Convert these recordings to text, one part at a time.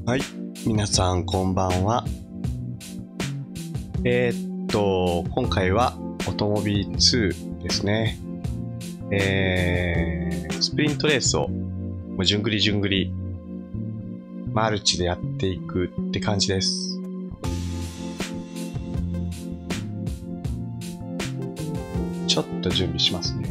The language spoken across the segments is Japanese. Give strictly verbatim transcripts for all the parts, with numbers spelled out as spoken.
はい、皆さんこんばんは。えー、っと、今回はオトモビツーですね。えー、スプリントレースをもうじゅんぐりじゅんぐりマルチでやっていくって感じです。ちょっと準備しますね。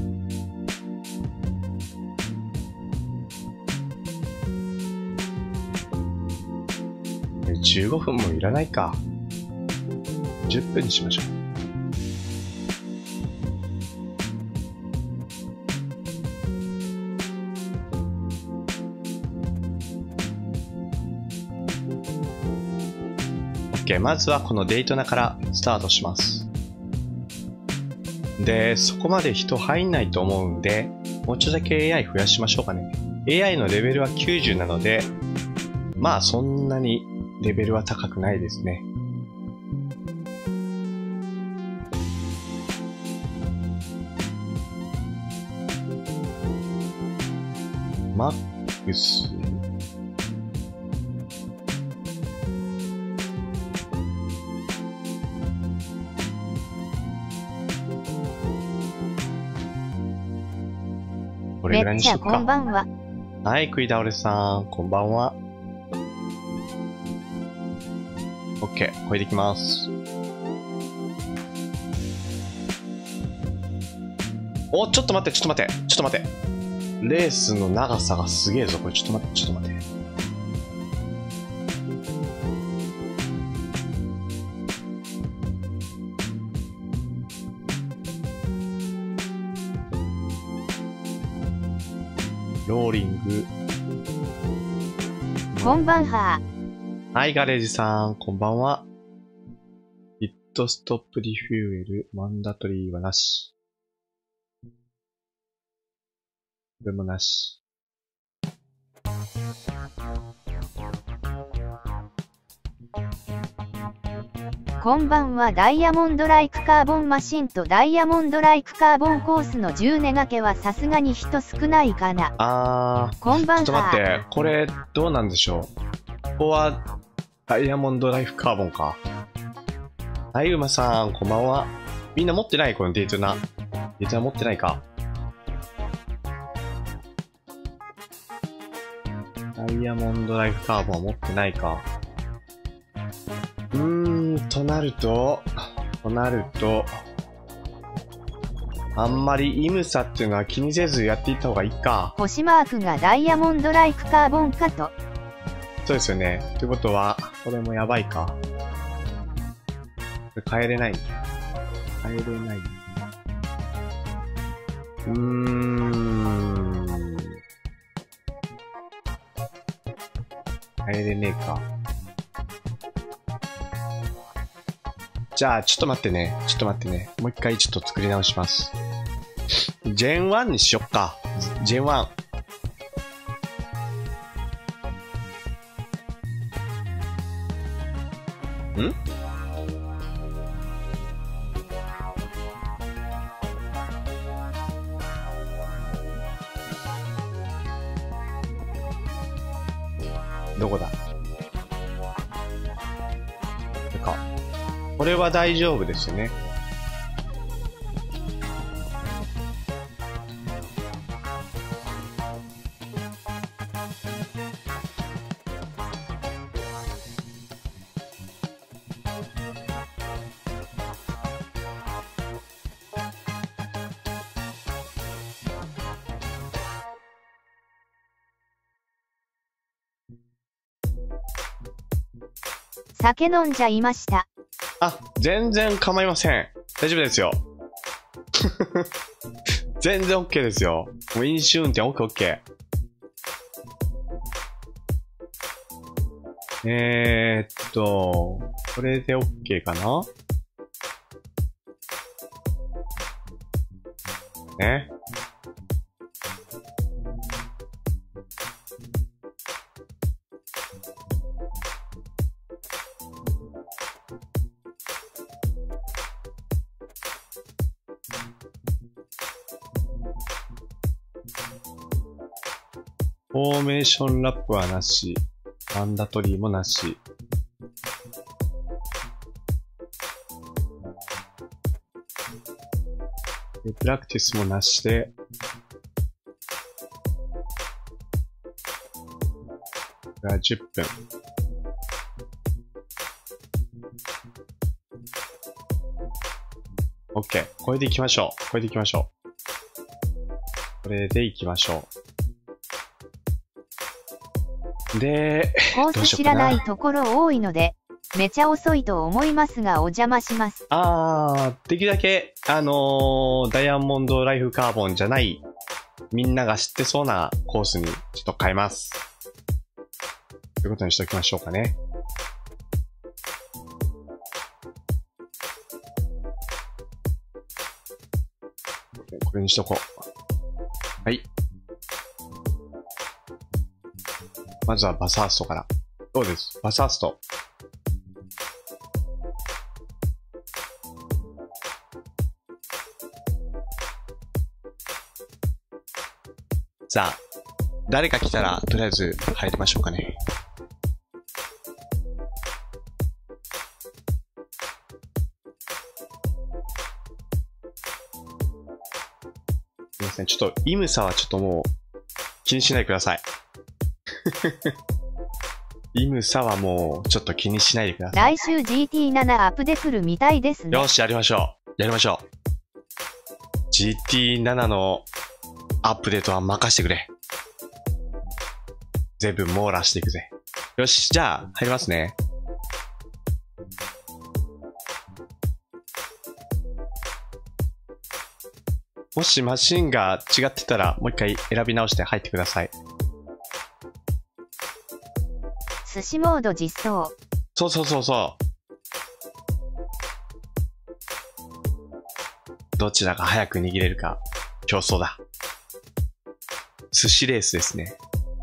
じゅうごふんもいらないか。じゅっぷんにしましょう。OK、まずはこのデイトナからスタートします。で、そこまで人入んないと思うんで、もうちょっとだけ エーアイ 増やしましょうかね。エーアイ のレベルはきゅうじゅうなので、まあそんなにレベルは高くないですね。マックス。これぐらいにしようか。 こんばんは。 はい、食い倒れさん、こんばんは。OK、これでいきます。お、ちょっと待って、ちょっと待って、ちょっと待って。レースの長さがすげえぞ、これ。ちょっと待って、ちょっと待って。ローリング。 こんばんは。 はい、ガレージさん、こんばんは。ピットストップリフューエル、マンダトリーはなし。これもなし。 こんばんは。ダイヤモンドライクカーボンマシンとダイヤモンドライクカーボンコースのじゅうネがけはさすがに人少ないかな。 あー、 こんばんは。 ちょっと待って、これどうなんでしょう。ここはダイヤモンドライフカーボンか。はい、馬さん、こんばんは。みんな持ってないこのデイトナ。デイトナ持ってないか。ダイヤモンドライフカーボンは持ってないか。うーん、となると、となると、あんまりイムサっていうのは気にせずやっていった方がいいか。 星マークがダイヤモンドライクカーボンかと。 そうですよね。ってことは、これもやばいか。これ変えれない。変えれない。うーん。変えれねえか。じゃあ、ちょっと待ってね。ちょっと待ってね。もう一回ちょっと作り直します。ジェンワン にしよっか。ジェンワン。ん？どこだ？これか。これは大丈夫ですよね。 酒飲んじゃいました。 あ、全然構いません。大丈夫ですよ。全然 OK ですよ。もう飲酒運転 OKOK。えーっと、これで OK かな？ね。フォーメーションラップはなし。 マンダトリーもなし。でプラクティスもなしで、これはじゅっぷん。OK。これでいきましょう。これでいきましょう。これでいきましょう。で、 コース知らないところ多いので、めちゃ遅いと思いますがお邪魔します。 あー、できるだけ、あのー、ダイヤモンドライフカーボンじゃない、みんなが知ってそうなコースにちょっと変えます。ということにしておきましょうかね。これにしとこう。はい。まずはバサーストから。どうです？バサースト。さあ、誰か来たら、とりあえず入りましょうかね。すみません。ちょっと、イムサはちょっともう、気にしないでください。イムサはもう、ちょっと気にしないでください。 来週 ジーティーセブン アップで来るみたいですね。 よし、やりましょう。やりましょう。ジーティーセブン のアップデートは任してくれ。全部網羅していくぜ。よし、じゃあ、入りますね。もしマシンが違ってたら、もう一回選び直して入ってください。 寿司モード実装。 そうそうそうそう。どちらが早く握れるか、競争だ。寿司レースですね。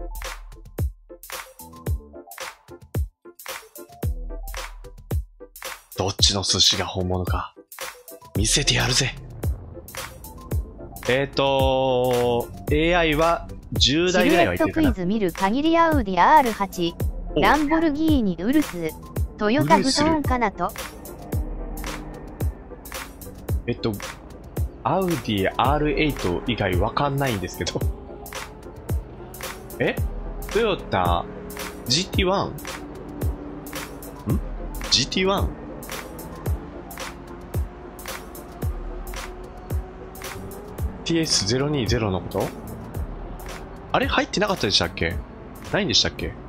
どっちの寿司が本物か、見せてやるぜ。えーとー、エーアイ はじゅうだいぐらいはいってるかな。 シルエットクイズ見る限りアウディ アールはち、ランボルギーニウルス、トヨタグソンカナと。 えっと、アウディ アールエイト 以外わかんないんですけど。えトヨタ ジーティーワン？ ん ジーティーワン？ ティーエスゼロにーゼロ のこと？あれ入ってなかったでしたっけ？ないんでしたっけ？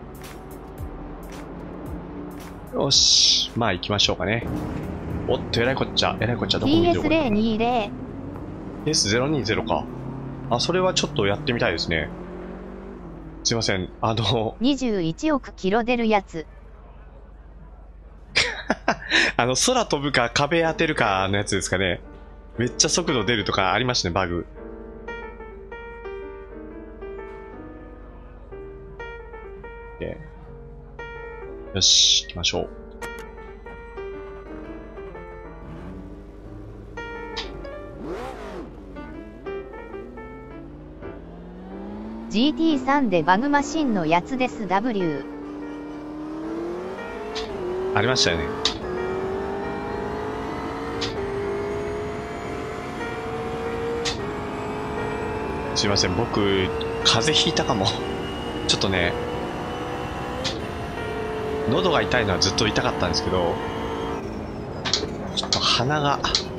よし。まあ行きましょうかね。おっと、えらいこっちゃ。えらいこっちゃ。どこ見てるティーエスゼロにーゼロ。 ティーエスゼロにーゼロ か。あ、それはちょっとやってみたいですね。すいません。あの。 にじゅういちおくキロ出るやつ。 あの、空飛ぶか壁当てるかのやつですかね。めっちゃ速度出るとかありましたね、バグ。でよし、行きましょう。 ジーティースリー でバグマシンのやつです。 ダブリューありましたよね。すいません、僕風邪ひいたかも。ちょっとね、喉が痛いのはずっと痛かったんですけど、ちょっと鼻が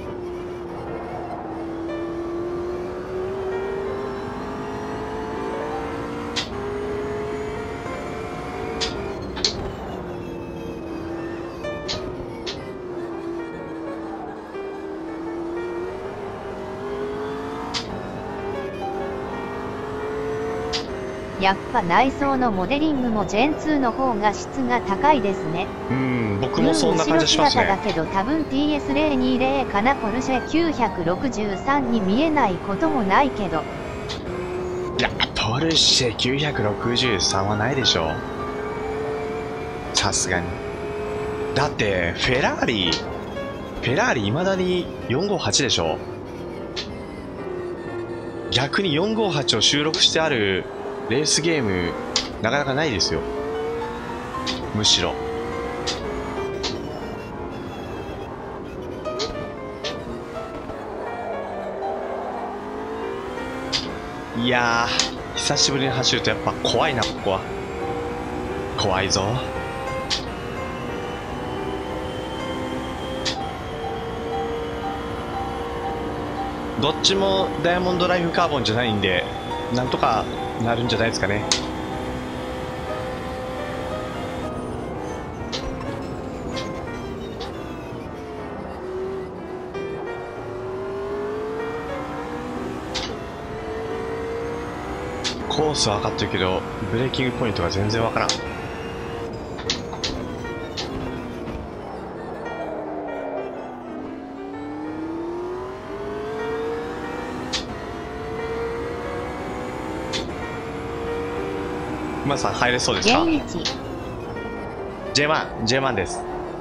やっぱ内装のモデリングも ジェンツー の方が質が高いですね。 うん、僕もそんな感じしますね。 後ろ姿だけど多分 ティーエスゼロにーゼロ かな。ポルシェきゅうひゃくろくじゅうさんに見えないこともないけど。 いや、ポルシェきゅうひゃくろくじゅうさんはないでしょう。さすがに。だってフェラーリ、フェラーリ未だによんごはちでしょ。逆によんごはちを収録してあるレースゲームなかなかないですよ。 むしろ。いやー、久しぶりに走るとやっぱ怖いな、ここは。怖いぞ。どっちもダイヤモンドライフカーボンじゃないんで、なんとかなるんじゃないですかね。コースは分かってるけど、ブレーキングポイントが全然分からん。馬さん入れそうですか？ ジェイワンジェイワン、ジェイワン です。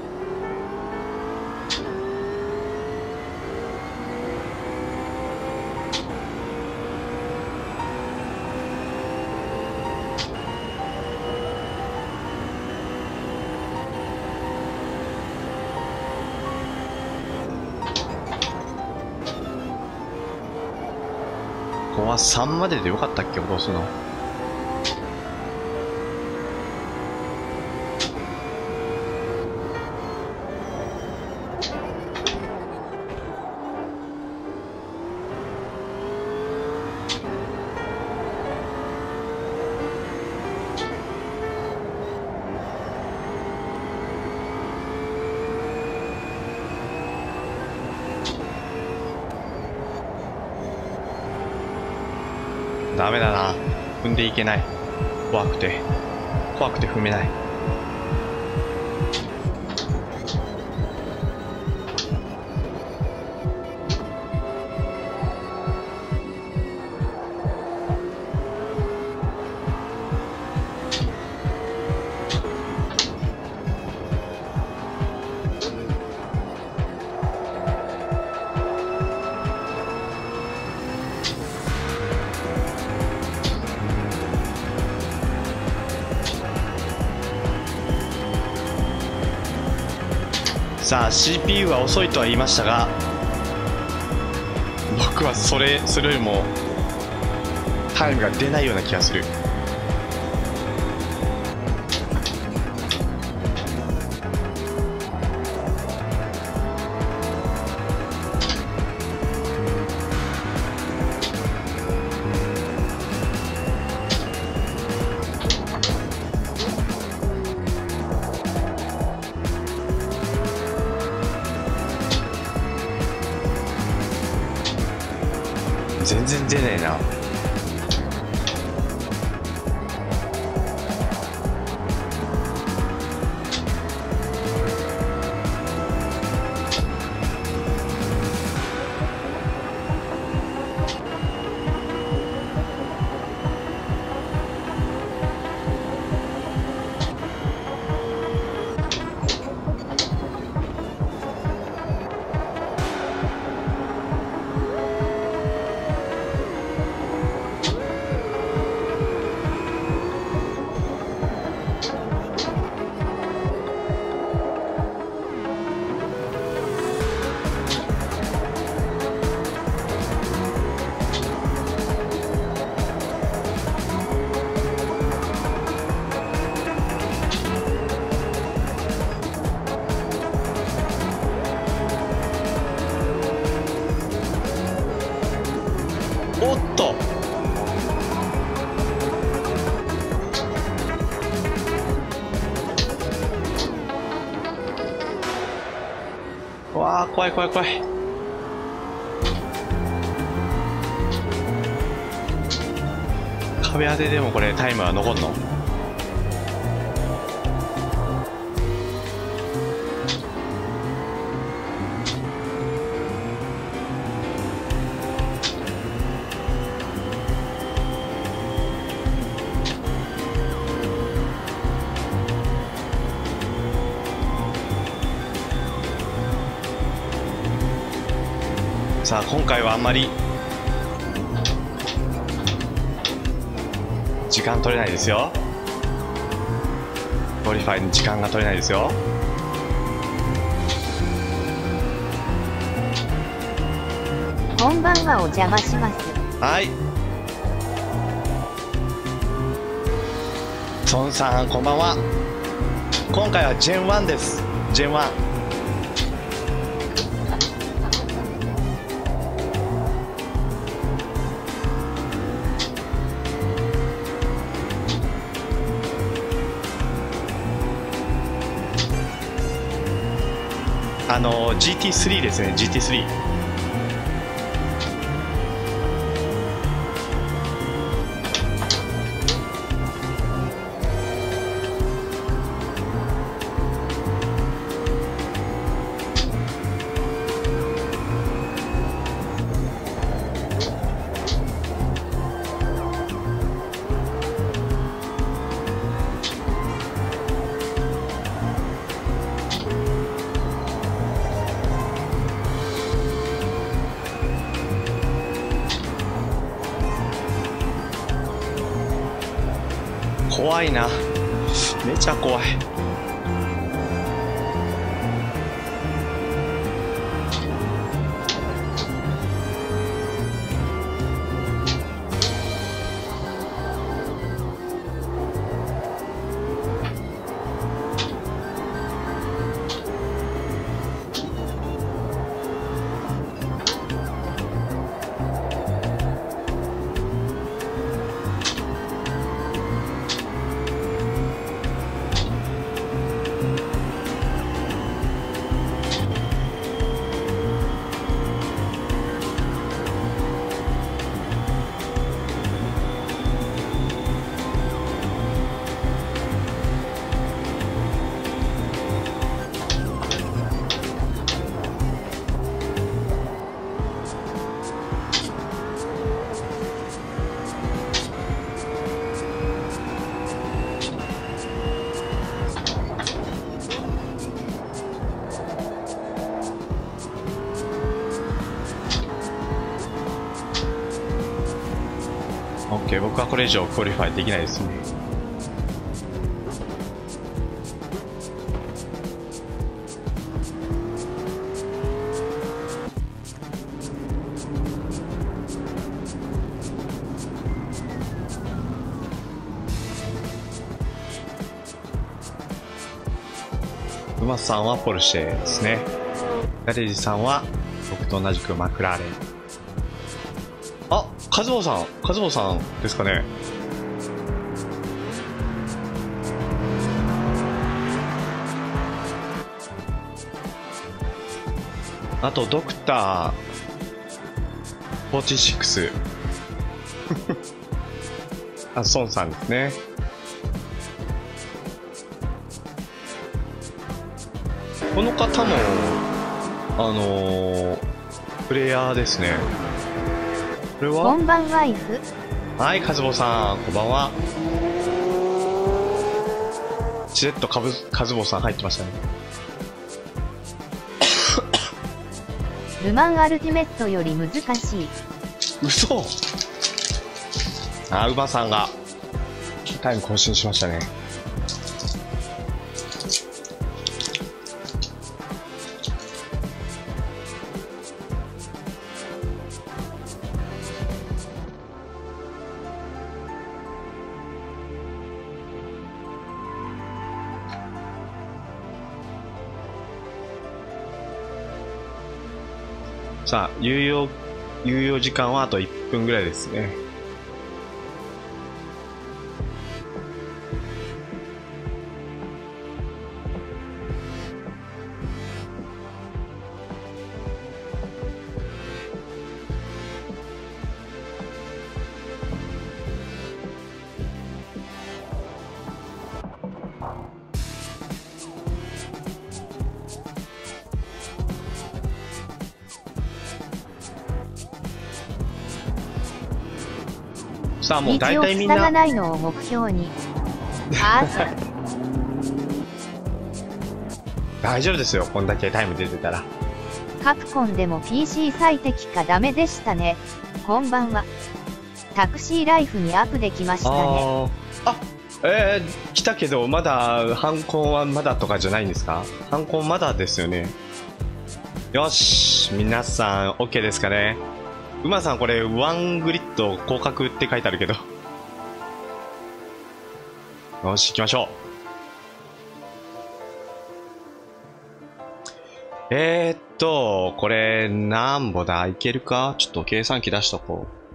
ここはさんまででよかったっけ、落とすの。ダメだな、踏んでいけない。怖くて怖くて踏めない。さあ シーピーユー は遅いとは言いましたが、僕はそれそれよりもタイムが出ないような気がする。全然出ねえな。おっと、わあ怖い怖い怖い。壁当てでもこれタイムは残んの？さあ今回はあんまり時間取れないですよ。 クオリファイに時間が取れないですよ。 こんばんは、お邪魔します。 はい。孫さん、こんばんは。今回はジェンワンです。ジェンワン。あの ジーティースリー ですね。 ジーティースリー。怖いな。めちゃ怖い。OK、僕はこれ以上クオリファイできないですね。馬さんはポルシェですね。ガレージさんは僕と同じくマクラーレン。あ、カズボさん、カズボさんですかね。あとドクターよんじゅうろく。あ、ソンさんですね。この方もあのー、プレイヤーですね。これはこんばんワイフ。 はい、カズボさん、こんばんは。しれっとカブカズボさん入ってましたね。 ルマンアルティメットより難しい。 嘘。あ、馬さんがタイム更新しましたね。さあ、有用、有用時間はあといっぷんぐらいですね。さあ、もう大体みんな。 道を塞がないのを目標に。あー大丈夫ですよ、こんだけタイム出てたら。 カプコンでも ピーシー 最適化ダメでしたね。こんばんは。タクシーライフにアップできましたね。 ああ、 えー、来たけど、まだ、ハンコンはまだとかじゃないんですか？ハンコンまだですよね。よし、皆さん、OK ですかね。馬さん、これ、ワングリッド広角って書いてあるけど。よし、行きましょう。えー、っと、これ、なんぼだいけるかちょっと計算機出しとこう。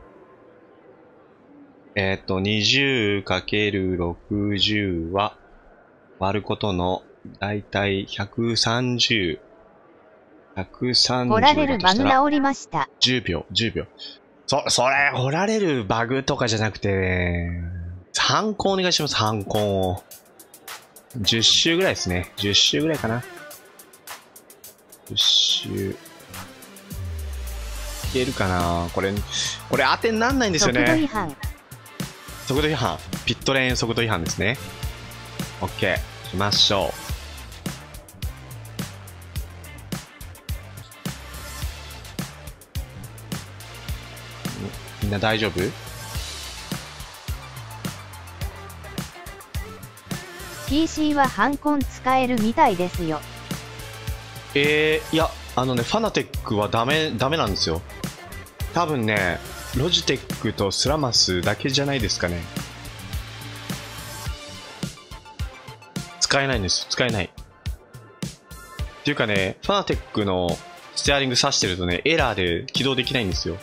えー、っと、にじゅうかけるろくじゅう は、割ることの、だいたいひゃくさんじゅう。ひゃくさんじゅう掘られるバグ治りました。 じゅうびょう、じゅうびょう。そ、それ、掘られるバグとかじゃなくて、ハンコンお願いします、ハンコンを。じゅっ周ぐらいですね。じゅっ周ぐらいかな。じゅっ周。いけるかなこれ、これ当てになんないんですよね。 速度違反。 速度違反。ピットレーン速度違反ですね。OK。行きましょう。みんな大丈夫？ ピーシー はハンコン使えるみたいですよ。 えー、いや、あのね、ファナテックはダメ、ダメなんですよ。多分ね、ロジテックとスラマスだけじゃないですかね。使えないんです。使えない。っていうかね、ファナテックのステアリング挿してるとね、エラーで起動できないんですよ。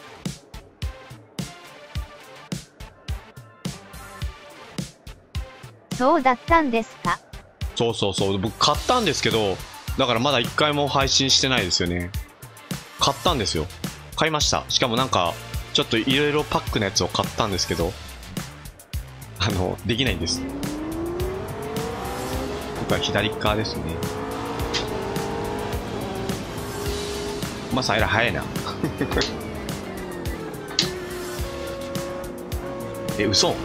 そうだったんですか。 そうそうそう。僕買ったんですけど、だからまだ一回も配信してないですよね。買ったんですよ。買いました。しかもなんか、ちょっといろいろパックのやつを買ったんですけど、あの、できないんです。僕は左側ですね。まあ、さえら早いな。え、嘘？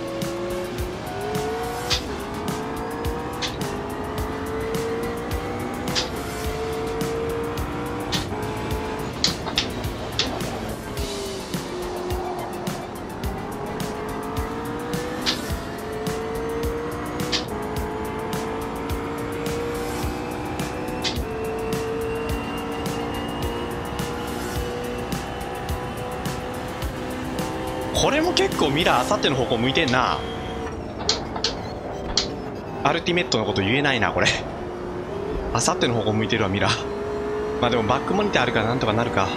これも結構ミラーあさっての方向向いてんな。アルティメットのこと言えないなこれ。あさっての方向向いてるわミラー。まあでもバックモニターあるからなんとかなるか。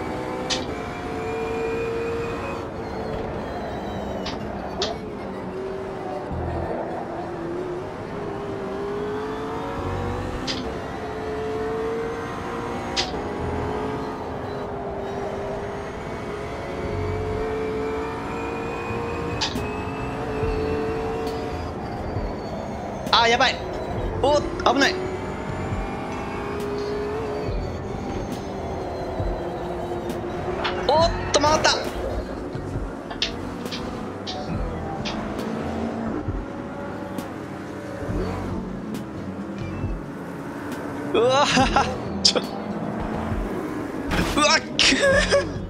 あーやばい。おっ危ない。おっと回った。うわーちょうわっくー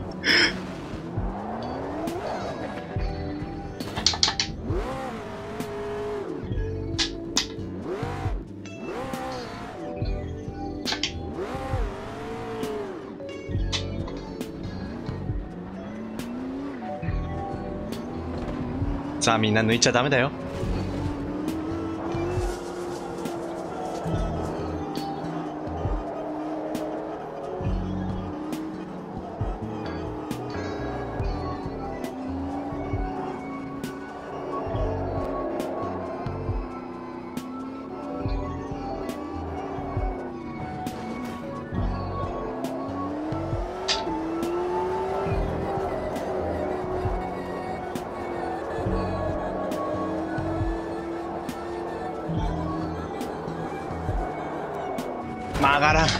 さあみんな抜いちゃダメだよ。曲がらん。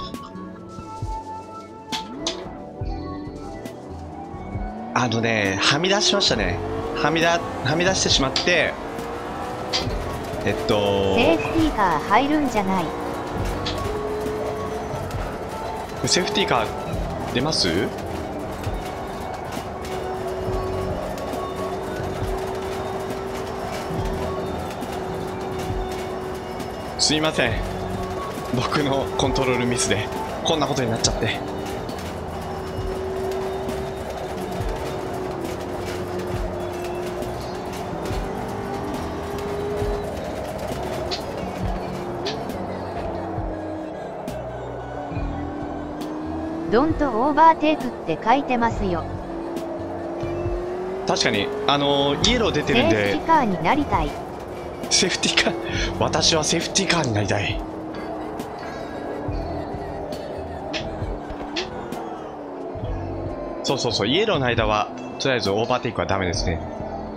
あのね、はみ出しましたね。はみだ、はみ出してしまって、えっと、 セーフティーカー入るんじゃない。 セーフティーカー出ます？ すいません、僕のコントロールミスでこんなことになっちゃって。 ドントオーバーテイクって書いてますよ。 確かにあのー、イエロー出てるんでセーフティーカーになりたい。 セーフティーカー、私はセーフティーカーになりたい。そうそうそう、イエローの間はとりあえずオーバーテイクはダメですね。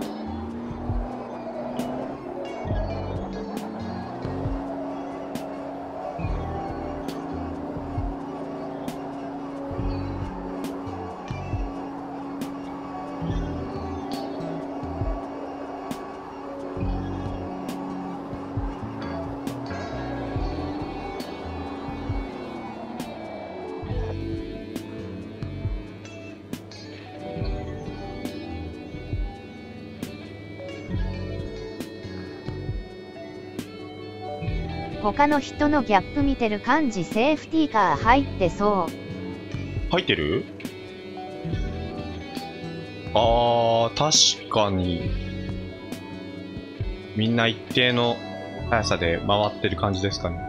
他の人のギャップ見てる感じ。セーフティーカー入ってそう。 入ってる？あー、確かにみんな一定の速さで回ってる感じですかね。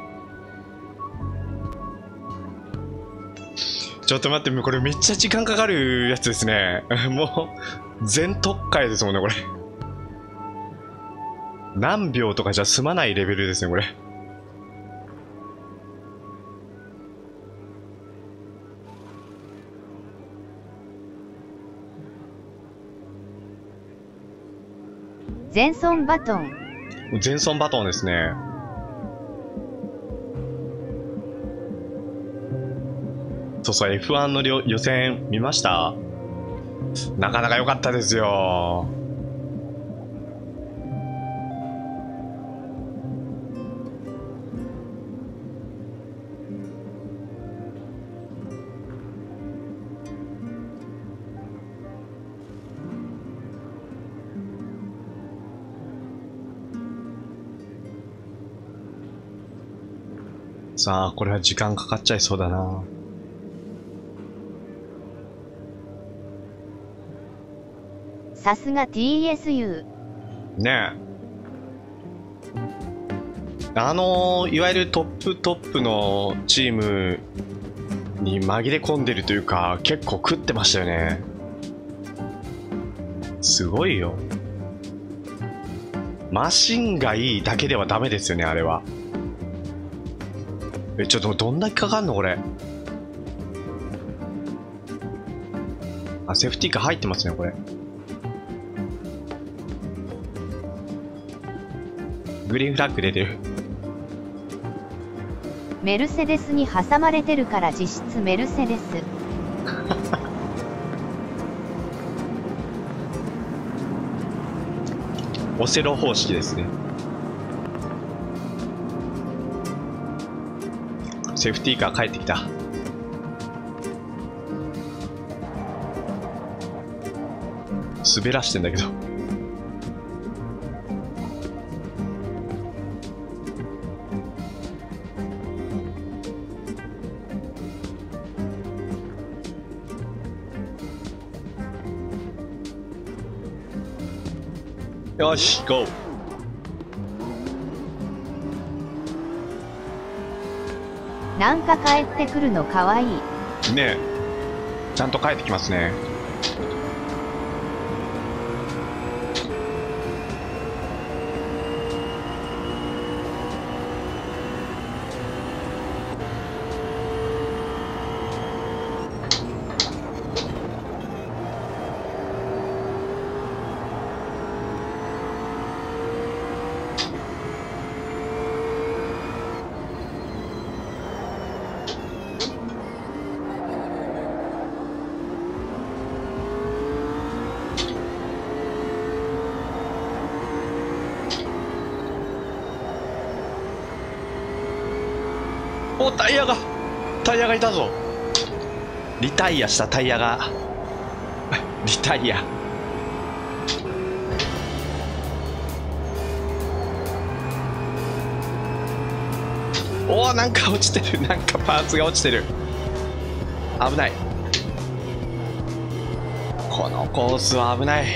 ちょっと待って、これめっちゃ時間かかるやつですね。もう全特会ですもんねこれ。何秒とかじゃ済まないレベルですねこれ。 前損バトン。 前損バトンですね。そうそう、エフワン の予選見ました？なかなか良かったですよ。さあ、これは時間かかっちゃいそうだな。 さすが ティーエスユー。 ねえ。あのいわゆるトップトップのチームに紛れ込んでるというか、結構食ってましたよね。すごいよ。マシンがいいだけではダメですよね、あれは。え、ちょっとどんだけかかんのこれ。あ、セーフティーカー入ってますねこれ。グリーンフラッグ出てる。 メルセデスに挟まれてるから実質メルセデス。 オセロ方式ですね。セーフティーカー帰ってきた。滑らしてんだけど。よし、ゴー。 なんか帰ってくるのかわいい。 ねえ、ちゃんと帰ってきますね。お、タイヤがタイヤがいたぞ。リタイアしたタイヤがリタイア。 おお、なんか落ちてる。なんかパーツが落ちてる。危ない。このコースは危ない。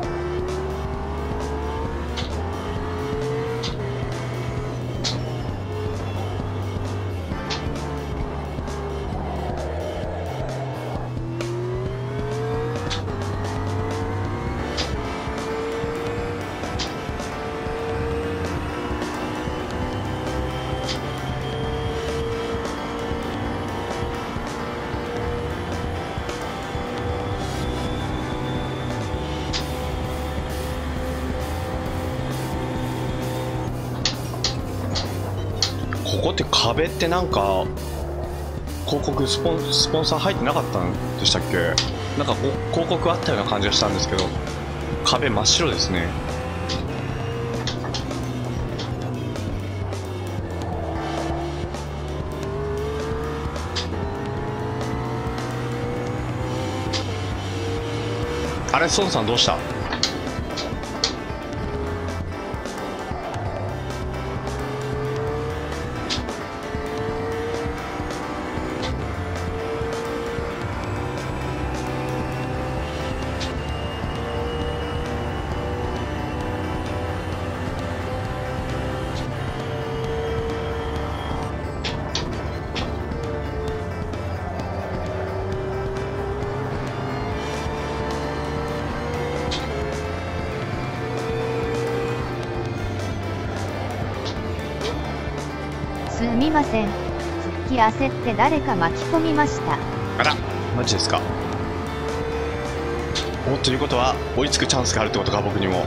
ここって壁ってなんか広告スポン、スポンサー入ってなかったんでしたっけ？なんかこ広告あったような感じがしたんですけど、壁真っ白ですね。あれ、孫さんどうした？ すみません。突き焦って誰か巻き込みました。 あら、マジですか。お、ということは追いつくチャンスがあるってことか、僕にも。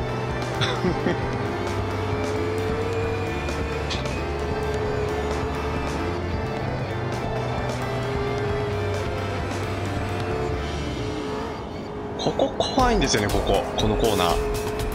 ここ怖いんですよね、ここ、このコーナー。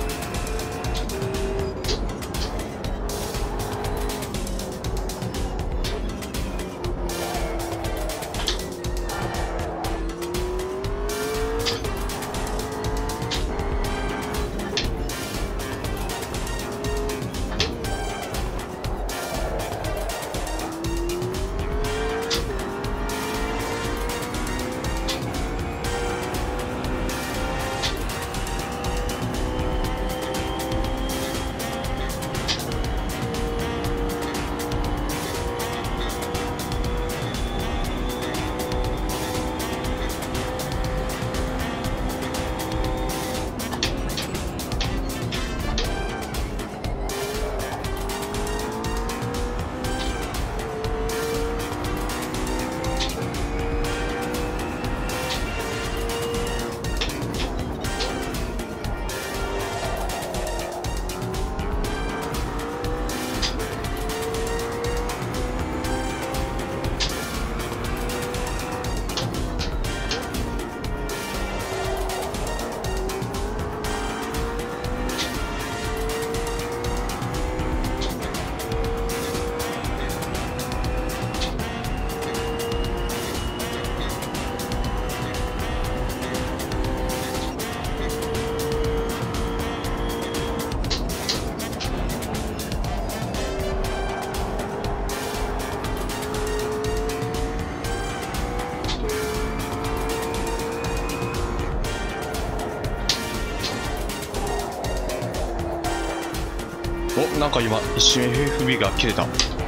お、なんか今一瞬 エフエフビー が切れた。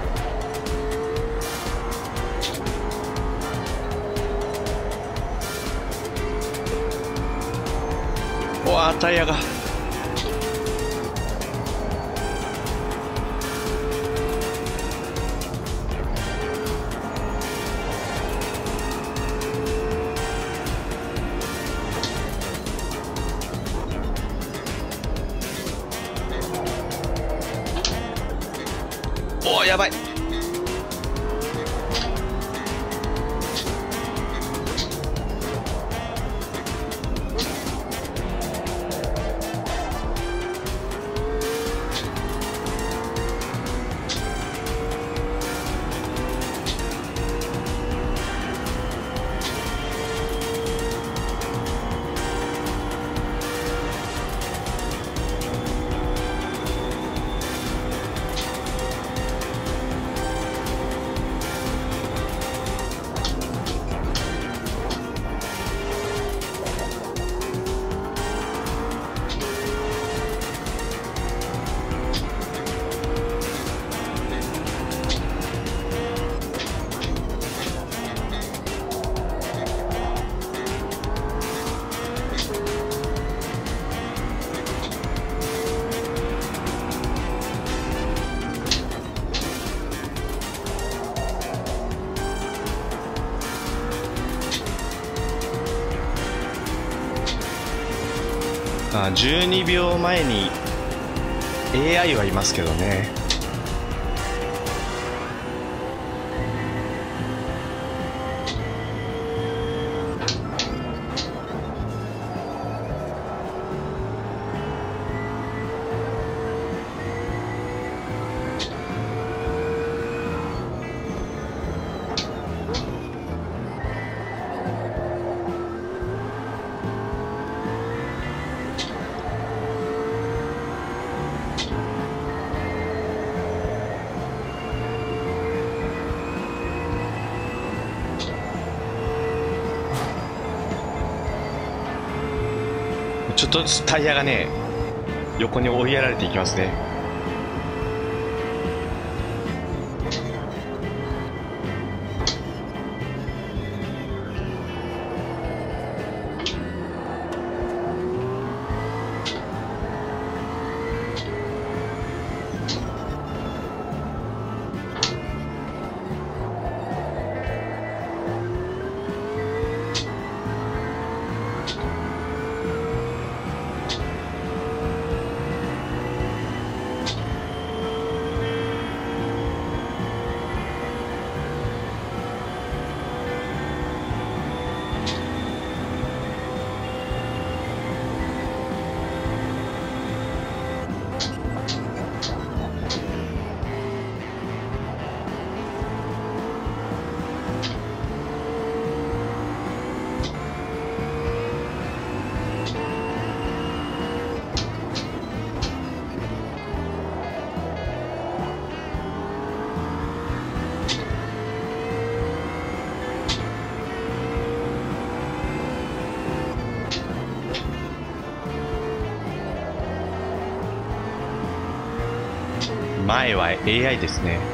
うわー、タイヤが。おー、やばい。 さあじゅうにびょうまえに エーアイ はいますけどね。ちょっとずつタイヤがね、横に追いやられていきますね。前は エーアイ ですね。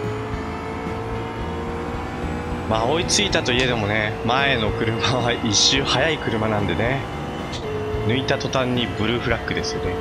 まあ追いついたといえどもね、前の車は一周速い車なんでね、抜いた途端にブルーフラッグですよね。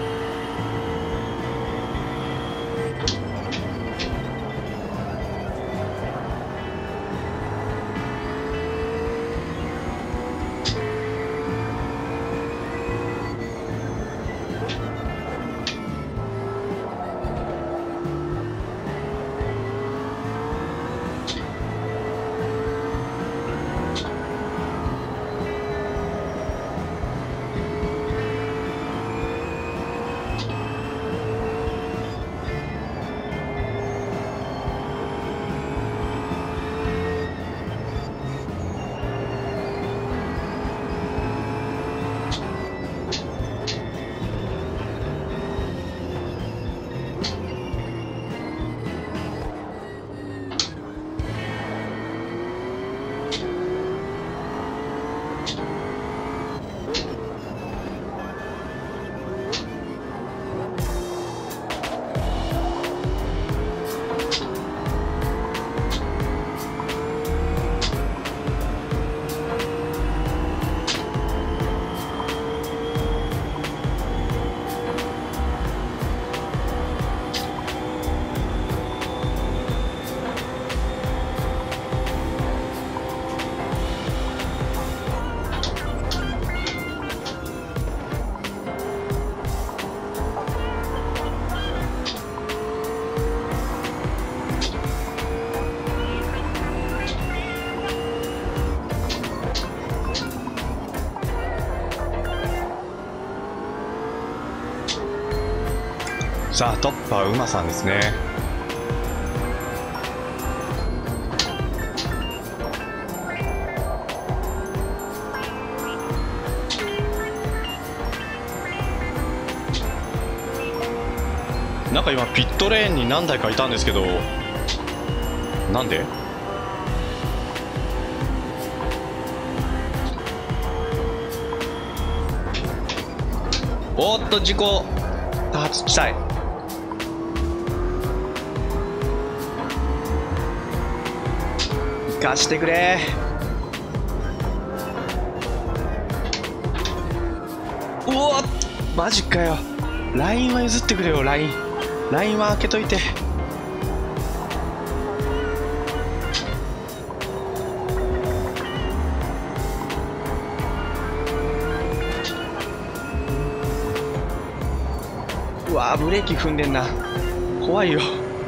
さあトップは馬さんですね。なんか今ピットレーンに何台かいたんですけど、なんで？おーっと事故多発地帯。行かしてくれ。うおっマジかよ。ラインは譲ってくれよ。ラインラインは開けといて。 わー、ブレーキ踏んでんな。怖いよ。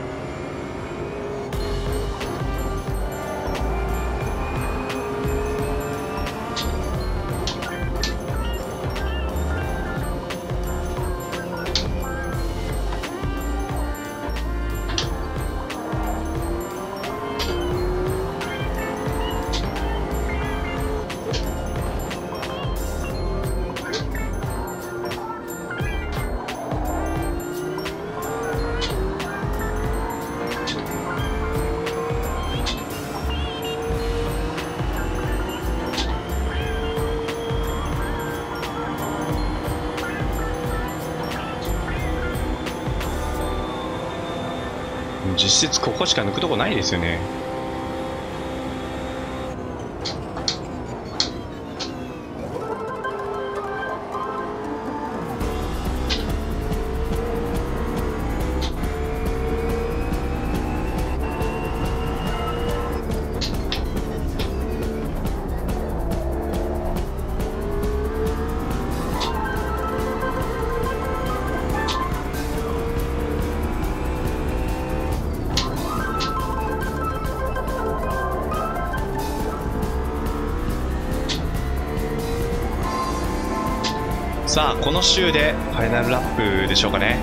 実質ここしか抜くとこないですよね。さあこの週でファイナルラップでしょうかね。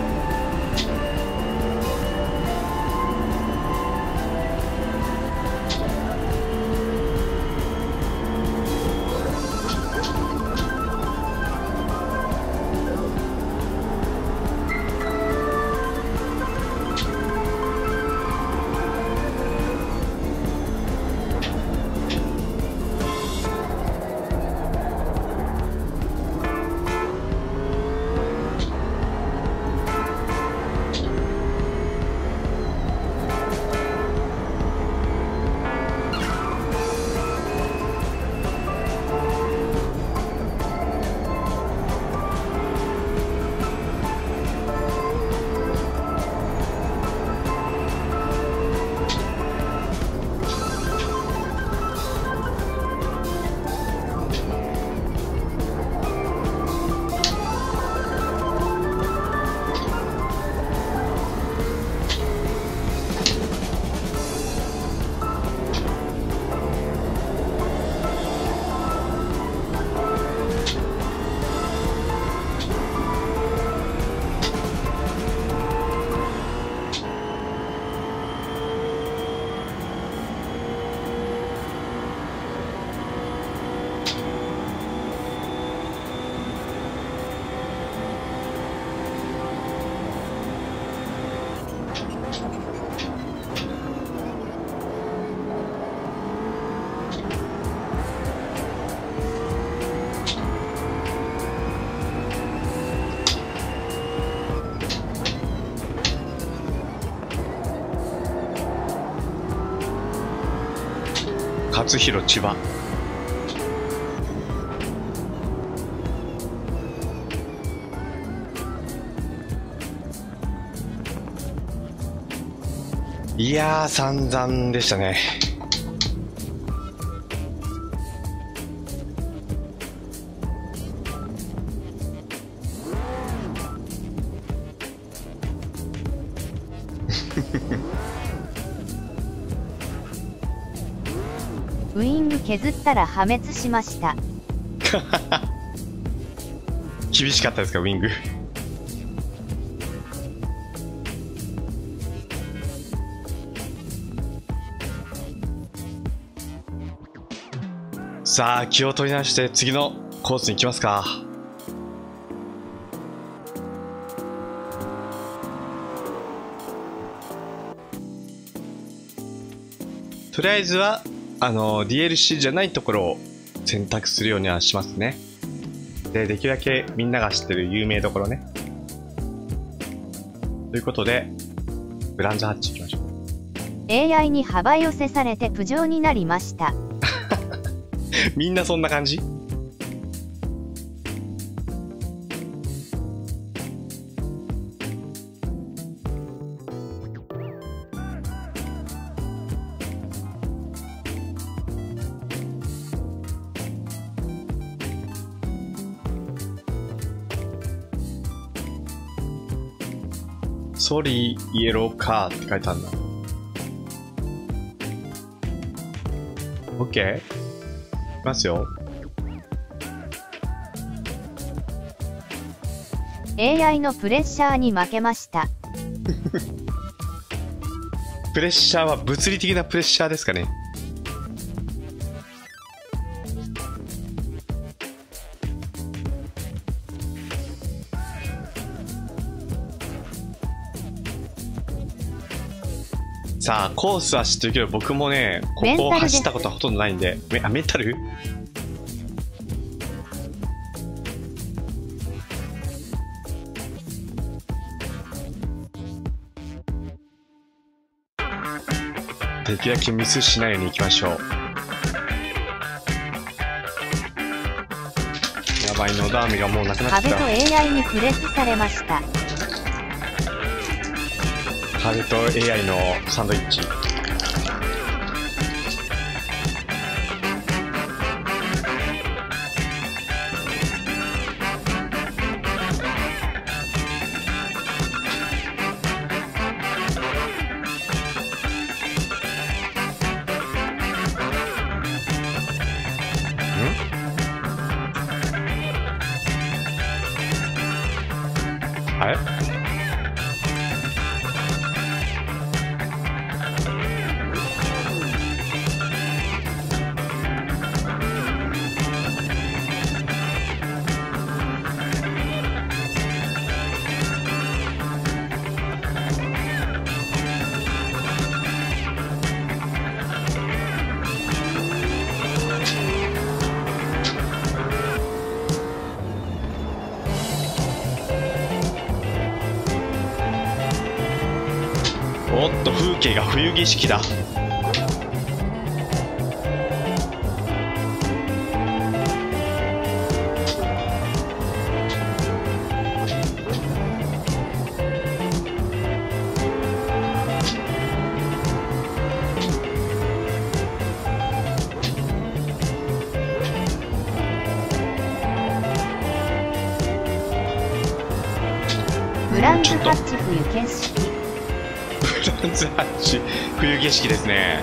勝弘千葉。いやー散々でしたね。 ウイング削ったら破滅しました。 厳しかったですかウイング。さあ気を取り直して次のコースに行きますか。とりあえずはあの ディーエルシー じゃないところを選択するようにはしますね。でできるだけみんなが知ってる有名どころね。ということでブランズハッチ行きましょう。 エーアイ に幅寄せされてプジョーになりました。 みんなそんな感じ。 ソリイエローカーって書いてあるんだ。OK？ いきますよ。 エーアイ のプレッシャーに負けました。 プレッシャーは物理的なプレッシャーですかね。さあ、コースは知ってるけど、僕もね、ここを走ったことはほとんどないんで、メあメンタルできるだけミスしないように行きましょう。やばい、のど飴がもうなくなってきた。 壁と エーアイ にプレスされました。 壁と エーアイ のサンドイッチ。あれ？おっと、風景が冬景色だ。 ブランズハッチ冬景色。 ブランズハッチ冬景色ですね。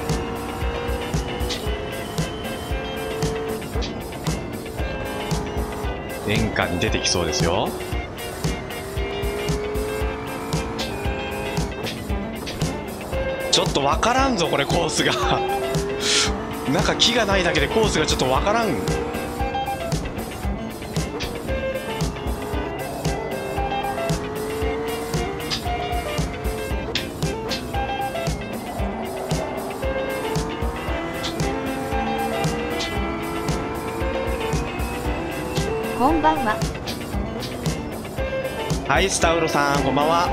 演歌に出てきそうですよ。ちょっとわからんぞこれ、コースがなんか木がないだけでコースがちょっとわからん。 こんばんは。 はい、スタウロさん、こんばんは。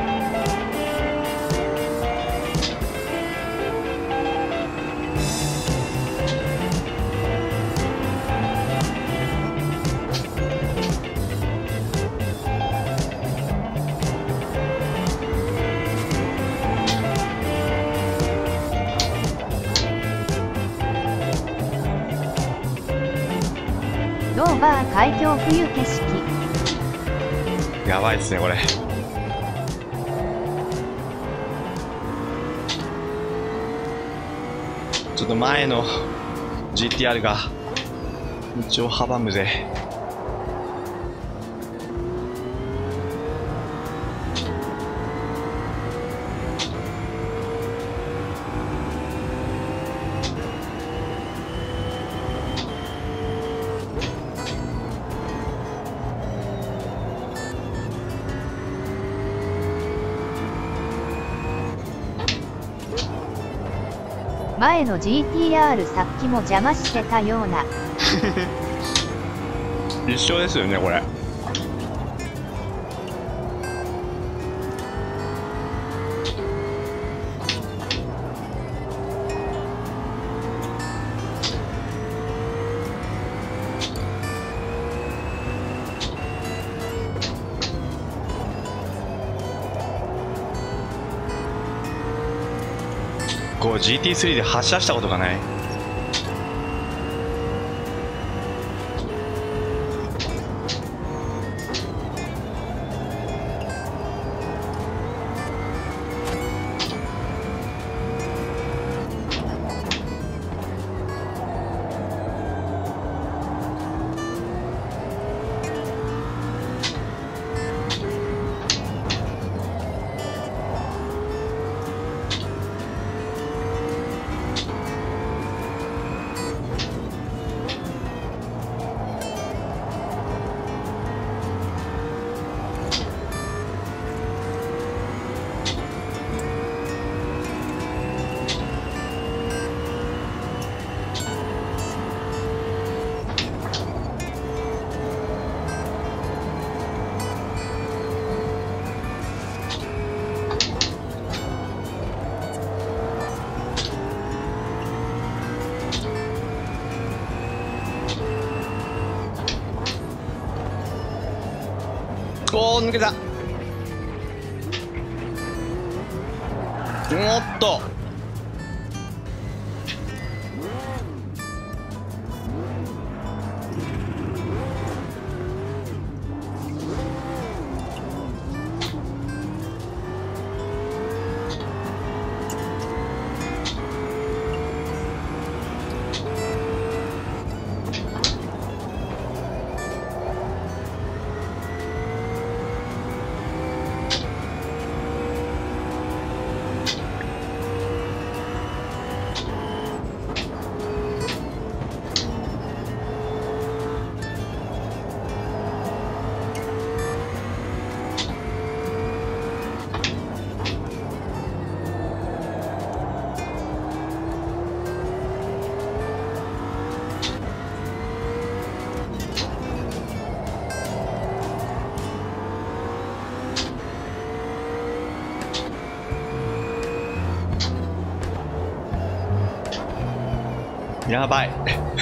ドーバー海峡冬景色。 やばいですねこれ。ちょっと前の ジーティーアール が道を阻むぜ。 前の ジーティーアール さっきも邪魔してたような。 一緒ですよねこれ。こう ジーティースリー で発射したことがない。 抜けた。おっと、やばい。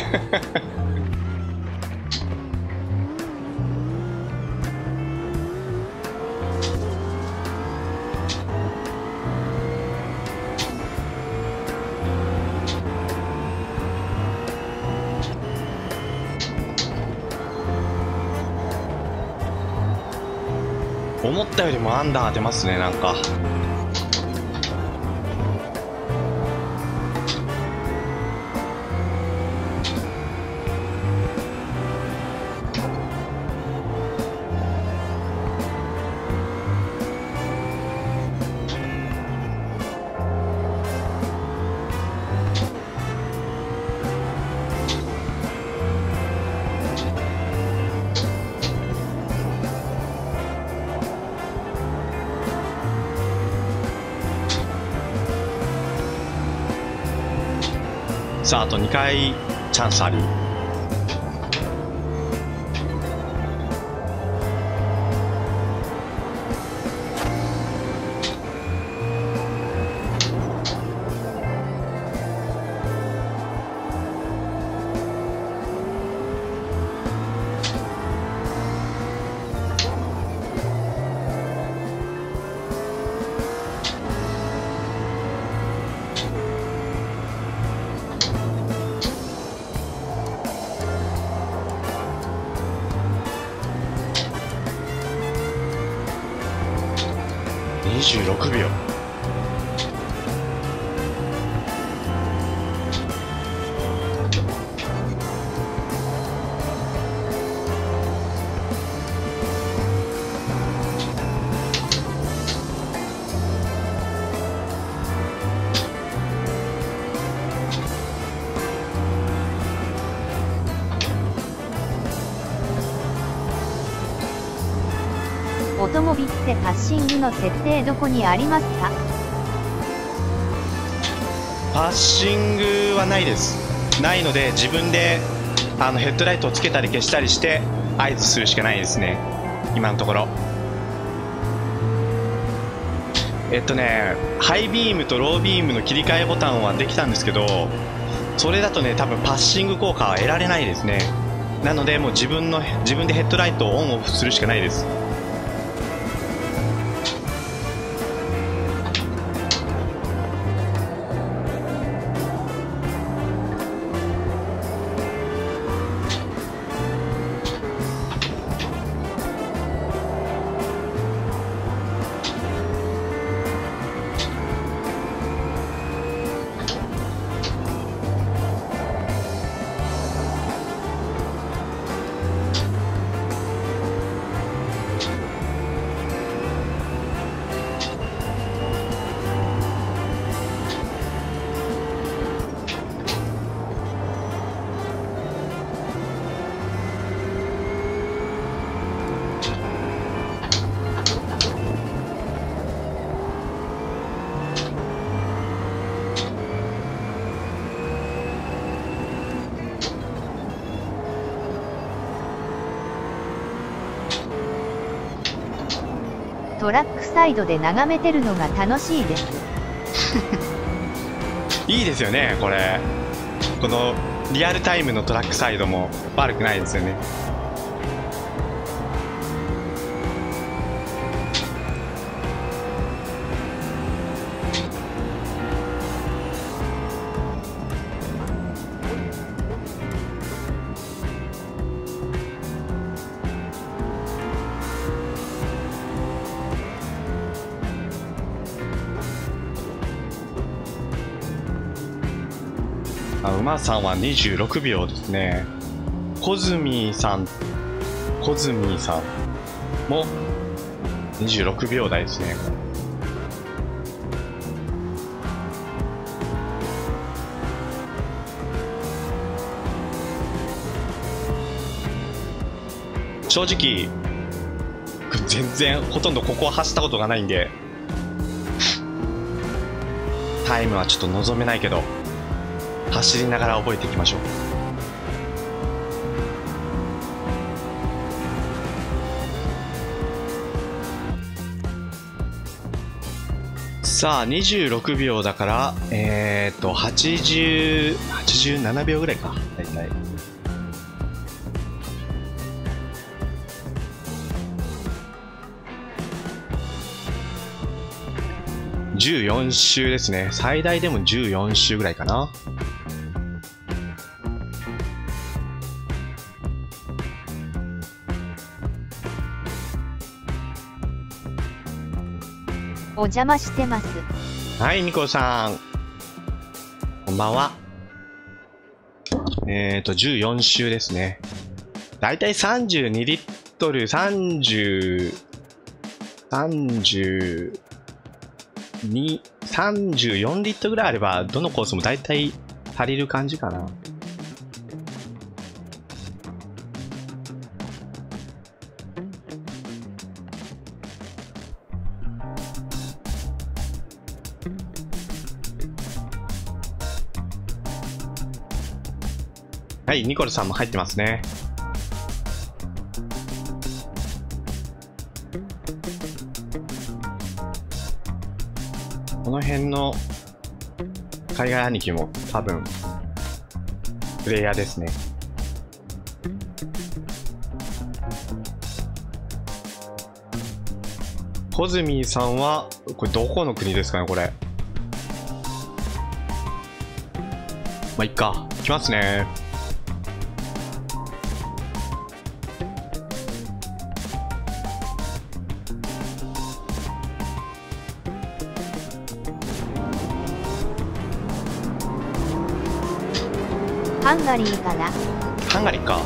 思ったよりもアンダー出ますね、なんか。さあ、あとにかいチャンスあり。にじゅうろくびょう。 オトモビってパッシングの設定どこにありますか？ パッシングはないです。ないので自分であのヘッドライトをつけたり消したりして合図するしかないですね、今のところ。えっとねハイビームとロービームの切り替えボタンはできたんですけど、それだとね多分パッシング効果は得られないですね。なのでもう自分の自分でヘッドライトをオンオフするしかないです。 トラックサイドで眺めてるのが楽しいです。 いいですよね、これ。このリアルタイムのトラックサイドも悪くないですよね。 あ、馬さんはにじゅうろくびょうですね。コズミさん、コズミさんもにじゅうろくびょう台ですね。正直全然ほとんどここは走ったことがないんでタイムはちょっと望めないけど走りながら覚えていきましょう。さあにじゅうろくびょうだからえっとはちじゅう、はちじゅうななびょうぐらいか大体。じゅうよん周ですね。最大でもじゅうよん周ぐらいかな。 お邪魔してます。 はい、ニコさん。こんばんは。えっと、じゅうよん周ですね。だいたいさんじゅうにリットル、さんじゅう、さんじゅう、に、さんじゅうよんリットルぐらいあればどのコースも大体足りる感じかな。はい、ニコルさんも入ってますね。この辺の海外兄貴も多分プレイヤーですね。コズミーさんはこれどこの国ですかねこれ。まあいっか、来ますね。 ハンガリーかな。 ハンガリーか。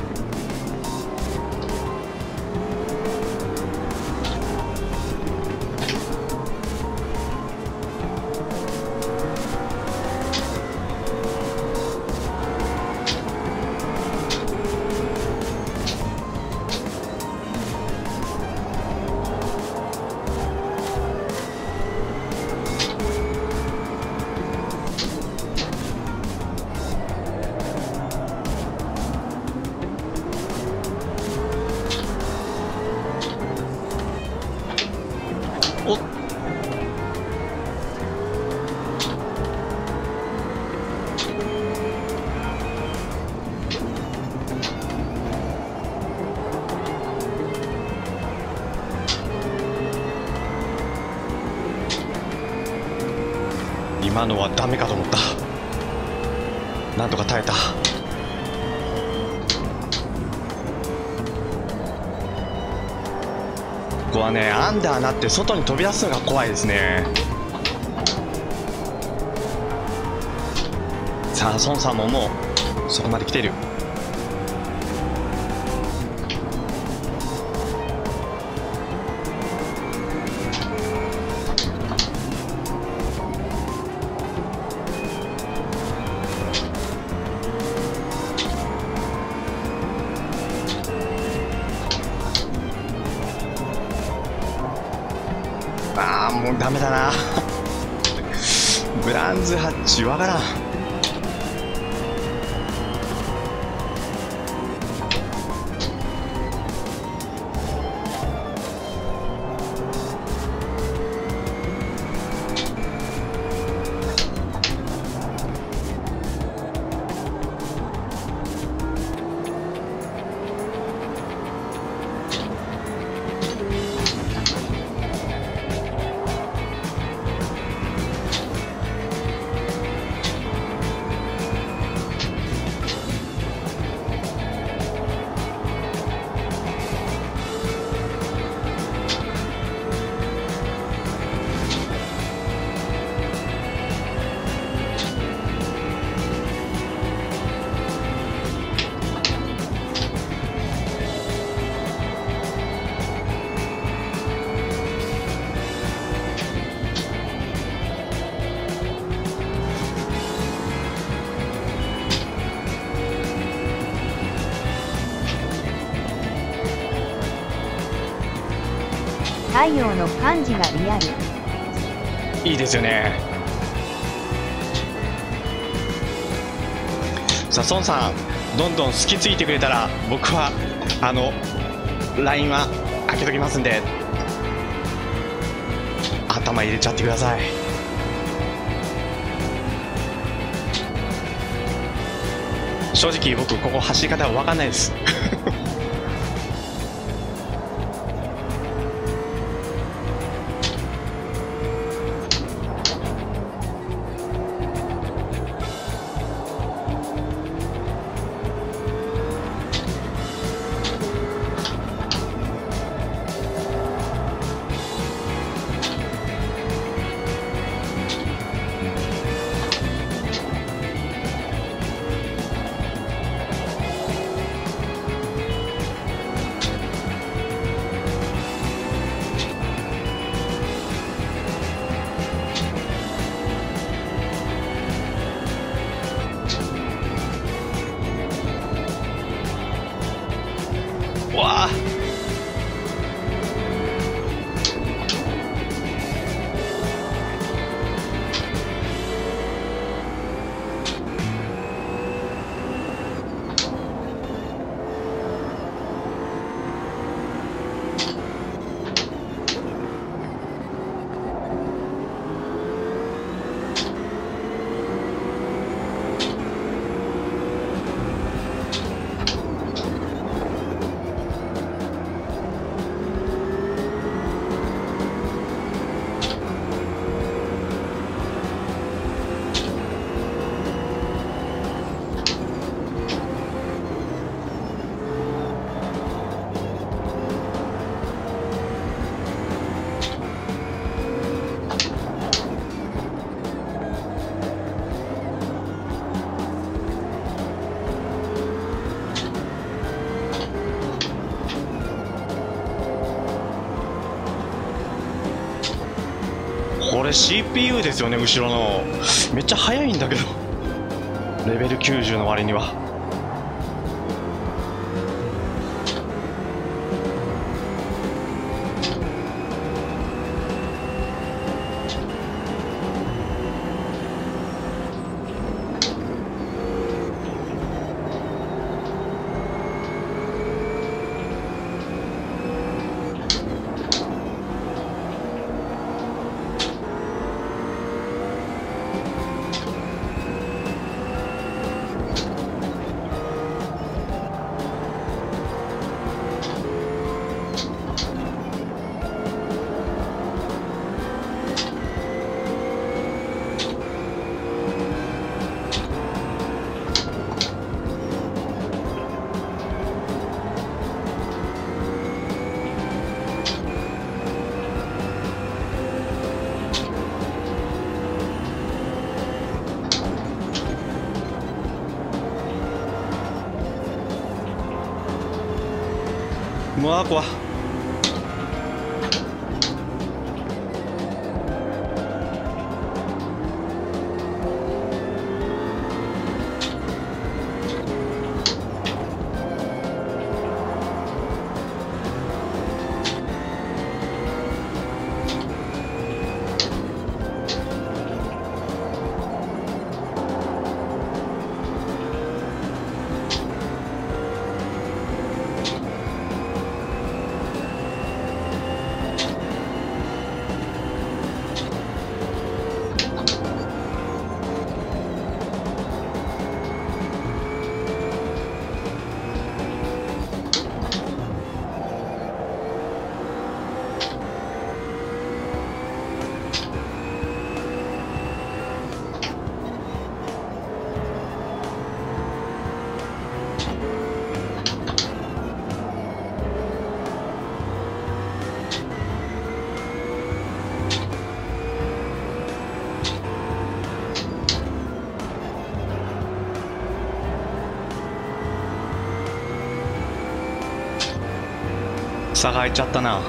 おっ、今のはダメかと思った。なんとか耐えた。ここはね、アンダーなって外に飛び出すのが怖いですね。さあ孫さんももうそこまで来てる。ああもうダメだなブランズハッチわからん。 太陽の感じがリアル。 いいですよね。さあ孫さん、どんどん好きついてくれたら僕はあの ライン は開けときますんで、頭入れちゃってください。正直僕ここ走り方は分かんないですわあ、これ シーピーユー ですよね、後ろの。めっちゃ速いんだけど、レベルきゅうじゅうの割には。もうあこは差が開いちゃったな。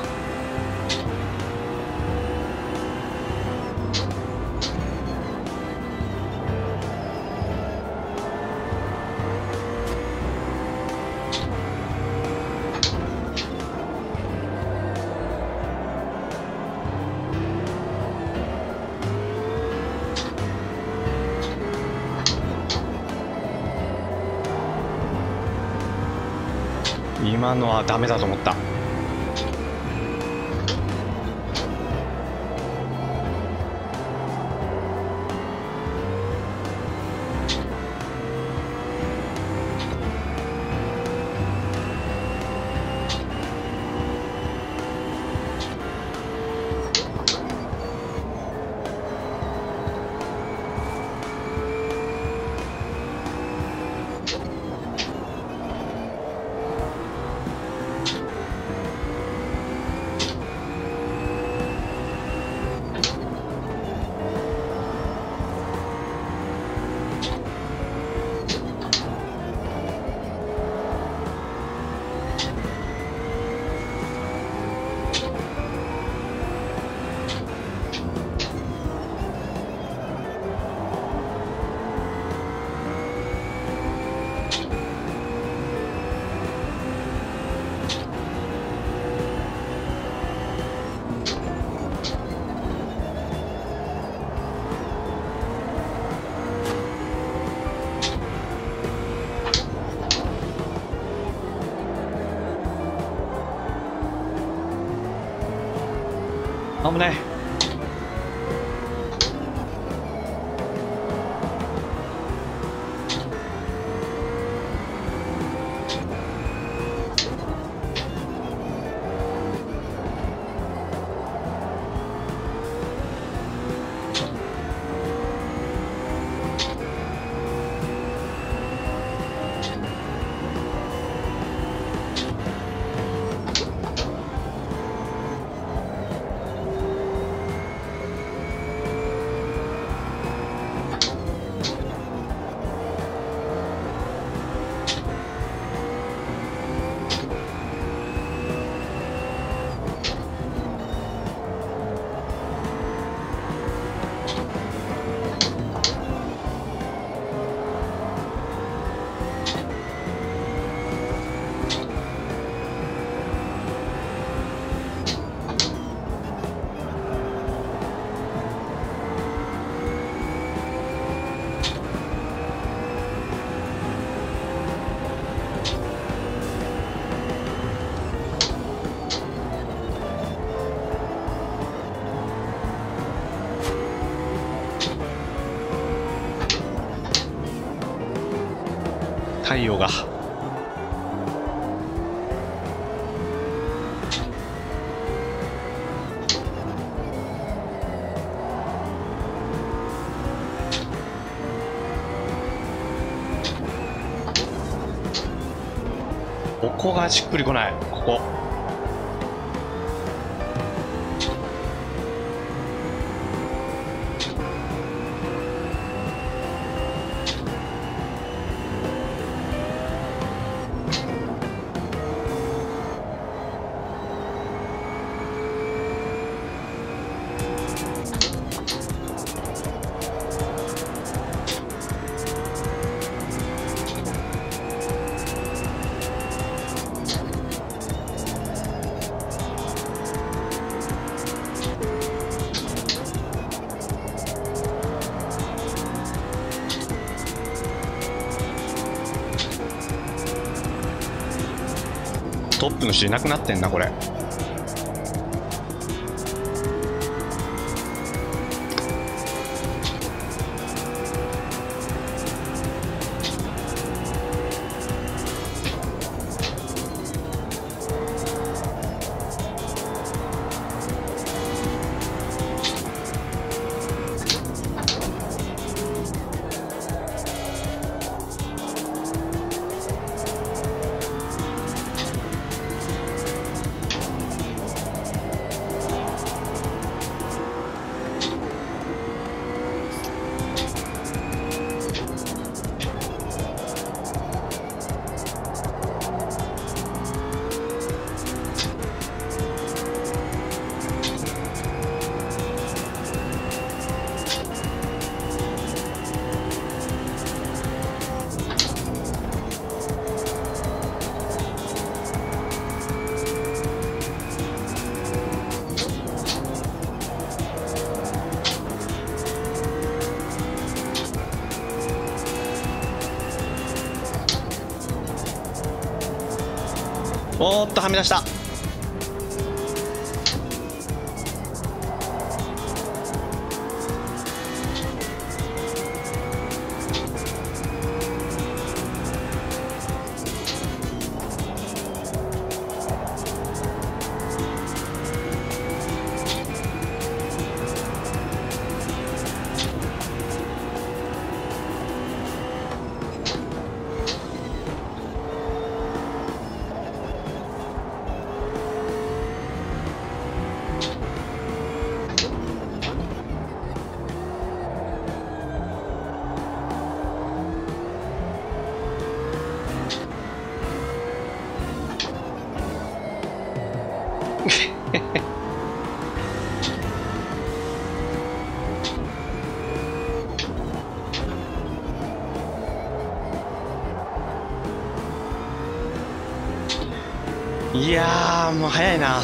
今のはダメだと思った。危ない。太陽がここがしっくりこない。ここトップの人いなくなってんなこれ。 おーっとはみ出した。いやー、もう早いな。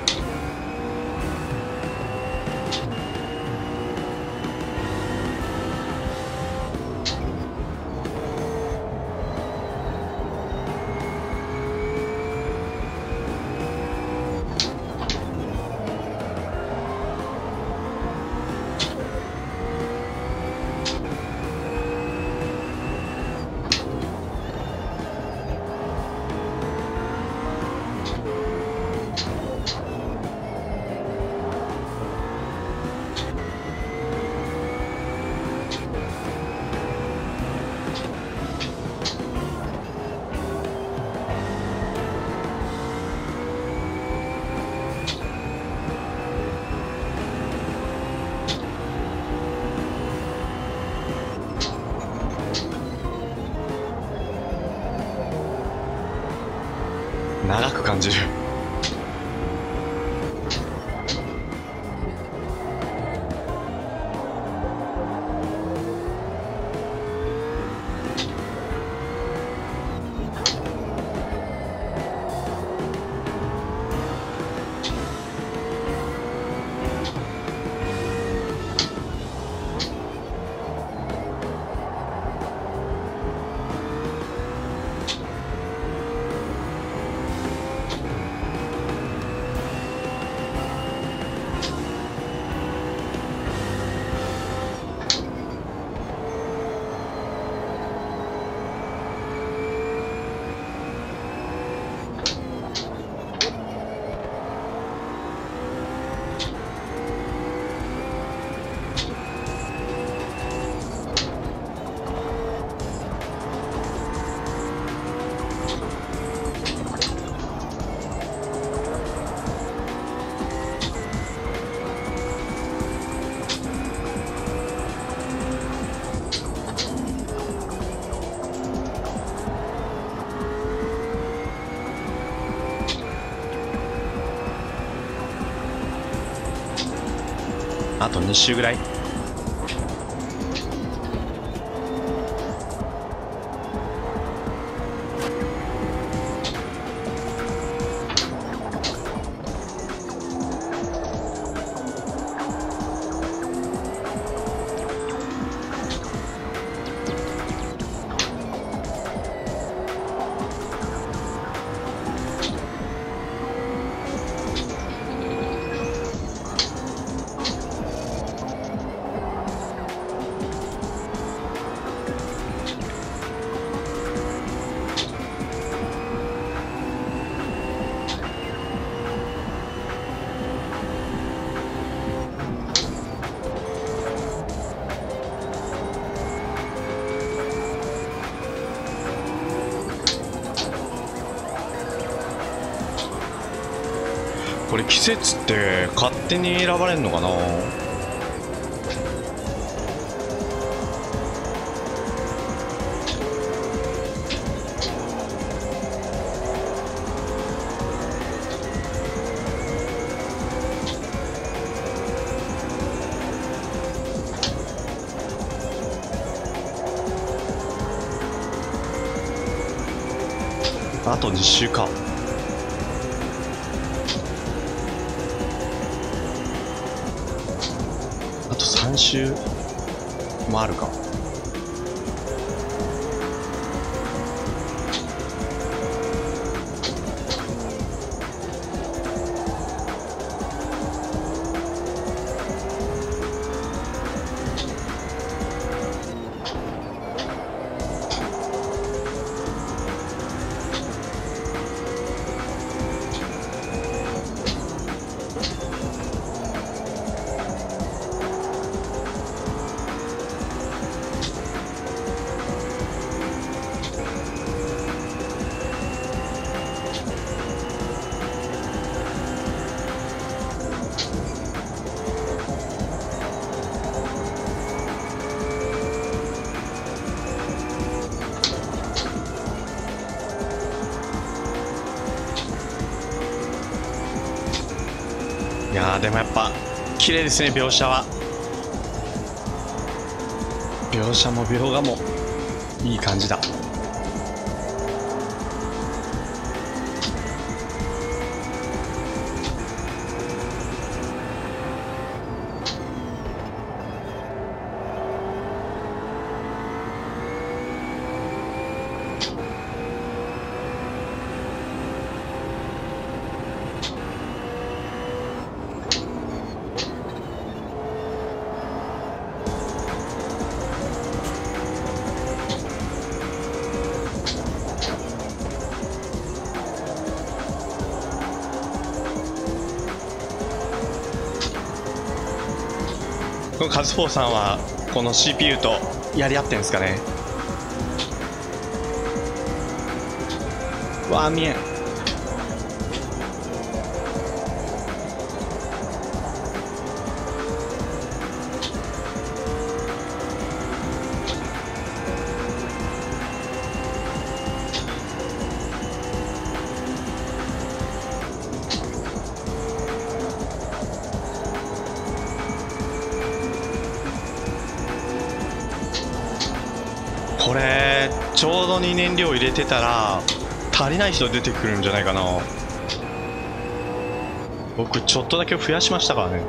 長く感じる。あとに周ぐらい。これ季節って勝手に選ばれるのかな。あとに周か。あとさん周もあるか。 ーでもやっぱ綺麗ですね、描写は。描写も描画もいい感じだ。このカズフォーさんはこの シーピーユー とやり合ってんですかね。わあ見えん。これちょうどに燃料入れてたら足りない人出てくるんじゃないかな。僕ちょっとだけ増やしましたからね。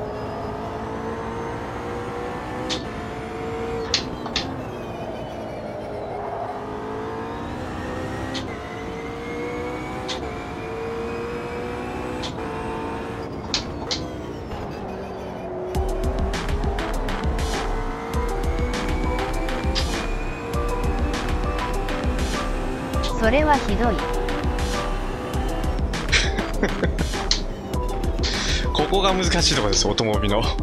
それはひどい。 ここが難しいところです、オトモビの。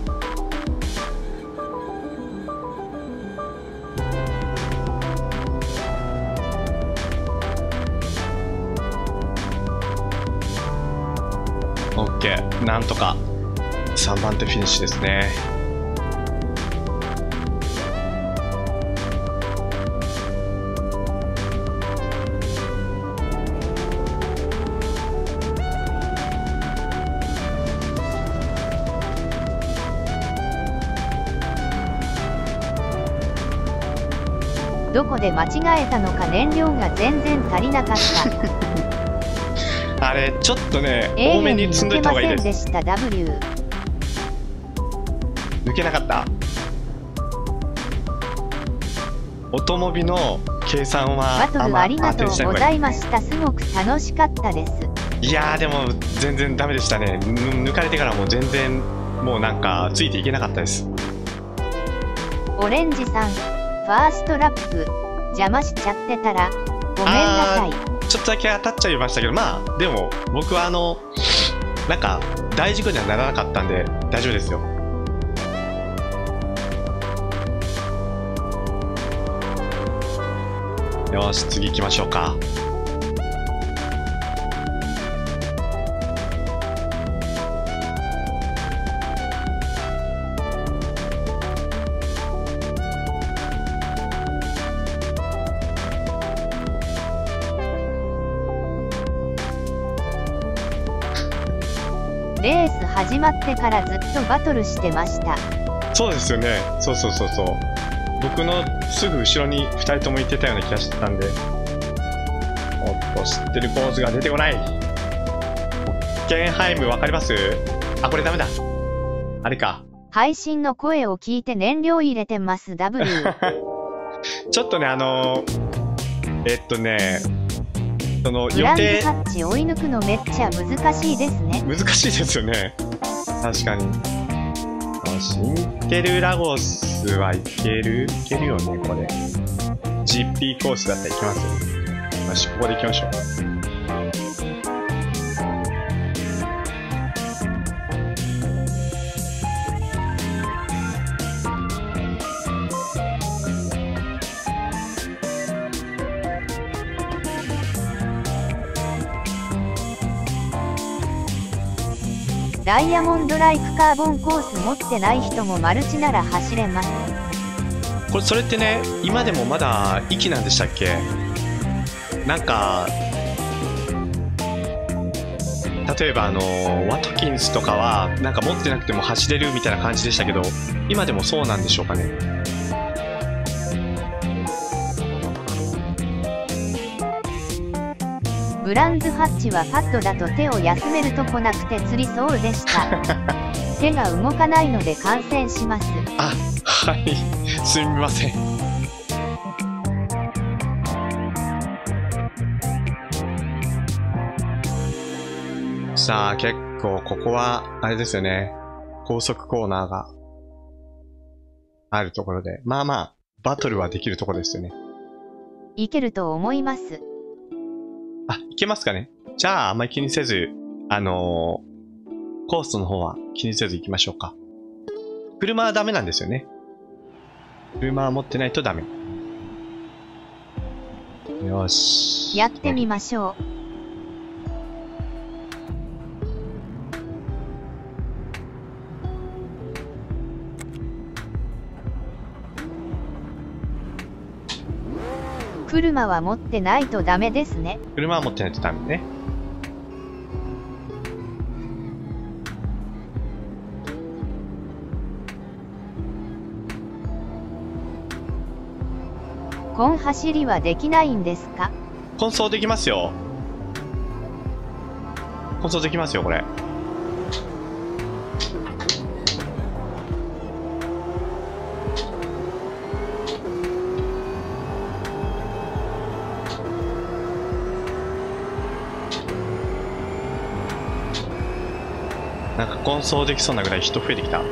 オッケー、なんとかさんばん手フィニッシュですね。 どこで間違えたのか燃料が全然足りなかった。 あれちょっとね多めに積んどいた方がいいです。 でした W 抜けなかった。オトモビの計算はバトルありがとうございました。すごく楽しかったです。 いやーでも全然ダメでしたね。抜かれてからもう全然もうなんかついていけなかったです。 オレンジさんファーストラップ邪魔しちゃってたらごめんなさい。 ちょっとだけ当たっちゃいましたけど、まあでも僕はあのなんか大事故にはならなかったんで大丈夫ですよ。よし次行きましょうか。 レース始まってからずっとバトルしてました。 そうですよね。そうそうそうそう。僕のすぐ後ろにふたりともいてたような気がしてたんで。おっと知ってるポーズが出てこない。ホッケンハイムわかります？あこれダメだ。あれか。 配信の声を聞いて燃料入れてます W ちょっとねあのー、えっとねそのブランズハッチ追い抜くのめっちゃ難しいですね。 難しいですよね。確かに。シンケルラゴスはいけるいけるよねこれ。ジーピー コースだったらいきますよ。よしここでいきましょう。 ダイヤモンドライクカーボンコース持ってない人もマルチなら走れます。 これそれってね今でもまだ息なんでしたっけ？なんか例えばあのワトキンスとかはなんか持ってなくても走れるみたいな感じでしたけど、今でもそうなんでしょうかね。 ブランズハッチはパッドだと手を休めるとこなくて釣りそうでした。手が動かないので観戦します。 あ、はい、すみません。さあ、結構ここはあれですよね、高速コーナーがあるところで、まあまあバトルはできるところですよね。 いけると思います。 あ、いけますかね。じゃああんまり気にせず、あのー、コースの方は気にせず行きましょうか。車はダメなんですよね。車は持ってないとダメ。よし。 やってみましょう。車は持ってないとダメですね。 車は持ってないとダメね。 コン走りはできないんですか？ 混走できますよ。混走できますよ、これ。なんか混走できそうなぐらい人増えてきた。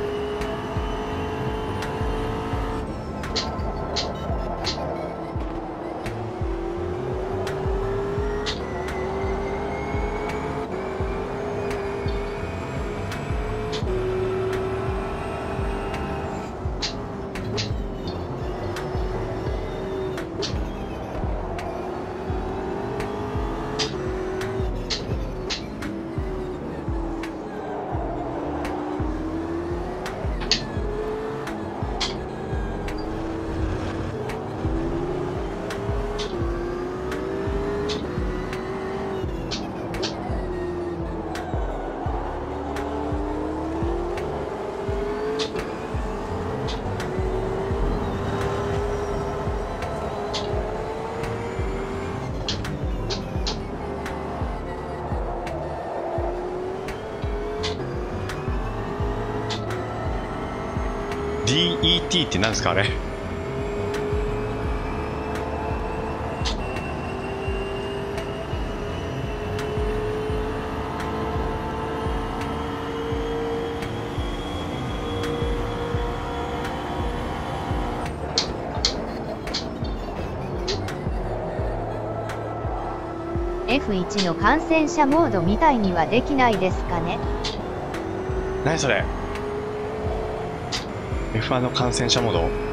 ディーイーティー って何ですかあれ。 エフワン の感染者モードみたいにはできないですかね。 何それ。エフワン の感染者モード。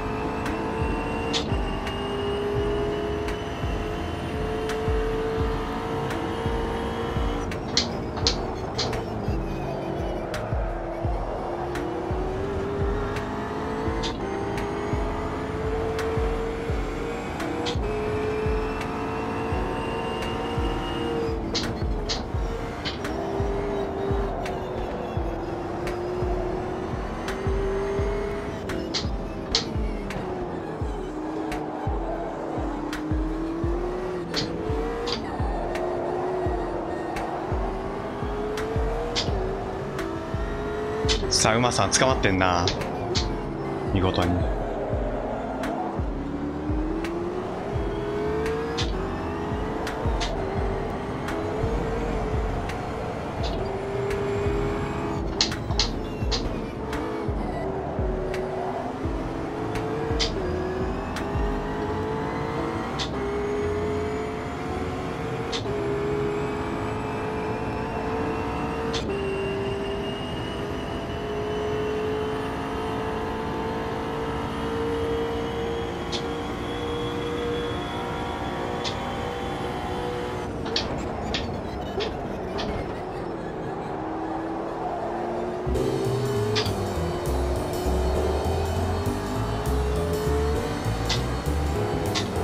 さあ馬さん捕まってんな、見事に。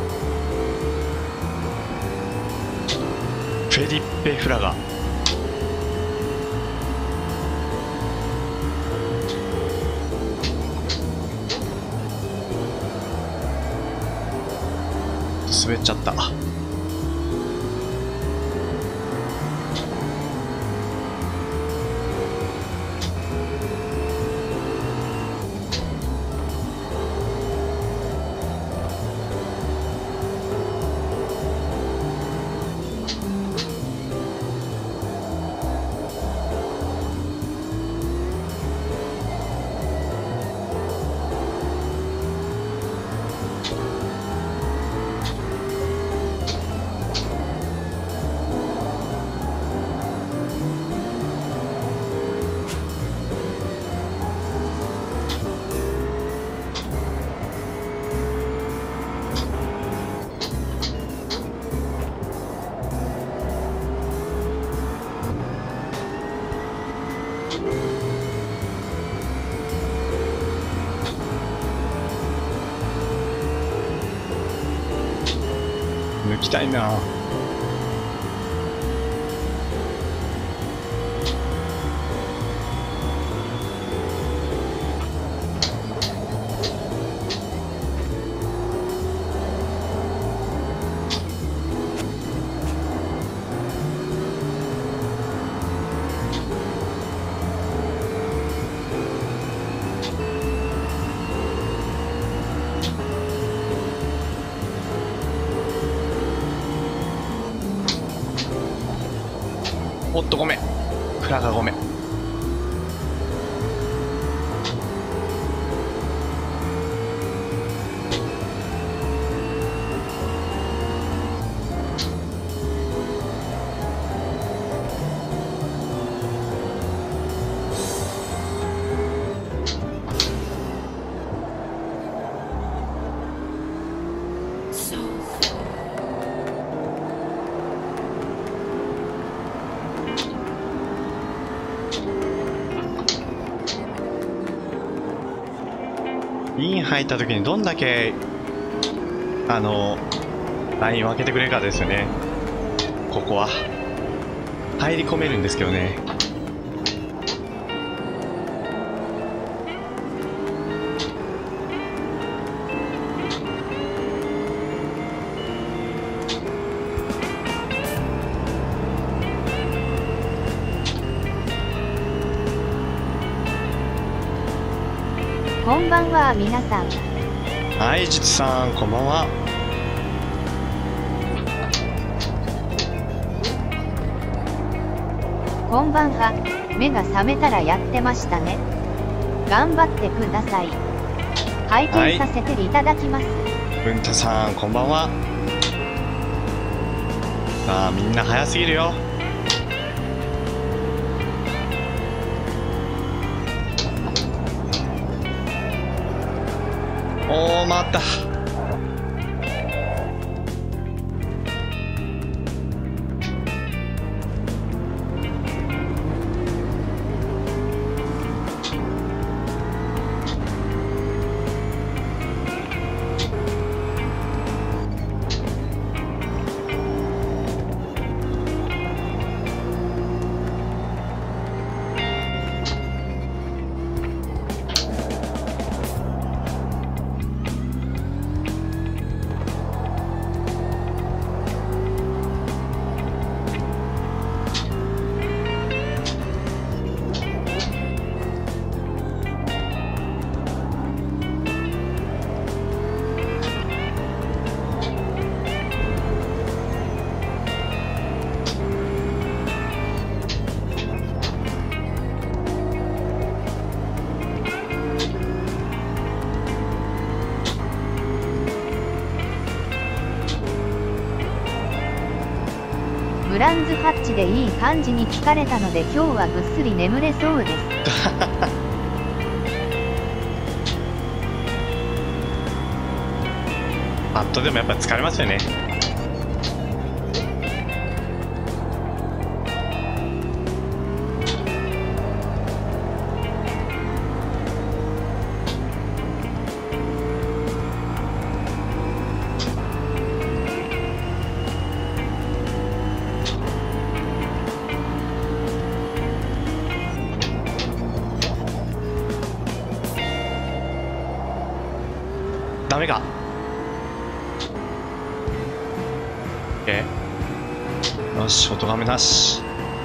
フェリッペ・フラガ。 滑っちゃった。抜きたいな。おっとごめん、クラがごめん。イン入った時にどんだけあのラインを開けてくれるかですよね。ここは入り込めるんですけどね。 こんばんは皆さん。 はい、じつさんこんばんは。 こんばんは。目が覚めたらやってましたね。頑張ってください。拝見させていただきます。 文太さんこんばんは。さあみんな早すぎるよ。おー、回った。 ブランズハッチでいい感じに疲れたので今日はぐっすり眠れそうです。 パッとでもやっぱ疲れますよね。ダメか。 ケー。よし、音がめなし。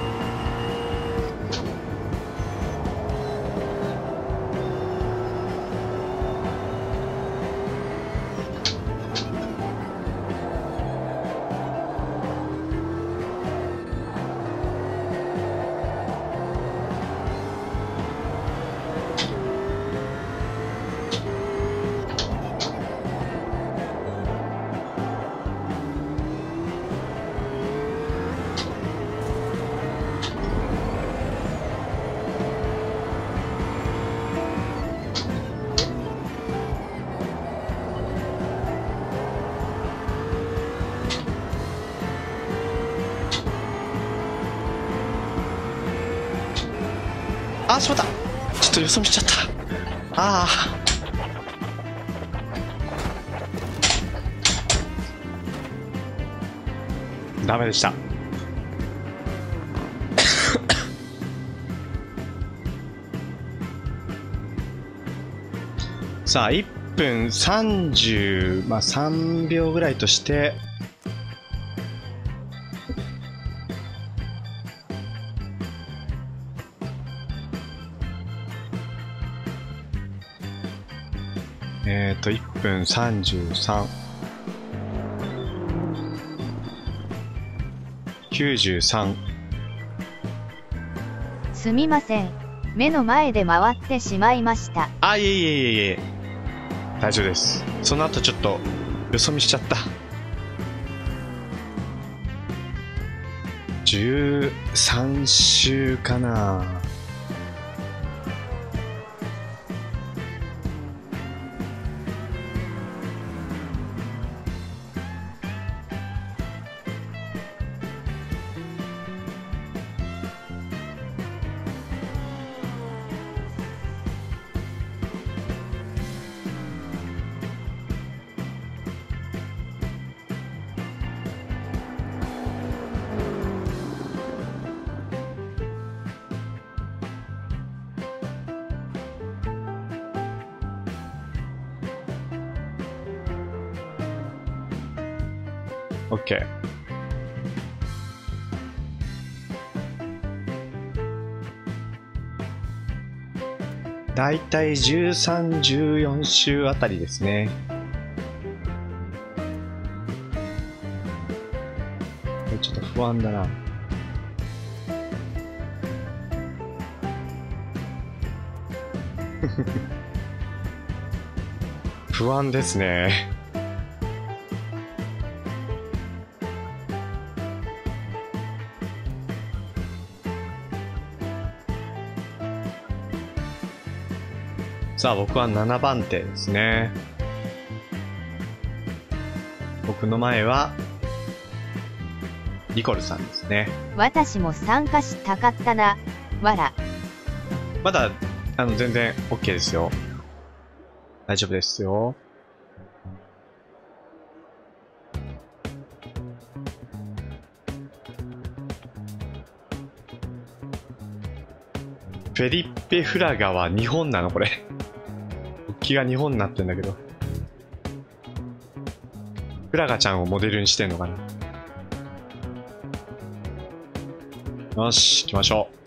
あー、しまった。ちょっとよそ見しちゃった。ああ。ダメでした。さあ、いっぷんさんじゅう、まあさんびょうぐらいとして、えっと、いっぷんさんじゅうさん、きゅうじゅうさん。 すみません。目の前で回ってしまいました。 あ、いえいえいえいえ。大丈夫です。その後ちょっと、よそ見しちゃった。じゅうさん周かな。OK。だいたいじゅうさん、じゅうよん周あたりですね。ちょっと不安だな。不安ですね。さあ、僕はななばん手ですね。僕の前はリコルさんですね。 私も参加したかったな。わら。 まだあの全然 OK ですよ。大丈夫ですよ。フェリッペ・フラガは日本なのこれ。国旗が日本になってんだけど。フラガちゃんをモデルにしてんのかな。よし、行きましょう。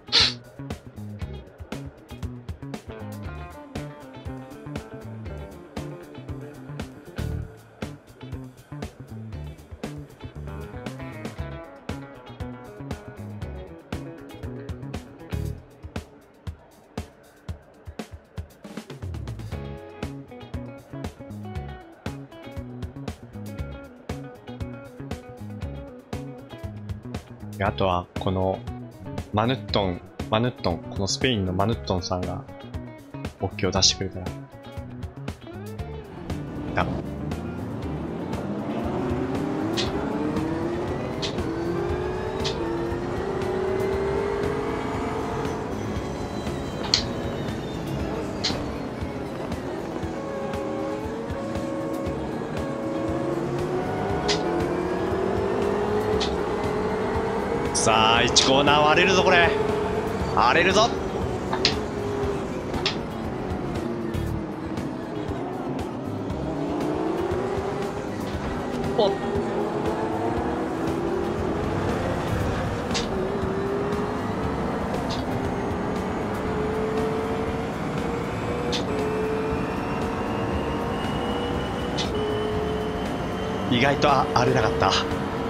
あとは、この、マヌットン、マヌットン、このスペインのマヌットンさんが、OK を出してくれたら。だ。さあ、いちコーナー割れるぞ、これ。荒れるぞ。おっ。 意外とあ荒れなかった。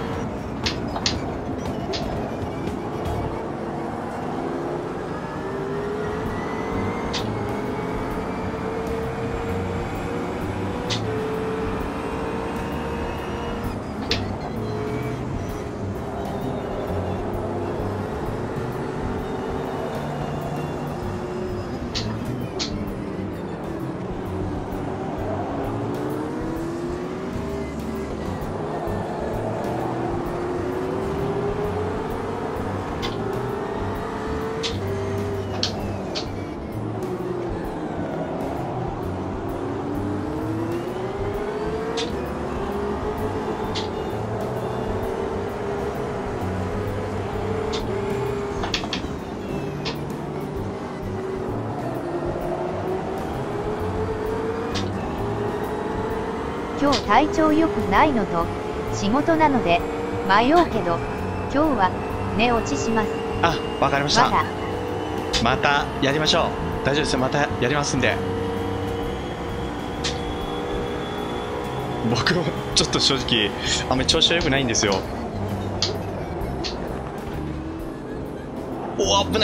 今日体調良くないのと仕事なので迷うけど今日は寝落ちします。 あ、わかりました。 まだまたやりましょう。大丈夫ですよ。またやりますんで。僕もちょっと正直あんまり調子は良くないんですよ。おー、危ない。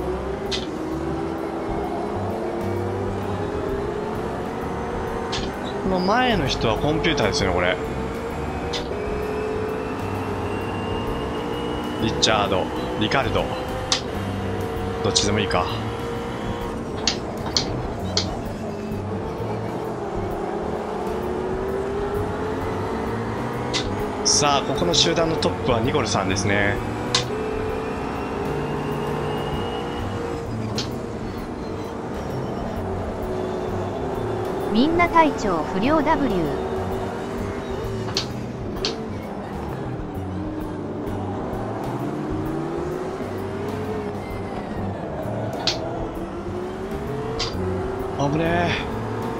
この前の人はコンピューターですよね、これ。リチャード、リカルド、どっちでもいいか。さあ、ここの集団のトップはニコルさんですね。 みんな体調不良 ダブリュー。 危ねえ。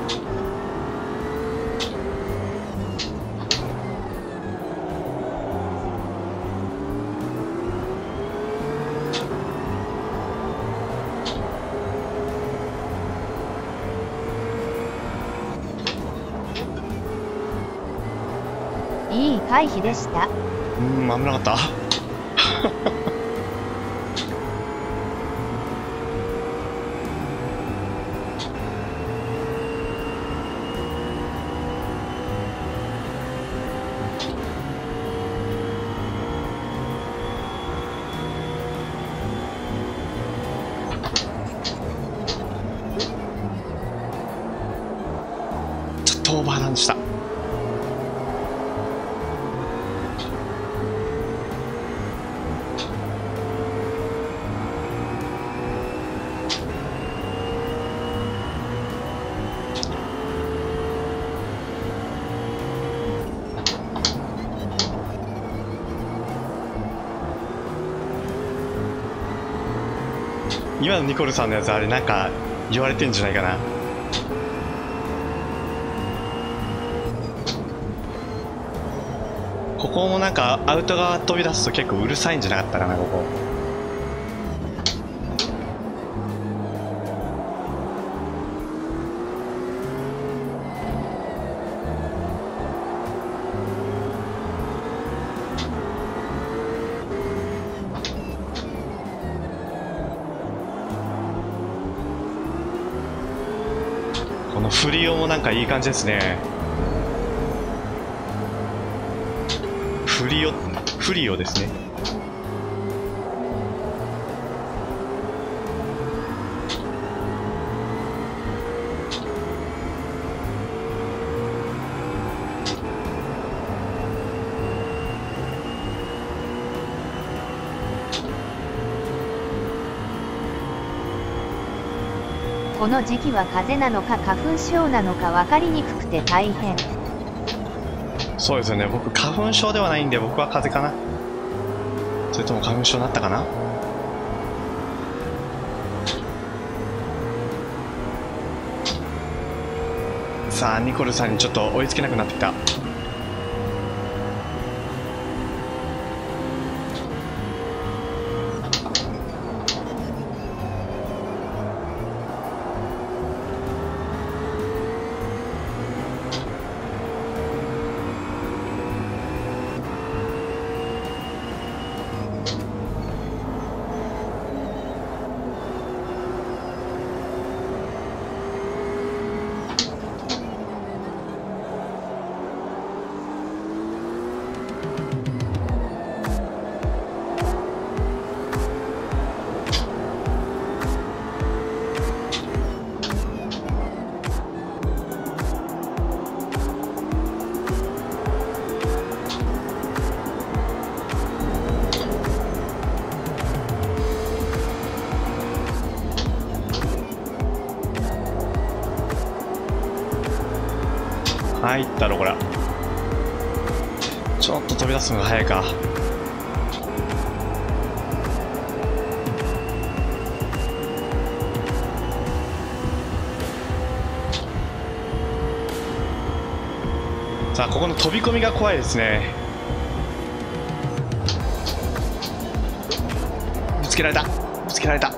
いい回避でした。 うん、危なかった。ちょっとオーバーランでした。今のニコルさんのやつ、あれなんか言われてんじゃないかな。ここもなんかアウト側飛び出すと結構うるさいんじゃなかったかな、ここ。このフリオもなんかいい感じですね。フリオ、フリオですね。 この時期は風邪なのか花粉症なのか分かりにくくて大変。 そうですよね。僕花粉症ではないんで、僕は風邪かな。それとも花粉症になったかな。さあ、ニコルさんにちょっと追いつけなくなってきた。 入ったろこれ。ちょっと飛び出すのが早いか。さあここの飛び込みが怖いですね。ぶつけられたぶつけられた。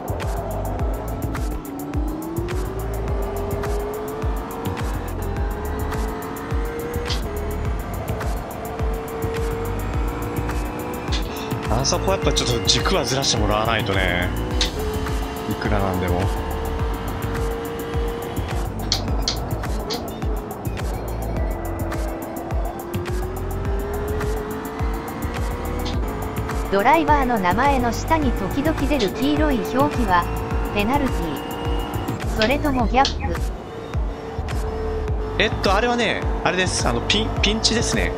あそこはやっぱちょっと軸はずらしてもらわないとね、いくらなんでも。 ドライバーの名前の下に時々出る黄色い表記はペナルティー、それともギャップ？ えっとあれはね、あれです。あのピンピンチですね。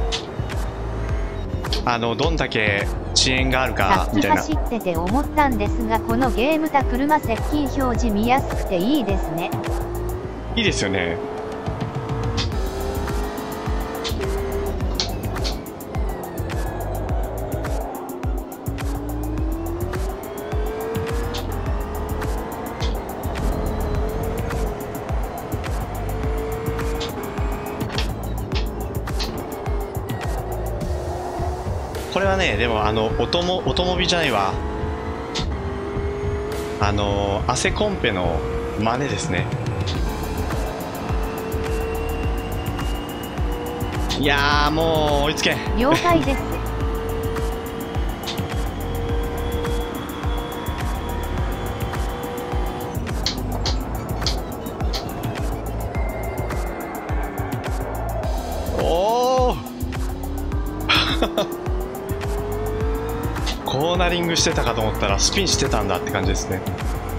あのどんだけ遅延があるかみたいな。 さっき走ってて思ったんですが、このゲームた車接近表示見やすくていいですね。 いいですよね。これはね、でもあの音も音もびじゃないわ。あのアセコンペの真似ですね。いやーもう追いつけん。 了解です。 おおコーナリングしてたかと思ったらスピンしてたんだって感じですね。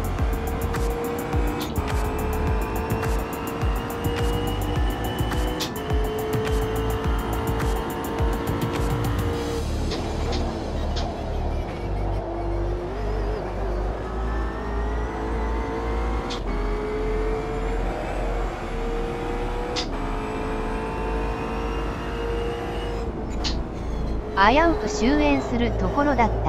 危うく終焉するところだった。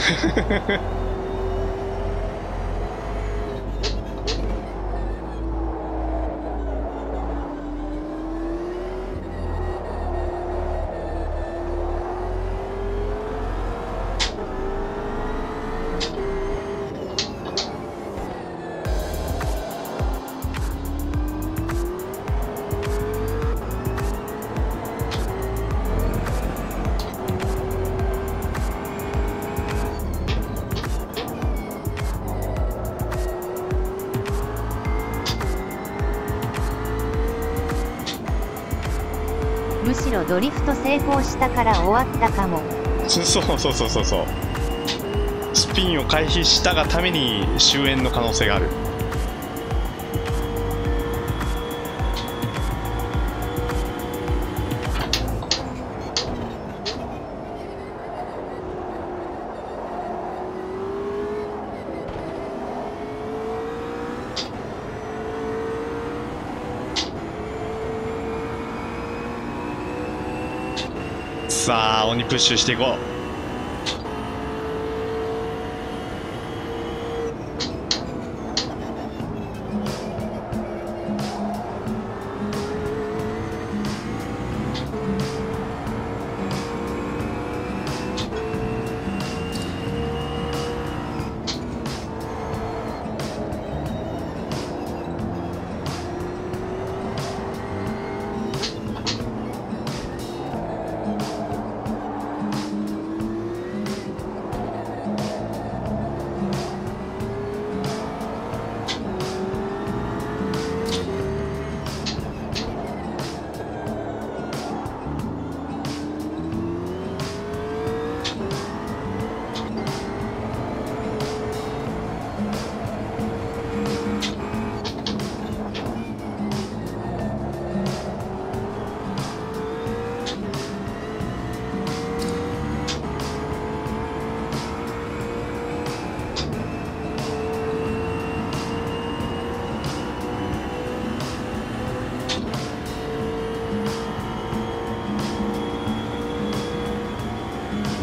むしろドリフト成功したから終わったかも。 そうそうそうそうそう。スピンを回避したがために終焉の可能性がある。さあ鬼プッシュしていこう。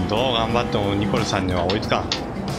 どう頑張ってもニコルさんには追いつかん。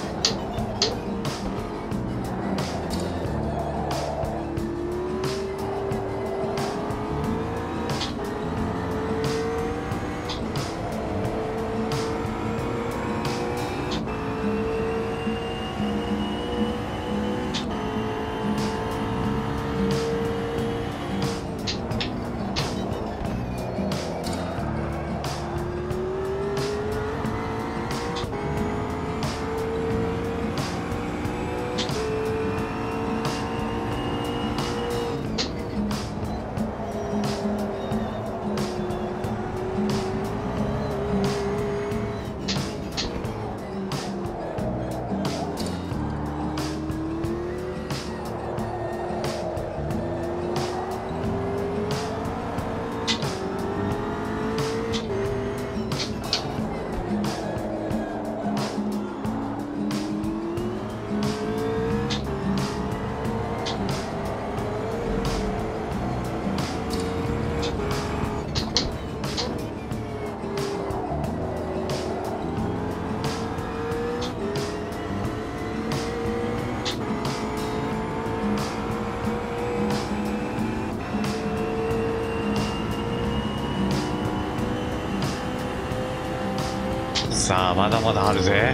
さあまだまだあるぜ。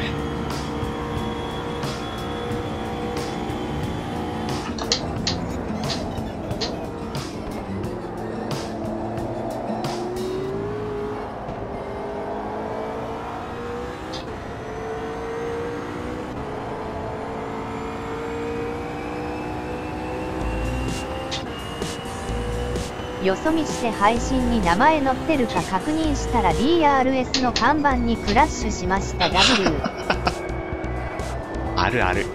よそ見して配信に名前載ってるか確認したら ディーアールエス の看板にクラッシュしました ダブリューあるある。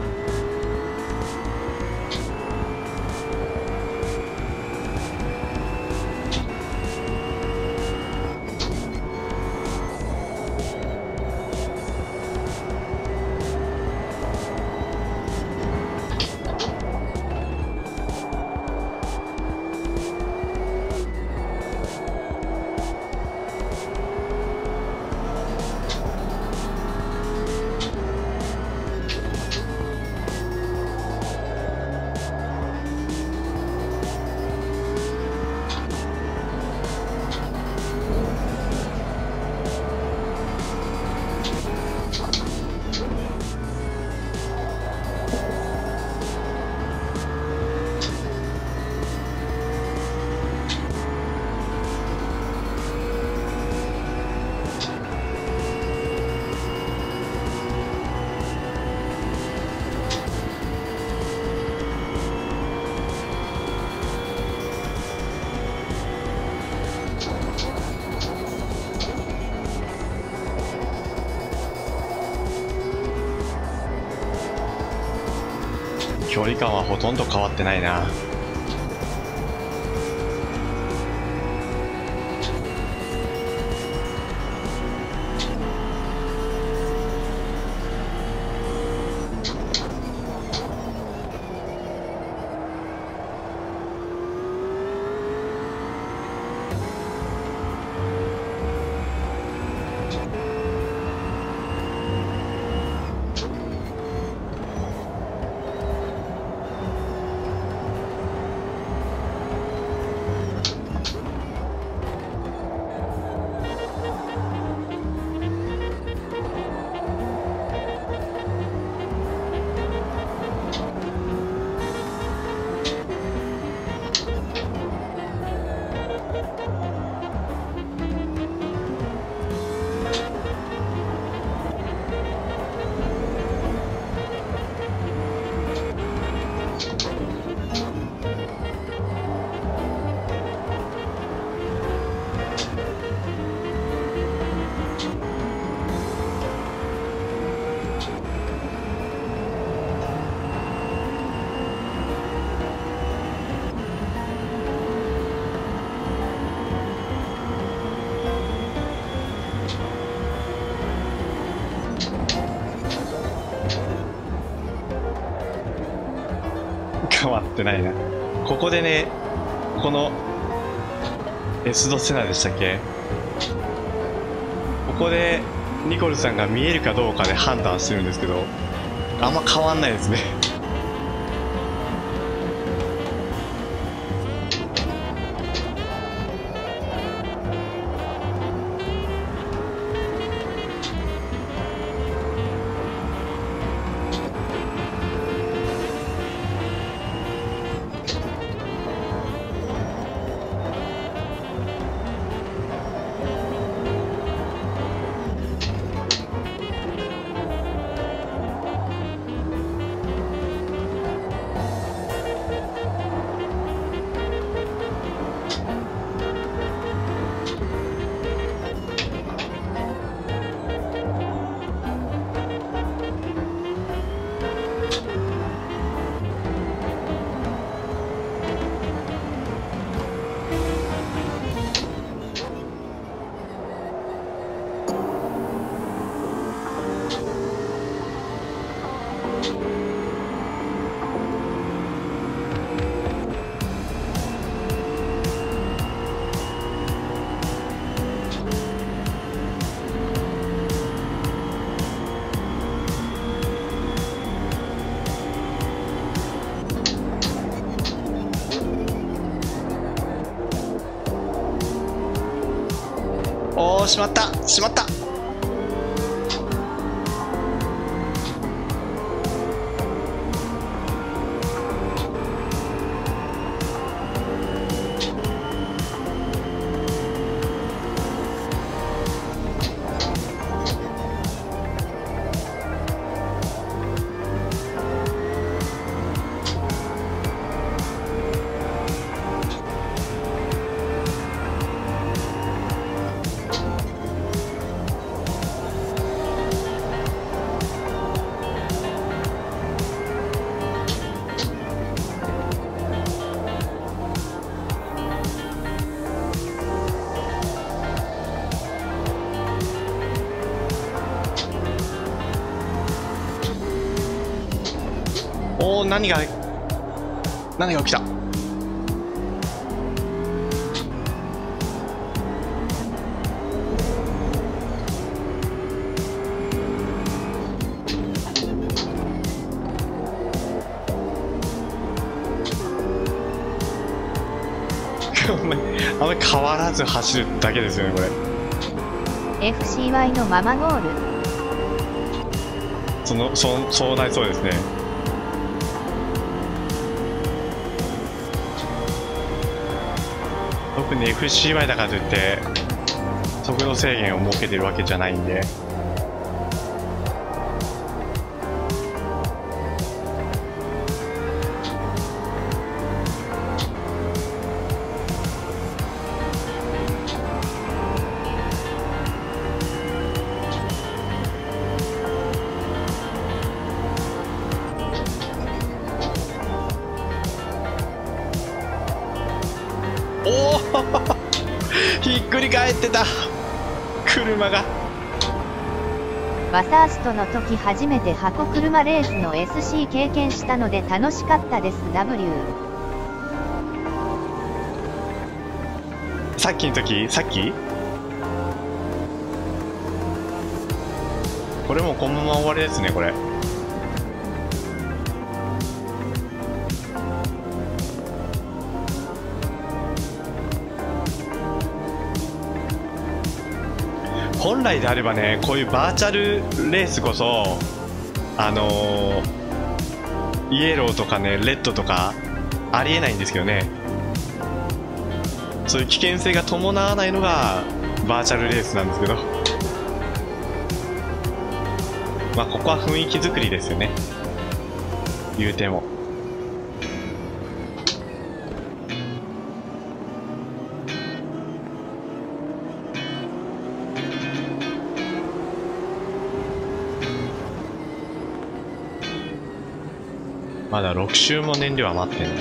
距離感はほとんど変わってないな。変わってないな。ここでね、このエスドセナでしたっけ、ここでニコルさんが見えるかどうかで判断してるんですけど、あんま変わんないですね。おー、しまったしまった。おー、何が何が起きた。あんまり変わらず走るだけですよねこれ。 エフシーワイ のままゴール。 そのそうそうなりそうですね。特に エフシーワイ だからといって速度制限を設けてるわけじゃないんで。おおひっくり返ってた車が。 バサーストの時初めて箱車レースの エスシー 経験したので楽しかったです。 ダブリューさっきの時さっきこれもうこのまま終わりですねこれ。本来であればね、こういうバーチャルレースこそあのー、イエローとかねレッドとかありえないんですけどね。そういう危険性が伴わないのがバーチャルレースなんですけど、まあここは雰囲気作りですよね言うても。まだろく周も燃料は余ってんだ。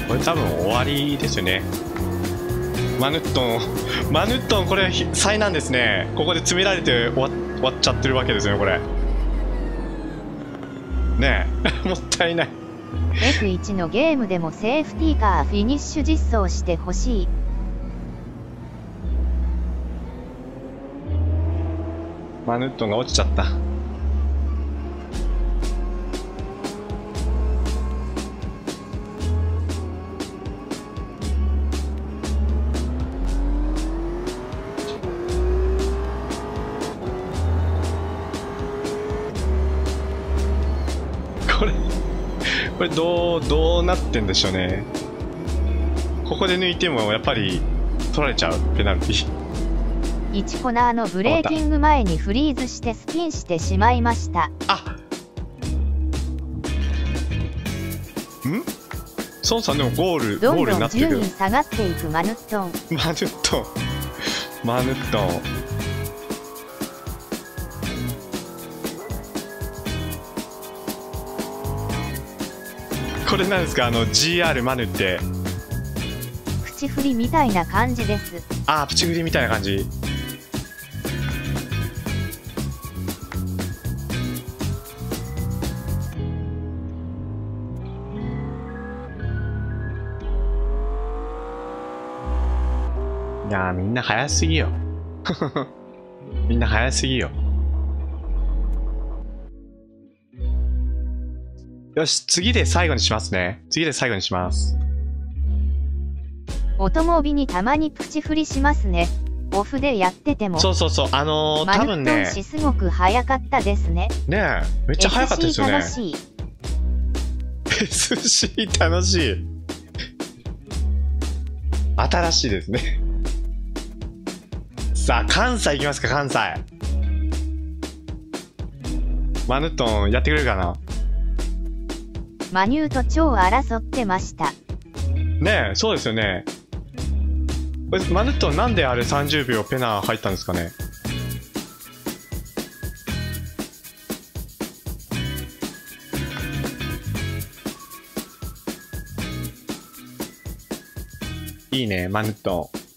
これ多分終わりですよね。マヌットンマヌットンこれ災難ですね。ここで詰められて終わ終わっちゃってるわけですよねこれねえもったいない。 エフワン のゲームでもセーフティーカーフィニッシュ実装してほしい。 マヌットンが落ちちゃった。これこれどうどうなってんでしょうね。ここで抜いてもやっぱり取られちゃうペナルティー。 いちコーナーのブレーキング前にフリーズしてスピンしてしまいました。 あん孫さんでもゴールどんゴールどん順になってる。 位下がっていくマヌットン。 マヌットンマヌットンこれなんですか、あの ジーアール マヌって。 口振りみたいな感じです。 ああプチ振りみたいな感じ。いやーみんな早すぎよみんな早すぎよ。よし次で最後にしますね。次で最後にします。 オトモビにたまにプチ振りしますね。オフでやってても。 そうそうそう、あのー、 マヌ多分ねットン氏すごく早かったですね。 ねえめっちゃ早かったですよね。 エスシー 楽しい。 エスシー 楽しい新しいですねさあ関西いきますか。関西マヌットンやってくれるかな。 マニューと超争ってました。 ねえそうですよね。これマヌットンなんであれさんじゅうびょうペナ入ったんですかね。いいねマヌットン。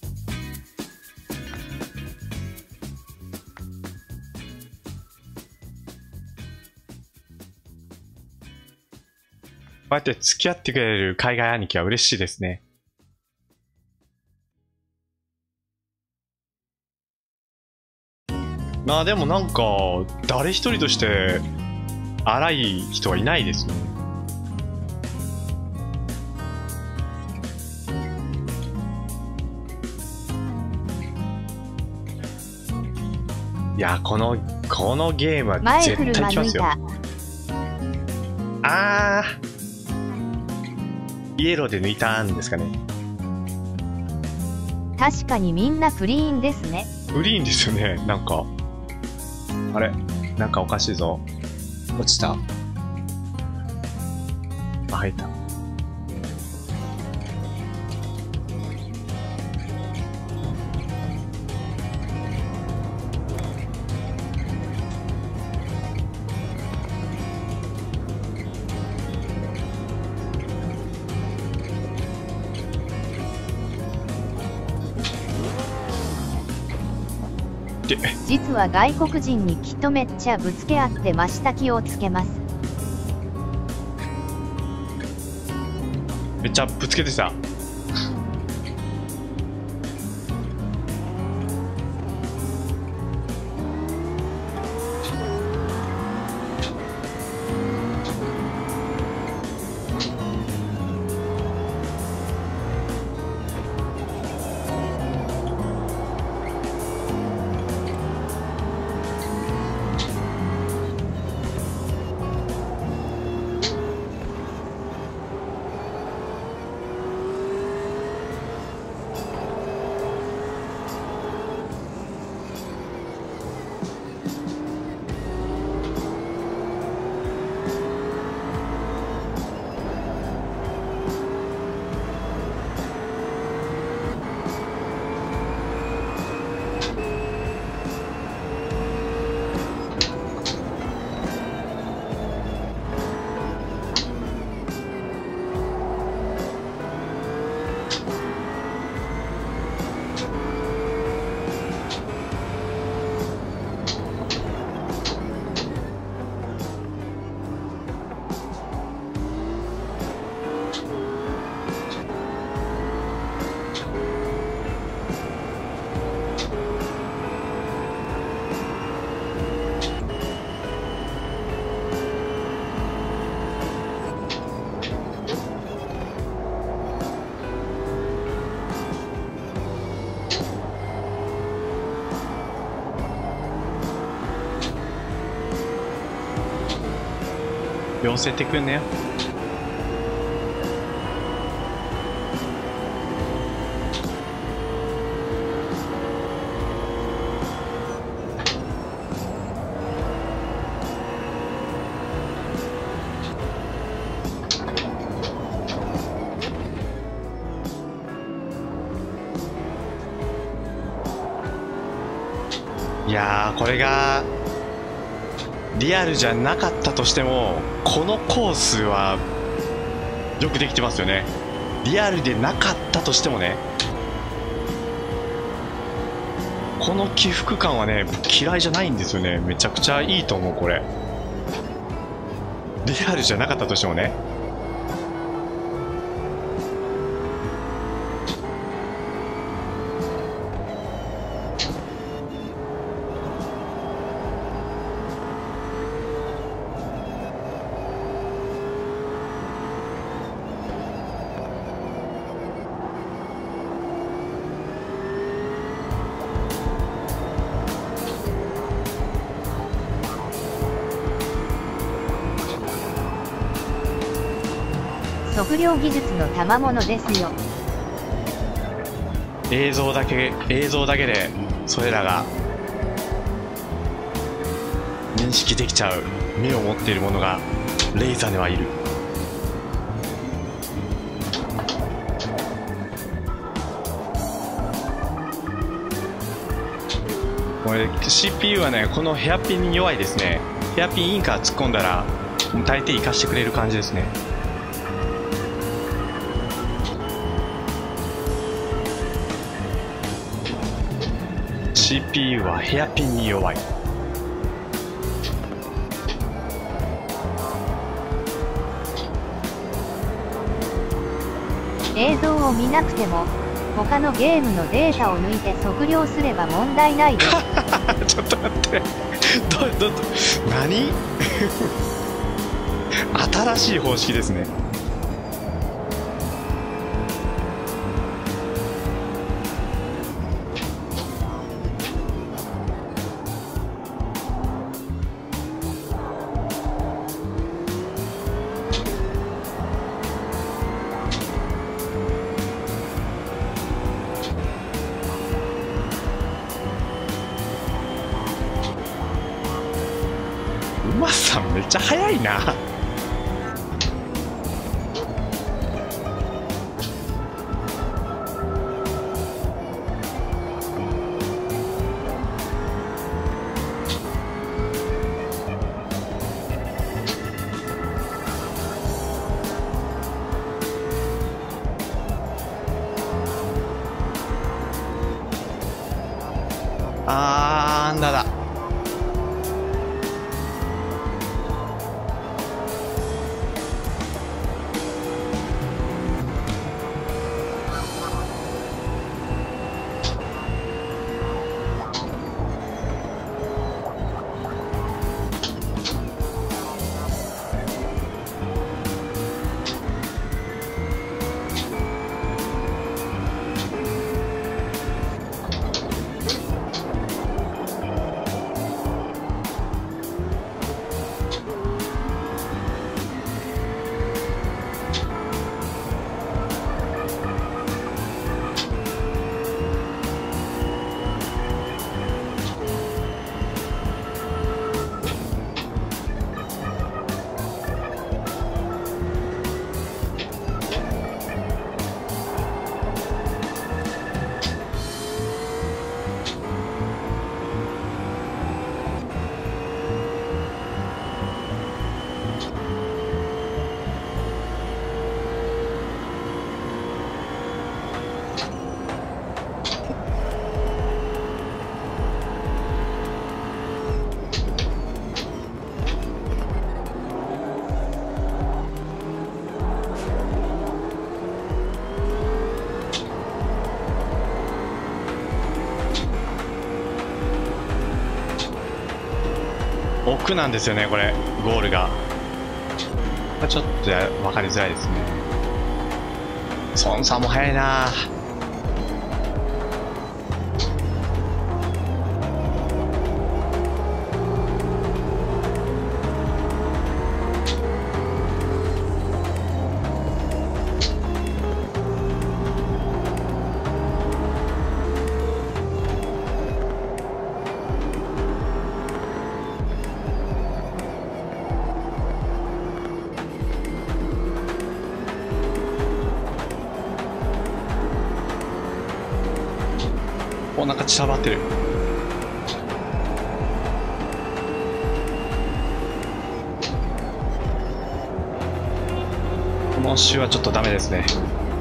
こうやって付き合ってくれる海外兄貴は嬉しいですね。まあでもなんか誰一人として荒い人はいないですね。いやこのこのゲームは絶対来ますよ。あーイエローで抜いたんですかね。 確かにみんなクリーンですね。 クリーンですよね。なんかあれなんかおかしいぞ。落ちた。あ入った。 実は外国人にきっとめっちゃぶつけ合ってました。気をつけます。 めっちゃぶつけてた。 寄せてくんねよ。いやー、これがリアルじゃなかったとしても、このコースはよくできてますよね。リアルでなかったとしてもね、この起伏感はね、嫌いじゃないんですよね。めちゃくちゃいいと思う、これ。リアルじゃなかったとしてもね。 測量技術の賜物ですよ。 映像だけ映像だけでそれらが認識できちゃう目を持っているものがレーザーにはいる。これ シーピーユー はね、このヘアピンに弱いですね。ヘアピンインカー突っ込んだら大抵活かしてくれる感じですね。シーピーユー はヘアピンに弱い。 映像を見なくても他のゲームのデータを抜いて測量すれば問題ないです。 ちょっと待って、どどど何新しい方式ですね。馬さんめっちゃ速いな。あー、なんだ。奥なんですよね、これゴールが。ちょっと分かりづらいですね。孫さんも早いな。 お、なんか散らばってる。今週はちょっとダメですね。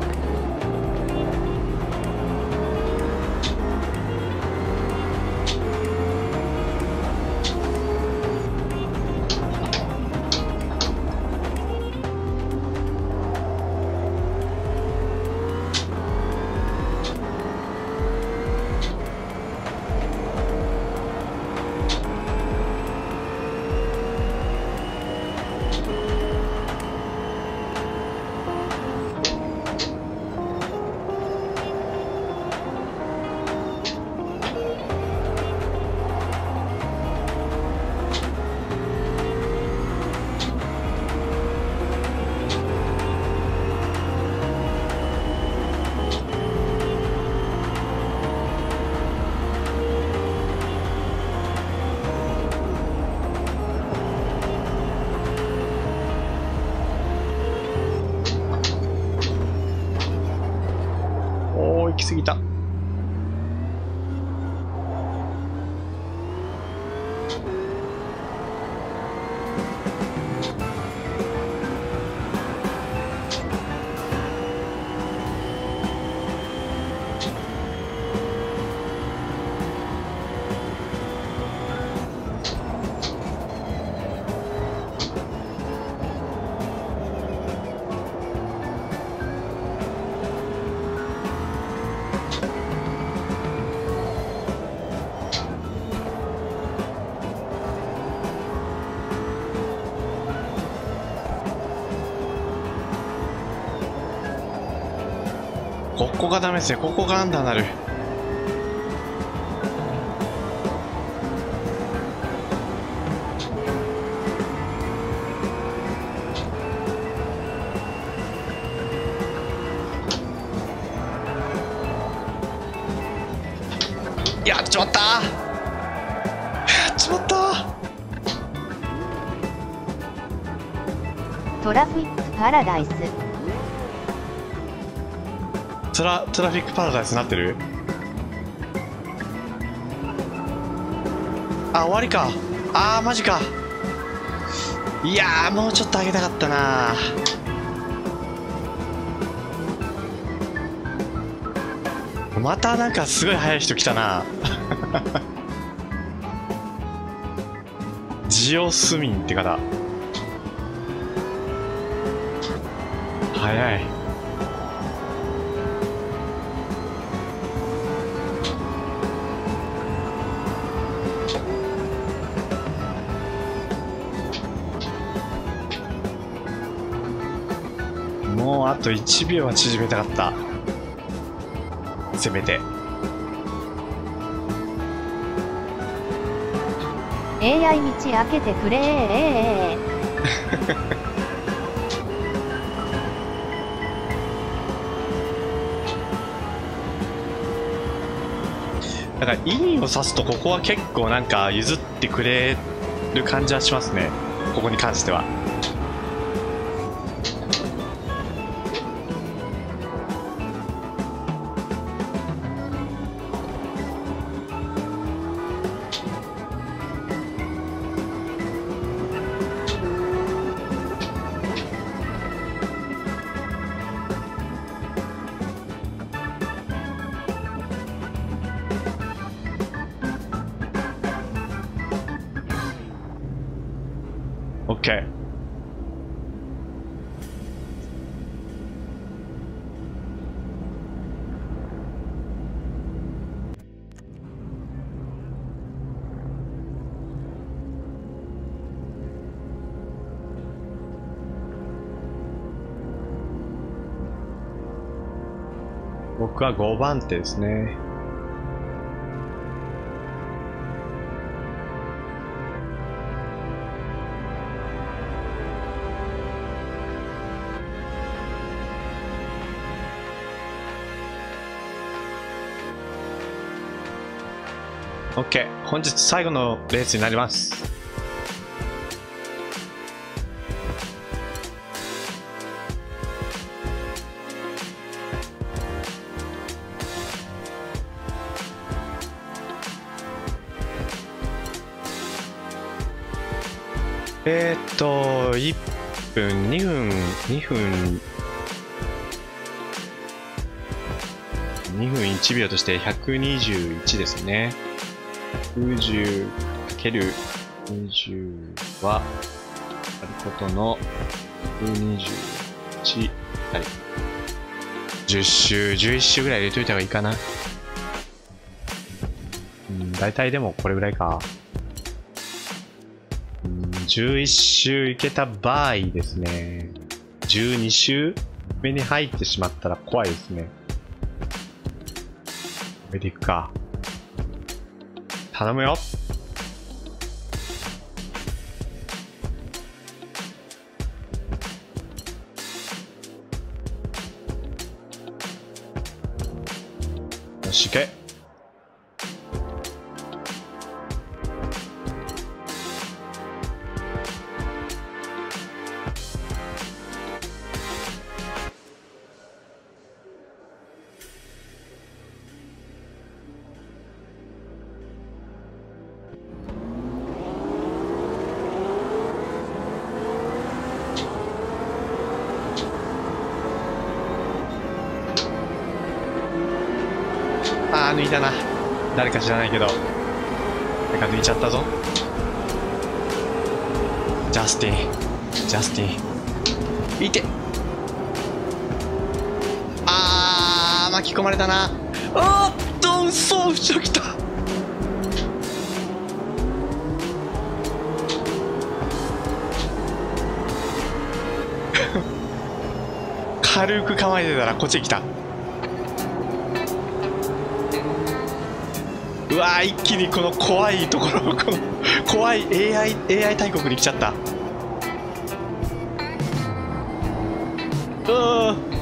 行き過ぎた。ここがダメですね。ここがアンダーなる。やっちまったやっちまった。 トラフィックパラダイス。 トラ、トラフィックパラダイスになってる。あ、終わりか。あー、マジか。いやー、もうちょっと上げたかったな。またなんかすごい速い人来たな。ジオスミンって方。速い。もうあといちびょうは縮めたかった。せめてエーアイ 道開けてくれー。 だからインを指すとここは結構なんか譲ってくれる感じはしますね、ここに関しては。オッケー。僕はごばん手ですね。オッケー、本日最後のレースになります。 えー、っと、いっぷん、にふん、にふん、にふんいちびょうとしてひゃくにじゅういちですね。きゅうじゅうかけるにじゅう は、あることのひゃくにじゅういち、はい。じゅっ周、じゅういっ周ぐらい入れといた方がいいかな。うん、だいたいでもこれぐらいか。うん、じゅういっ周いけた場合ですね。じゅうに周目に入ってしまったら怖いですね。これでいくか。頼むよ。よし、いけ。あー、抜いたな。誰か知らないけど。誰か抜いちゃったぞ。ジャスティン。ジャスティン。いて。あー、巻き込まれたな。あーっと、嘘、後ろ来た。軽く構えてたらこっちに来た。うわー、一気にこの怖いところ、この怖い エーアイ、エーアイ 大国に来ちゃった。うーん。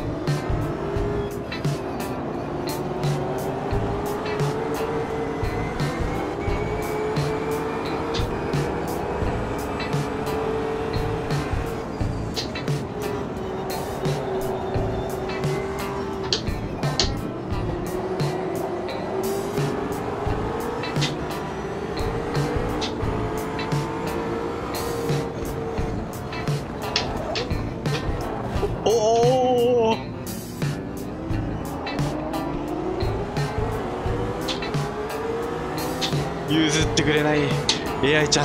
おー、譲ってくれない エーアイ ちゃん。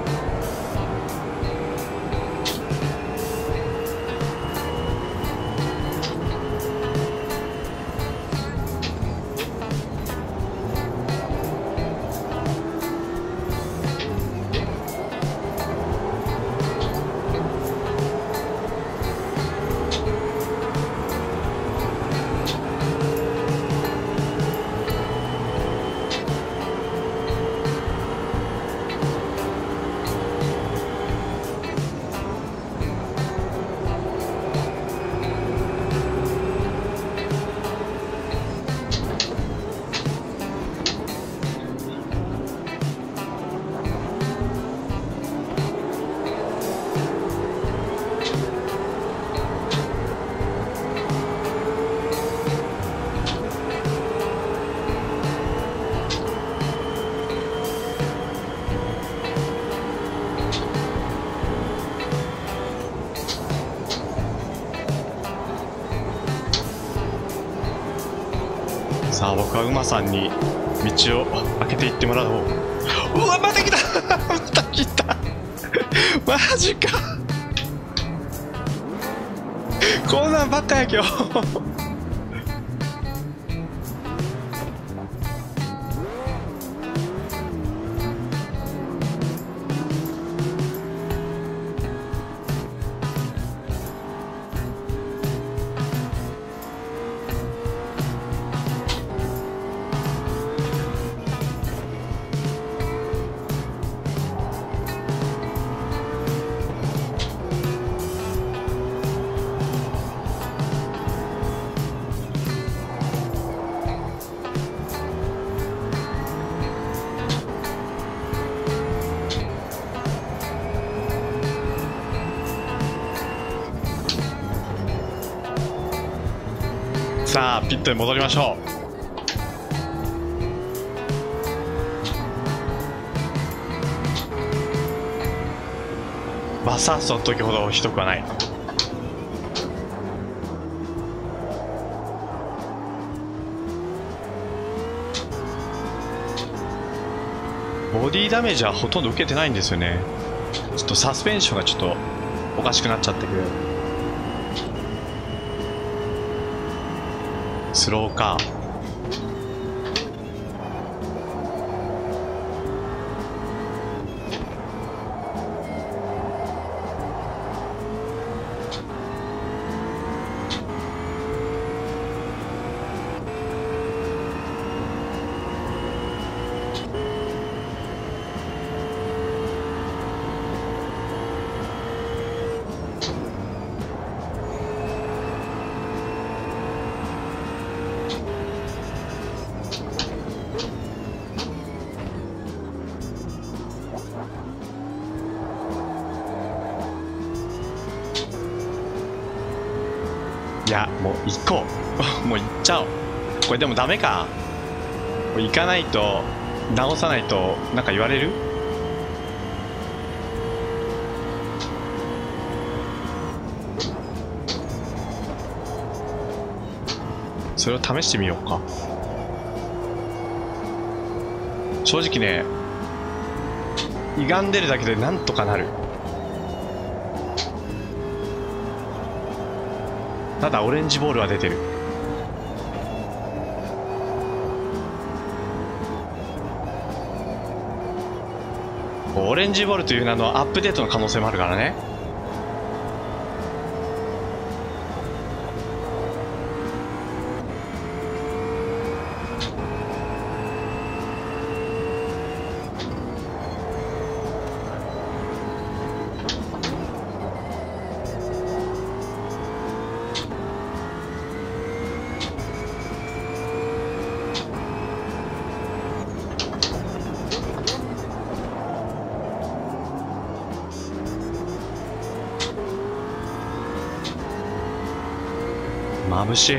さあ、僕は馬さんに道を開けていってもらおう。うわ、また来たまた来たマジかこんなんばっかや今日さあ、ピットに戻りましょう。 バサスの時ほどひどくはない。ボディダメージはほとんど受けてないんですよね。ちょっとサスペンションがちょっとおかしくなっちゃってくる。スローか。いや、もう行こう。もう行っちゃおう。これでもダメか。これ行かないと、直さないと、なんか言われる？それを試してみようか。正直ね、歪んでるだけでなんとかなる。ただオレンジボールは出てる。オレンジボールという名のアップデートの可能性もあるからね。眩しい。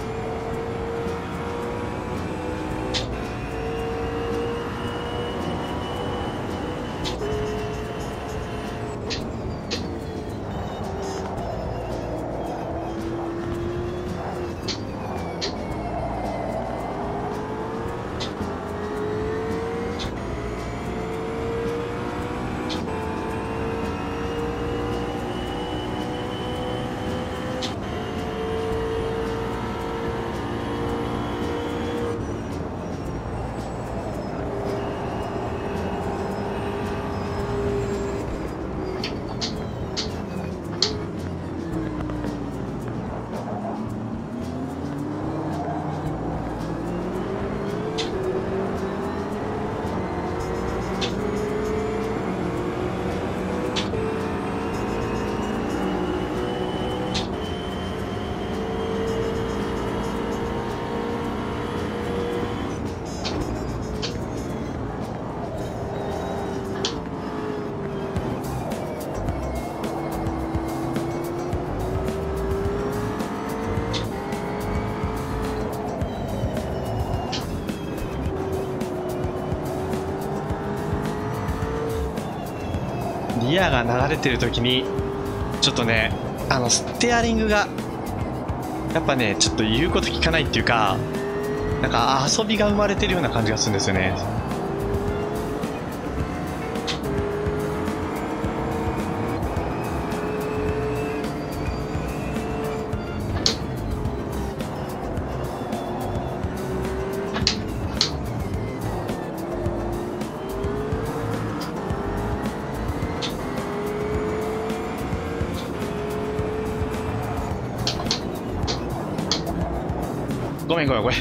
ギアが流れてる時にちょっとね、あのステアリングがやっぱねちょっと言うこと聞かないっていうか、なんか遊びが生まれてるような感じがするんですよね。ごめんごめんごめん。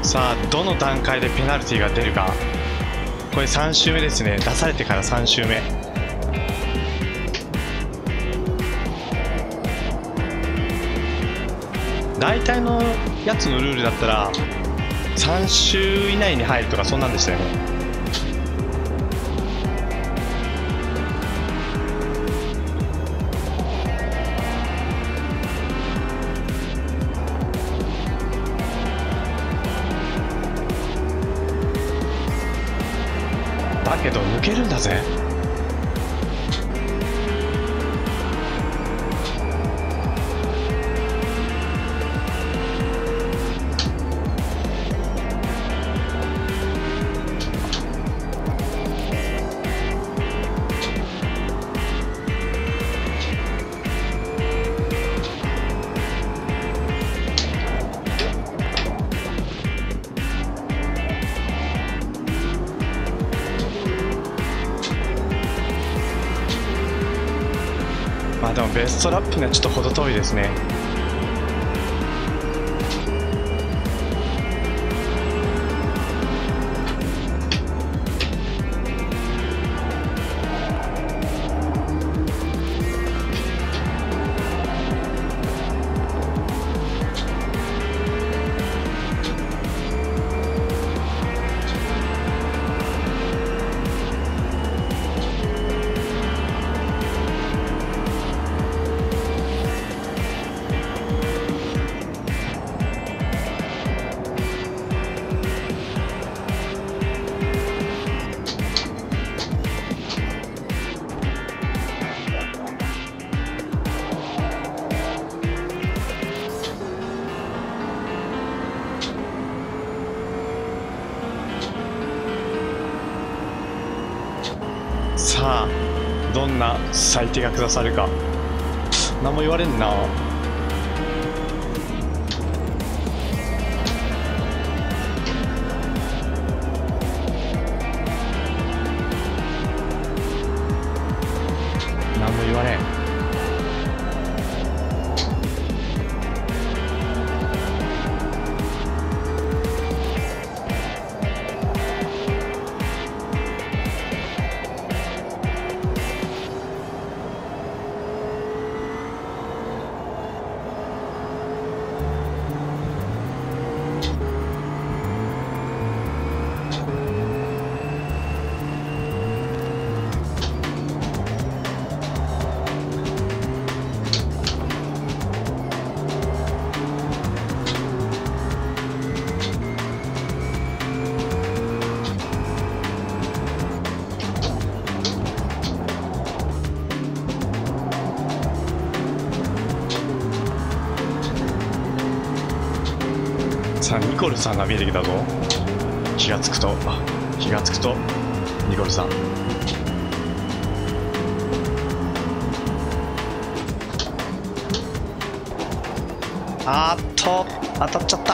さあどの段階でペナルティが出るか。これさん周目ですね。出されてからさん周目。大体のやつのルールだったらさん周以内に入るとかそんなんでしたよね。だけど抜けるんだぜ。まあでもベストラップにはちょっと程遠いですね。さあどんな裁定が下されるか。何も言われんな。何も言われん。さあニコルさんが見えてきたぞ。気がつくと気がつくとニコルさん。あーっと当たっちゃった。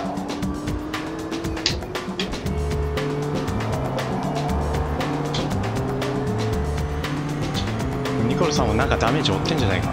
ニコルさんもなんかダメージ負ってんじゃないか。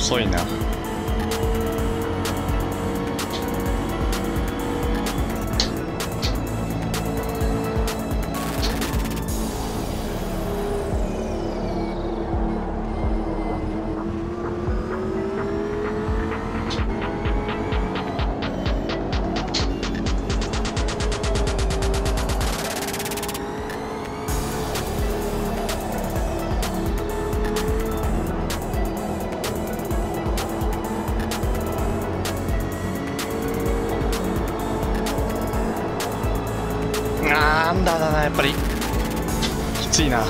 遅いな。アンダーだな、やっぱりきついな。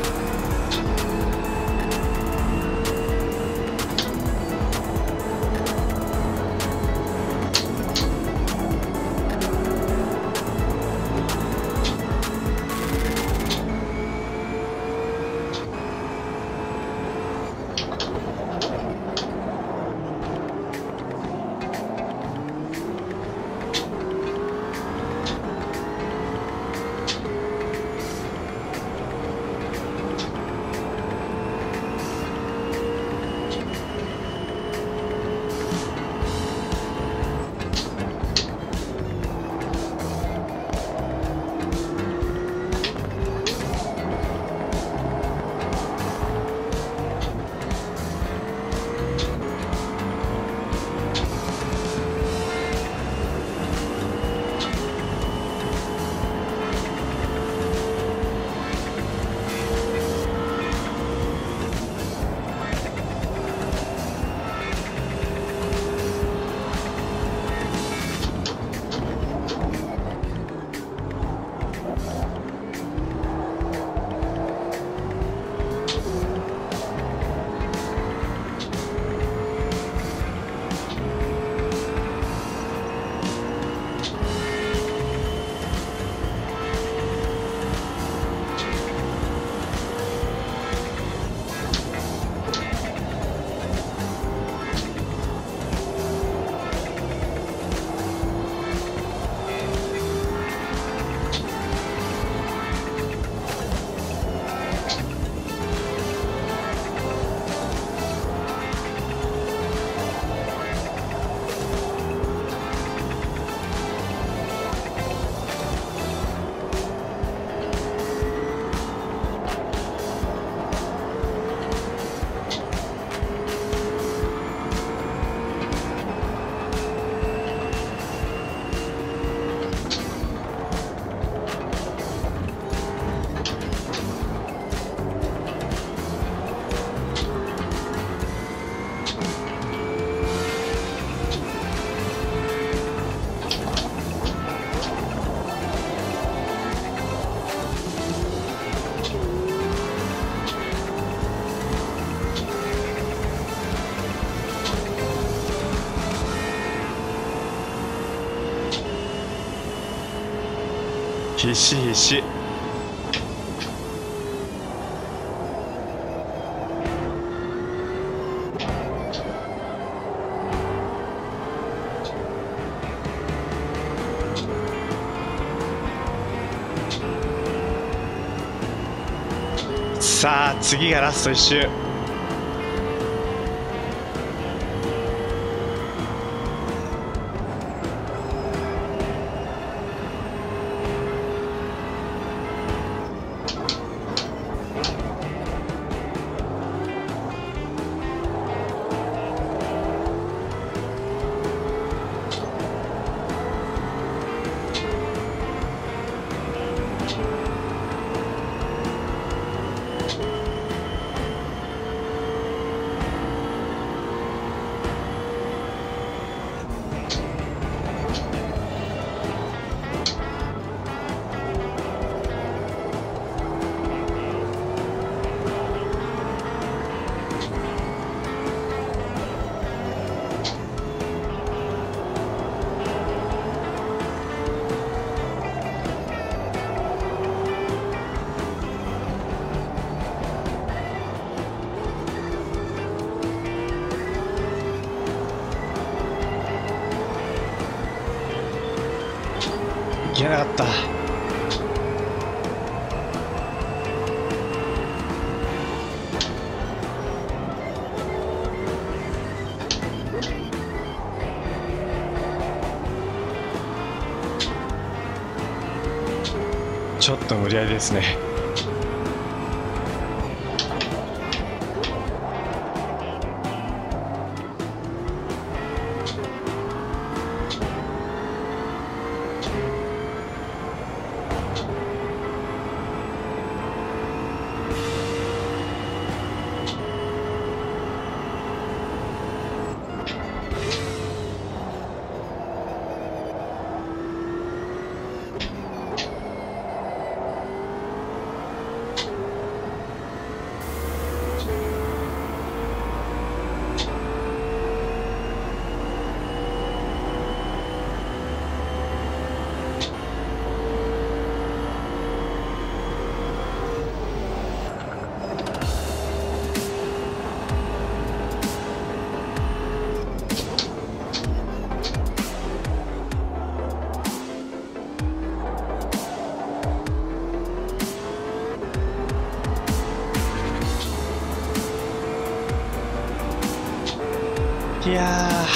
必死必死。さあ次がラスト一周。いけなかった。 ちょっと無理やりですね。いや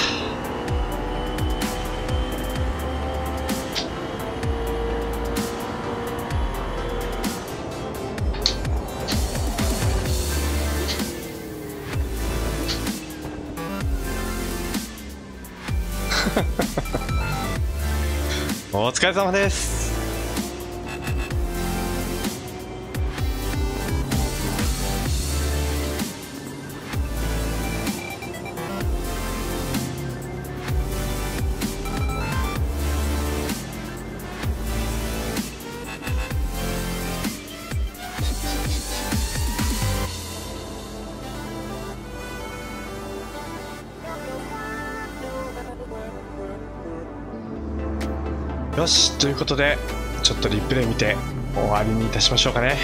ーお疲れ様です。よし、ということでちょっとリプレイ見て終わりにいたしましょうかね。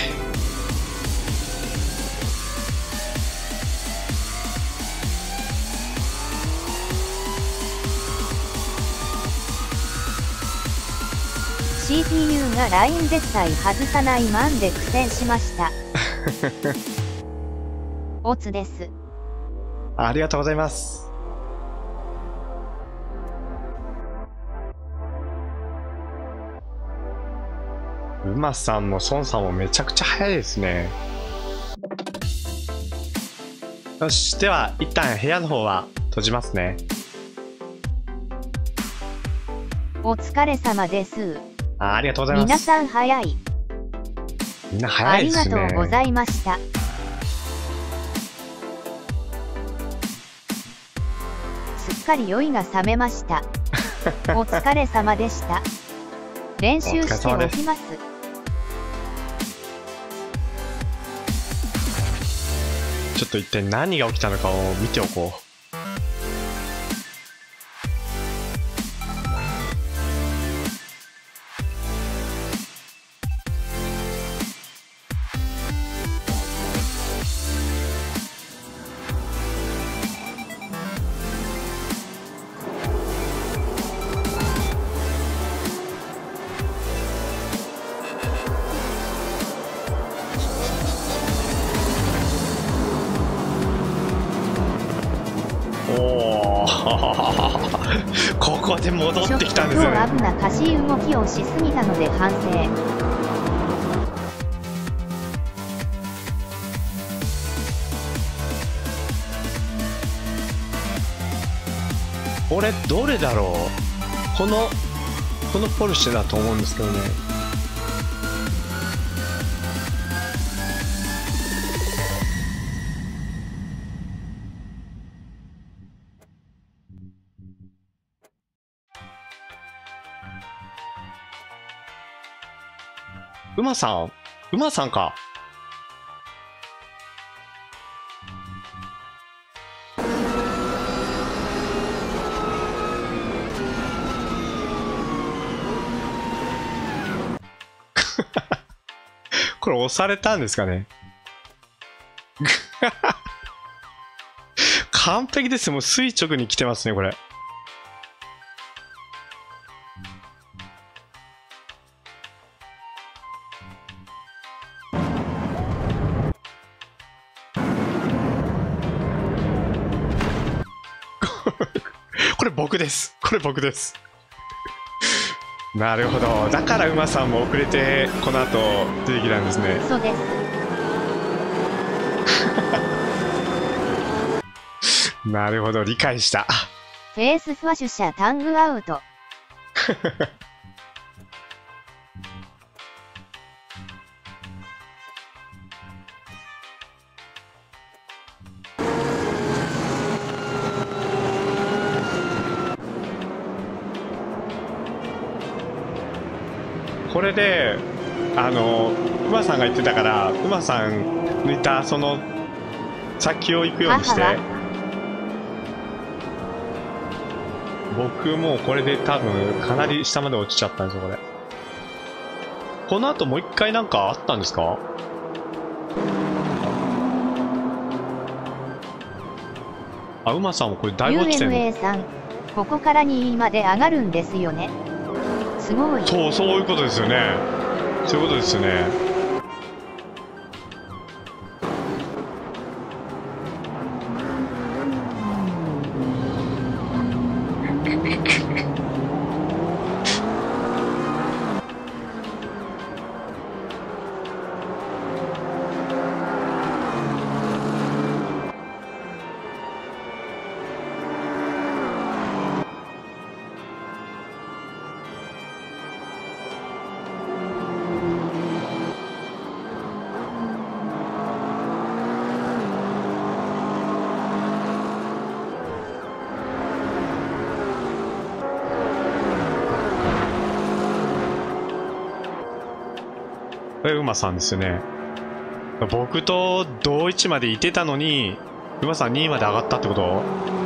シーピーユー が ライン 絶対外さないマンで苦戦しました。オツです。 ありがとうございます。馬さんも孫さんもめちゃくちゃ早いですね。よし、では一旦部屋の方は閉じますね。 お疲れ様です。 あ、ありがとうございます。 皆さん早い。 みんな早いですね。 ありがとうございました。すっかり酔いが覚めました。お疲れ様でした。練習しておきます。 ちょっと一体何が起きたのかを見ておこう。ここで戻ってきたんですよね。 ちょっと今日危なかしい動きをしすぎたので反省。 これどれだろう。このこのポルシェだと思うんですけどね。馬さん馬さんか。これ押されたんですかね。完璧です。もう垂直に来てますねこれ。これ僕です。これ僕です。 なるほど。だから馬さんも遅れてこの後出てきたんですね。 そうです。 なるほど、理解した。 フェースファッシュ社タングアウト。 これであの馬さんが言ってたから馬さん抜いたその先を行くようにして。僕もうこれで多分かなり下まで落ちちゃったんですよこれ。この後もう一回なんかあったんですか？あ、馬さんもこれだいぶ落ちてるの。 ユーエムエー さん、ここからにいまで上がるんですよね。すごい。 そう、そういうことですよね。そういうことですよね。これ馬さんですよね。僕と同位置までいてたのに馬さんにいまで上がったってこと？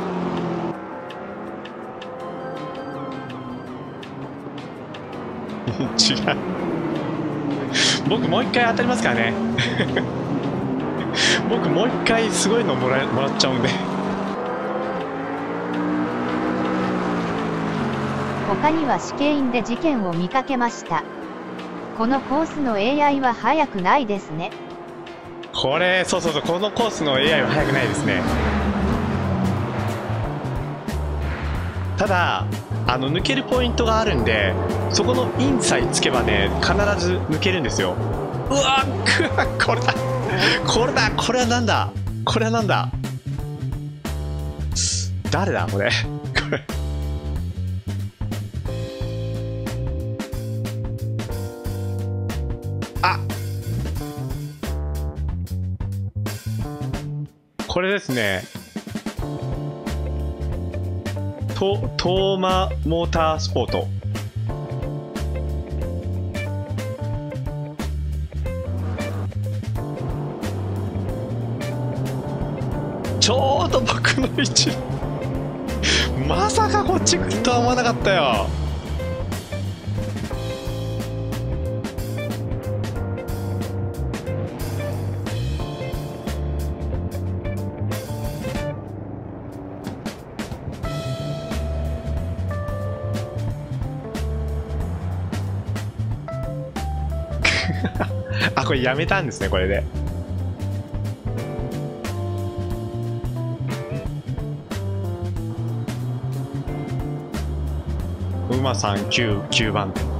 違う。僕もう一回当たりますからね。僕もう一回すごいのもらえもらっちゃうんで。 他には試験員で事件を見かけました。このコースの エーアイ は速くないですね。 これ、そうそうそう、このコースの エーアイ は速くないですね。ただ、あの抜けるポイントがあるんで、そこのインさえつけばね、必ず抜けるんですよ。うわっ、これだ、これだ、これはなんだ、これはなんだ、誰だ、これ、これ。あ、これですね。トトーマモータースポート。ちょうど僕の位置。まさかこっち来るとは思わなかったよ。あ、これやめたんですね、これで。馬さんきゅう、きゅうばん手。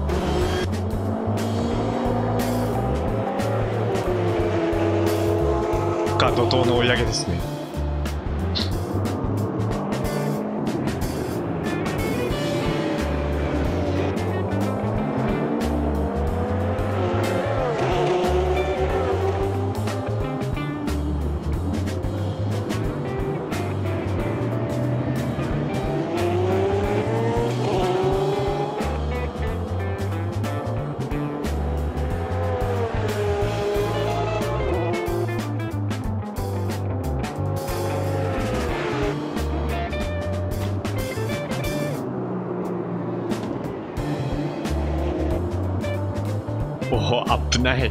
が怒涛の追い上げですね。おお、危ない。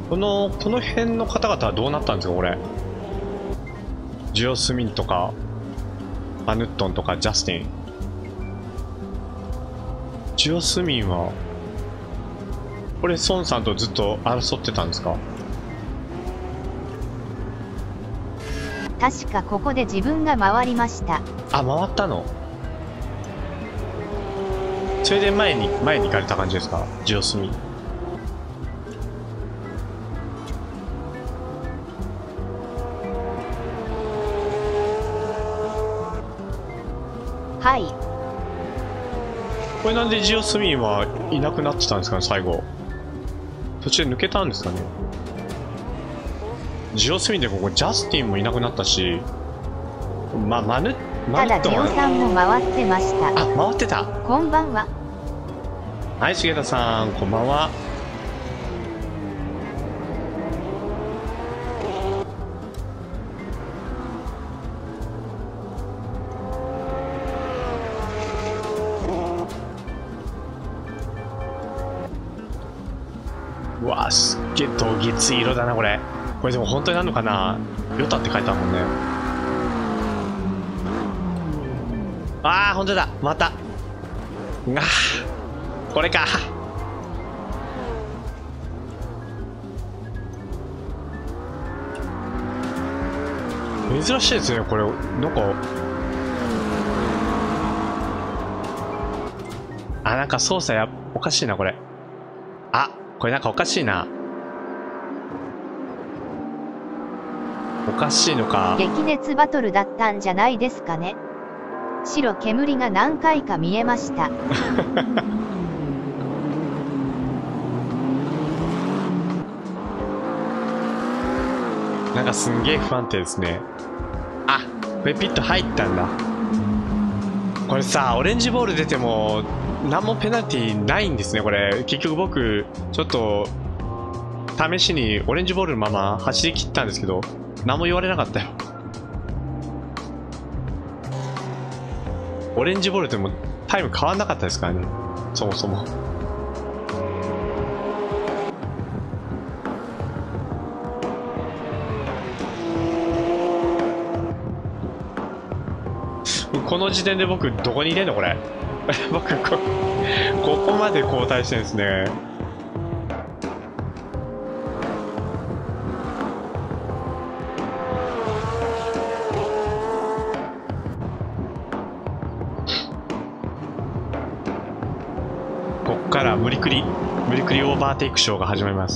このこの辺の方々はどうなったんですかこれ。ジオスミンとかバヌットンとかジャスティン。ジオスミンはこれ孫さんとずっと争ってたんですか？ 確かここで自分が回りました。 あ、回ったの？それで前に前に行かれた感じですか？ジオスミン。 はい。 これなんでジオスミンはいなくなってたんですかね最後。途中で抜けたんですかね。ジオスミンでここジャスティンもいなくなったし、ま、マヌマただジオさんも回ってました。 あ、回ってた。 こんばんは。 はい、重田さんこんばんは。うわー、すっげえどぎつい色だなこれ。これでも本当になるのかな。ヨタって書いてあるもんね。ああ本当だ、また。がこれか。珍しいですねこれ。なんかあ、なんか操作やおかしいなこれ。あ、これなんかおかしいな。おかしいのか。 激熱バトルだったんじゃないですかね。白煙が何回か見えました。 なんかすんげえ不安定ですね。あ、これピット入ったんだ。これさ、オレンジボール出ても何もペナルティーないんですねこれ。結局僕ちょっと試しにオレンジボールのまま走り切ったんですけど何も言われなかったよ。オレンジボールでもタイム変わんなかったですからねそもそも。この時点で僕どこにいれんのこれ。僕こここまで後退してるんですね。こっから無理くり無理くりオーバーテイクショーが始まります。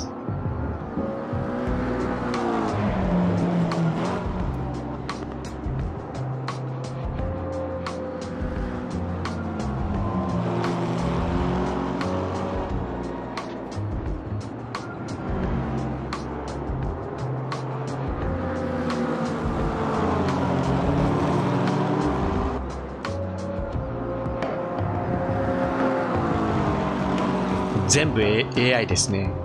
全部 エーアイ ですね。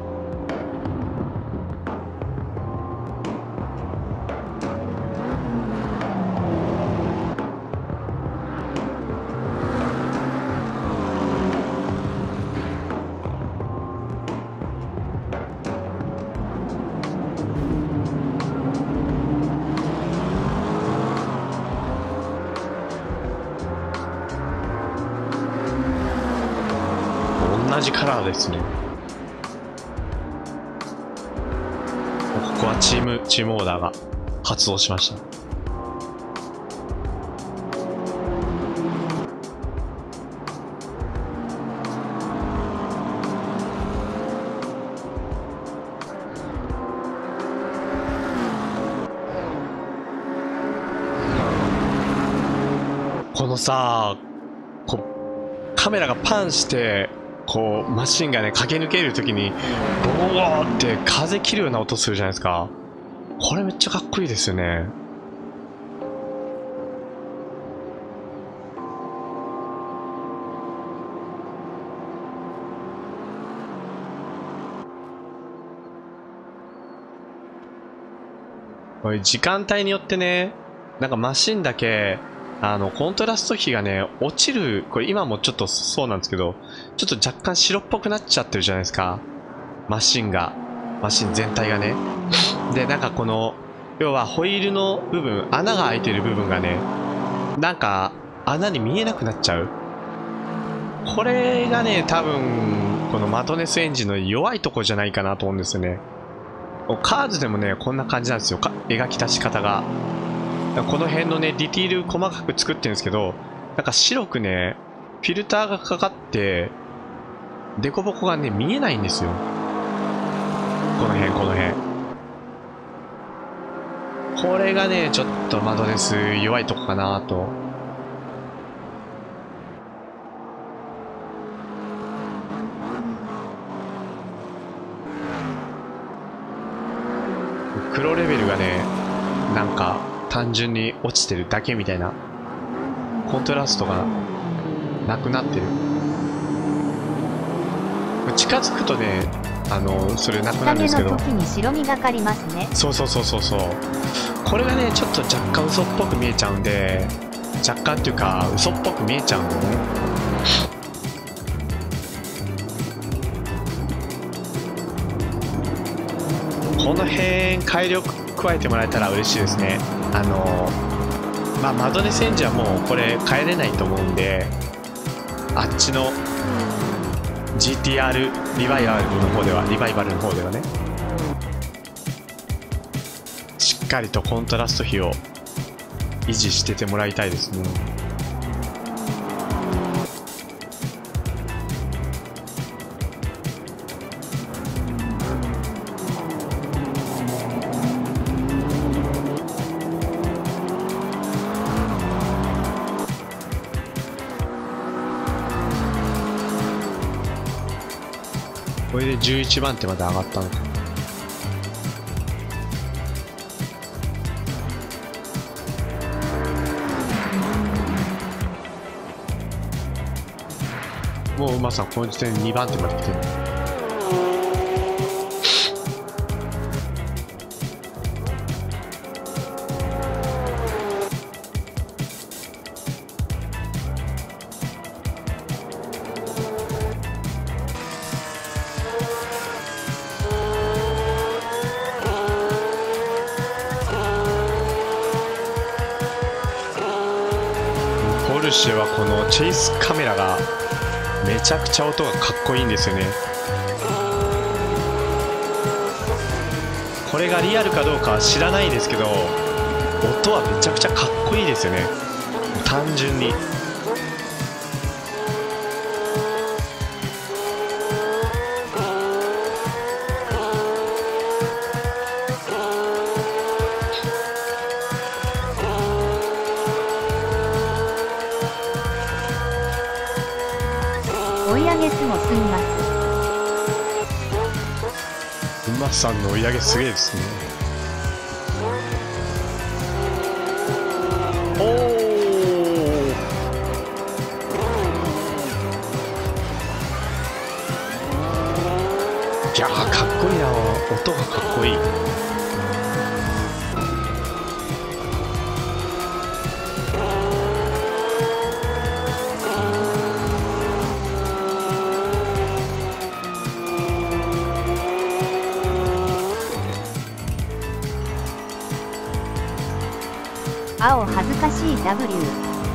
同じカラーですね。ここはチームチームオーダーが発動しました。このさ、こカメラがパンしてこうマシンがね駆け抜けるときにボーって風切るような音するじゃないですか。これめっちゃかっこいいですよね。これ時間帯によってね、なんかマシンだけあのコントラスト比がね落ちる。これ今もちょっとそうなんですけど、ちょっと若干白っぽくなっちゃってるじゃないですかマシンが。 マシン全体がね。で、なんかこの、要はホイールの部分、穴が開いてる部分がね、なんか穴に見えなくなっちゃう。これがね、多分、このマドネスエンジンの弱いとこじゃないかなと思うんですよね。カーズでもね、こんな感じなんですよ。描き出し方が。この辺のね、ディティール細かく作ってるんですけど、なんか白くね、フィルターがかかって、デコボコがね、見えないんですよ。この辺、この辺。これがね、ちょっとマドネス弱いとこかなと。黒レベルがね、なんか単純に落ちてるだけみたいな。コントラストがなくなってる。近づくとね、あのそれなくなるんですけど。 時に白みがかりますね。 そうそうそうそうそう。これがね、ちょっと若干嘘っぽく見えちゃうんで、若干っていうか嘘っぽく見えちゃうんでね。この辺改良加えてもらえたら嬉しいですね。あのまあマドネスエンジンはもうこれ変えれないと思うんで、あっちの ジーティーアール リバイバルの方ではリバイバルの方ではね、しっかりとコントラスト比を維持しててもらいたいですね。これでじゅういちばん手まで上がったのか。もう馬さんこの時点でにばん手まで来てる。ポルシェはこのチェイスカメラがめちゃくちゃ音がかっこいいんですよね。これがリアルかどうかは知らないですけど、音はめちゃくちゃかっこいいですよね、単純に。 追い上げすも済みます。 馬さんの追い上げすげえですね。おお、いやーかっこいいな、音がかっこいい。 青恥ずかしい ダブリュー。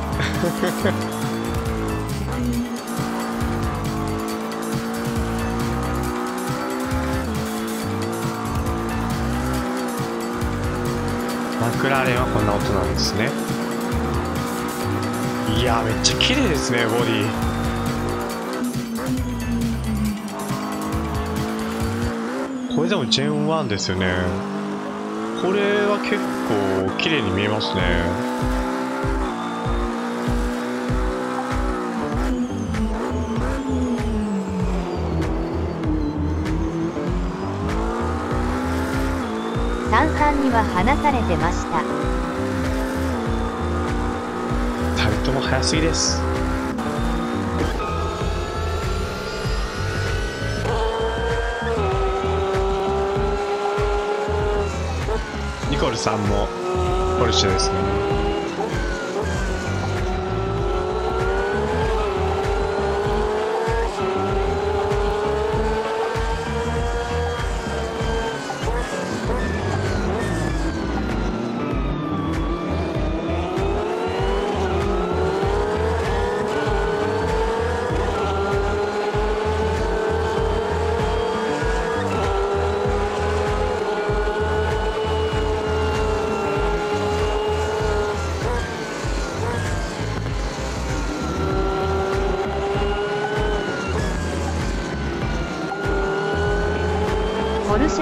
マクラーレンはこんな音なんですね。いやーめっちゃ綺麗ですね、ボディ。これでもジェンワンですよね。これは結構綺麗に見えますね。 さんさんには離されてました。 ふたりとも速すぎです。ニコルさんもポルシェですね。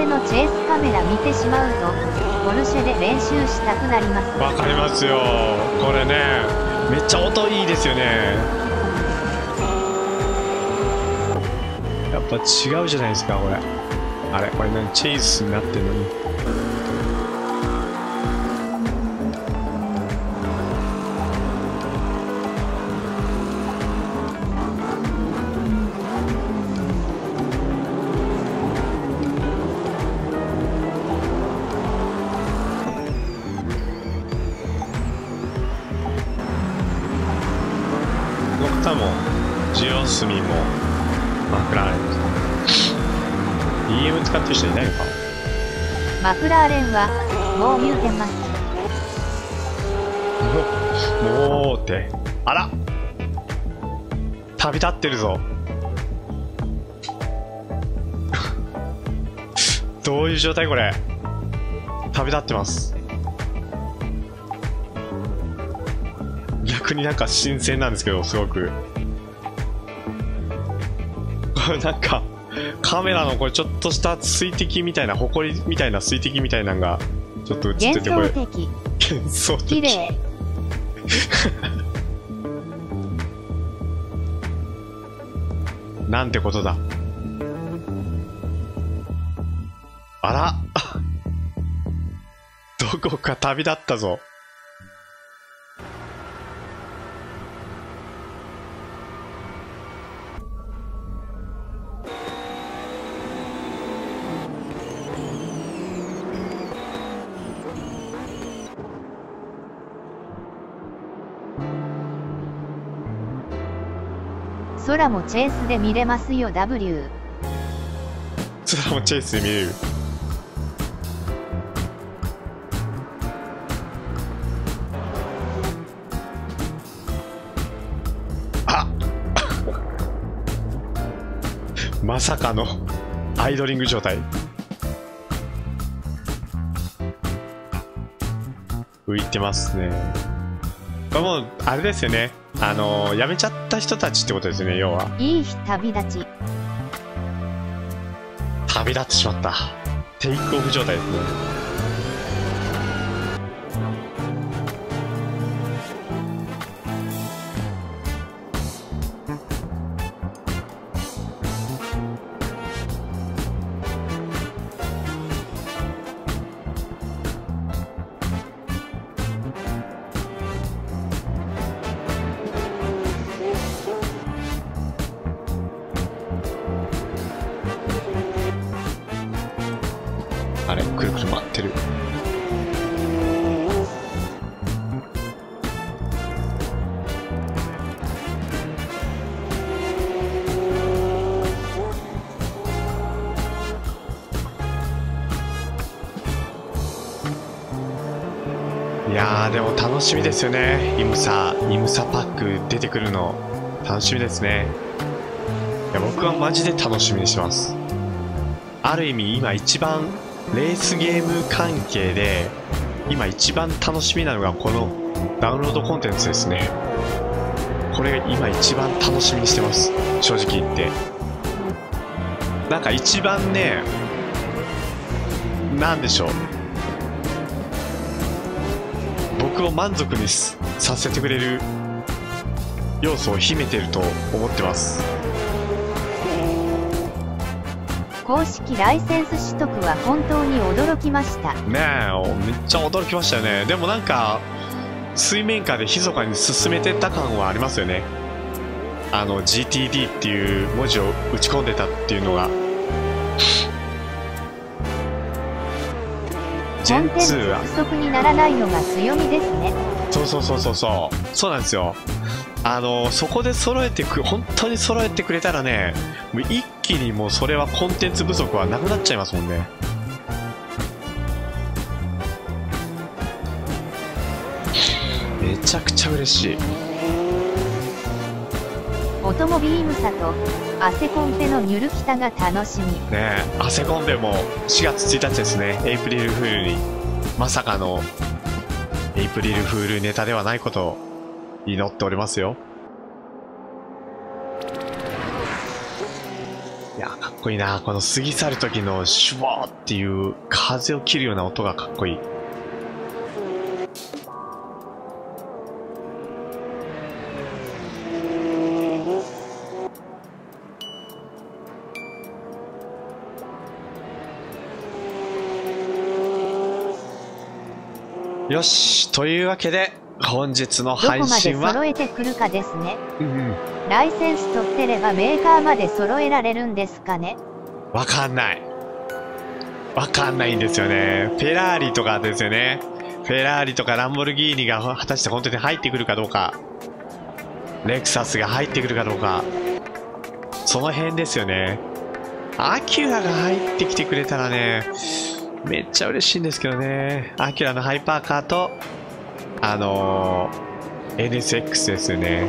ェのチェイスカメラ見てしまうとポルシェで練習したくなります。 わかりますよ。これね、めっちゃ音いいですよね。やっぱ違うじゃないですかこれ。あれこれ何チェイスになってるのに。もジオスミもマクラーレン ビーエム 使ってる人いないのか。 マクラーレンはもう言うてます。 もうってあら旅立ってるぞどういう状態これ。旅立ってます。逆になんか新鮮なんですけど、すごくなんかカメラのこれちょっとした水滴みたいな、埃みたいな水滴みたいなのがちょっと映ってて、これ幻想的幻想的綺麗なんてことだ。あらどこか旅立ったぞ。 空もチェイスで見れますよ ダブリュー。 空もチェイスで見れる。あまさかのアイドリング状態。浮いてますね。これもうあれですよね、あのー、やめちゃった人たちってことですね、要は。 いい日旅立ち。 旅立ってしまった。テイクオフ状態ですね。あれくるくる回ってる。いやーでも楽しみですよね。イムサイムサパック出てくるの楽しみですね。いや僕はマジで楽しみにしてます。ある意味今一番レースゲーム関係で今一番楽しみなのがこのダウンロードコンテンツですね。これが今一番楽しみにしてます、正直言って。なんか一番ね、なんでしょう、僕を満足にさせてくれる要素を秘めてると思ってます。 公式ライセンス取得は本当に驚きました。 ねえ、めっちゃ驚きましたよね。でもなんか水面下で密かに進めてた感はありますよね。あの ジーティーディー っていう文字を打ち込んでたっていうのが。ジェンツーはコンテンツ不足にならないのが強みですね。 そうそうそうそうそうそうなんですよ。あのそこで揃えてく本当に揃えてくれたらね、もう一気にもうそれはコンテンツ不足はなくなっちゃいますもんね。めちゃくちゃ嬉しい。 オトモビームサとアセコンペのニュルキタが楽しみねえ。アセコンペもしがつついたちですね。エイプリルフールにまさかのエイプリルフールネタではないことを祈っておりますよ。いや、かっこいいな。この過ぎ去る時のシュワーっていう風を切るような音がかっこいい。よし、というわけで本日の配信はどこまで揃えてくるかですね。 うんうん、 ライセンス取ってればメーカーまで揃えられるんですかね。 わかんない。わかんないんですよね。フェラーリとかですよね。フェラーリとかランボルギーニが果たして本当に入ってくるかどうか。レクサスが入ってくるかどうか。その辺ですよね。アキュラが入ってきてくれたらね、めっちゃ嬉しいんですけどね。アキュラのハイパーカーと、あのー、エヌエスエックス ですよね。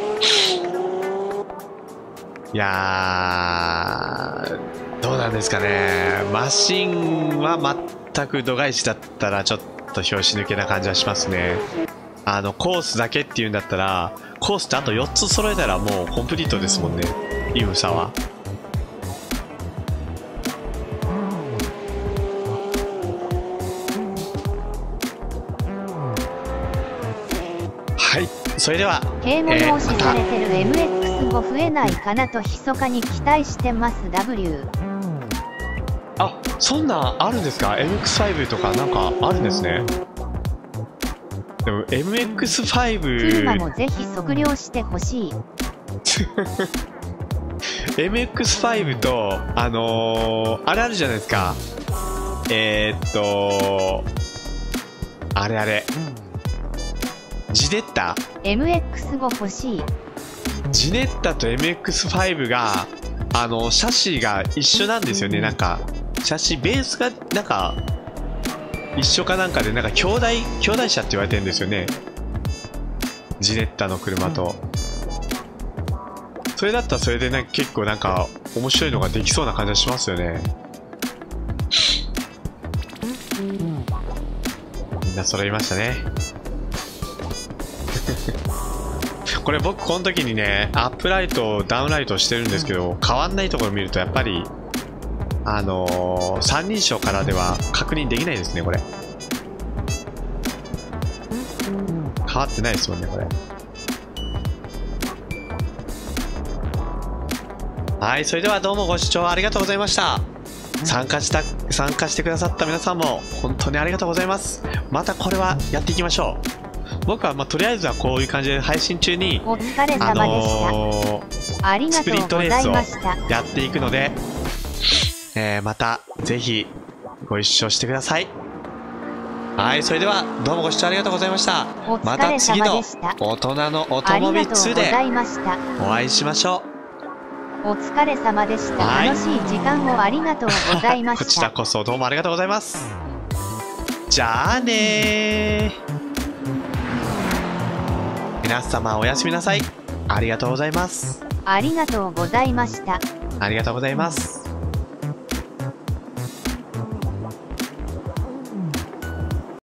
いやー、どうなんですかね。マシンは全く度外視だったらちょっと拍子抜けな感じはしますね。あの、コースだけっていうんだったら、コースってあとよっつ揃えたらもうコンプリートですもんね。イムサは。はい、それでは啓蒙防止されてる エムエックスご 増えないかなと密かに期待してます ダブリュー。 あ、そんなんあるんですか。 エムエックスファイブ とかなんかあるんですね。でも エムエックスファイブ車もぜひ測量してほしい。 エムエックスファイブ とあのー、あれあるじゃないですか。えー、っとあれあれジネッタエムエックスご 欲しい。 ジネッタと エムエックスファイブ があのシャシーが一緒なんですよね。なんかシャシーベースがなんか一緒かなんかで、なんか兄弟兄弟車って言われてるんですよね、ジネッタの車と。それだったらそれでなんか結構なんか面白いのができそうな感じがしますよね。みんな揃いましたね。これ僕この時にね、アップライトダウンライトをしてるんですけど、変わんないところを見るとやっぱりあのー、三人称からでは確認できないですね。これ変わってないですもんね、これ。はい、それではどうもご視聴ありがとうございました。参加した参加してくださった皆さんも本当にありがとうございます。またこれはやっていきましょう。僕はまあとりあえずはこういう感じで配信中にお疲れ様でした。あのー、 スプリントレースをやっていくので、えー、またぜひご一緒してください。はい、それではどうもご視聴ありがとうございました。また次の大人のオトモビツでお会いしましょう。お疲れ様でした。楽しい時間をありがとうございました。 こちらこそどうもありがとうございます。じゃあねー。皆様おやすみなさい。ありがとうございます。 ありがとうございました。 ありがとうございます。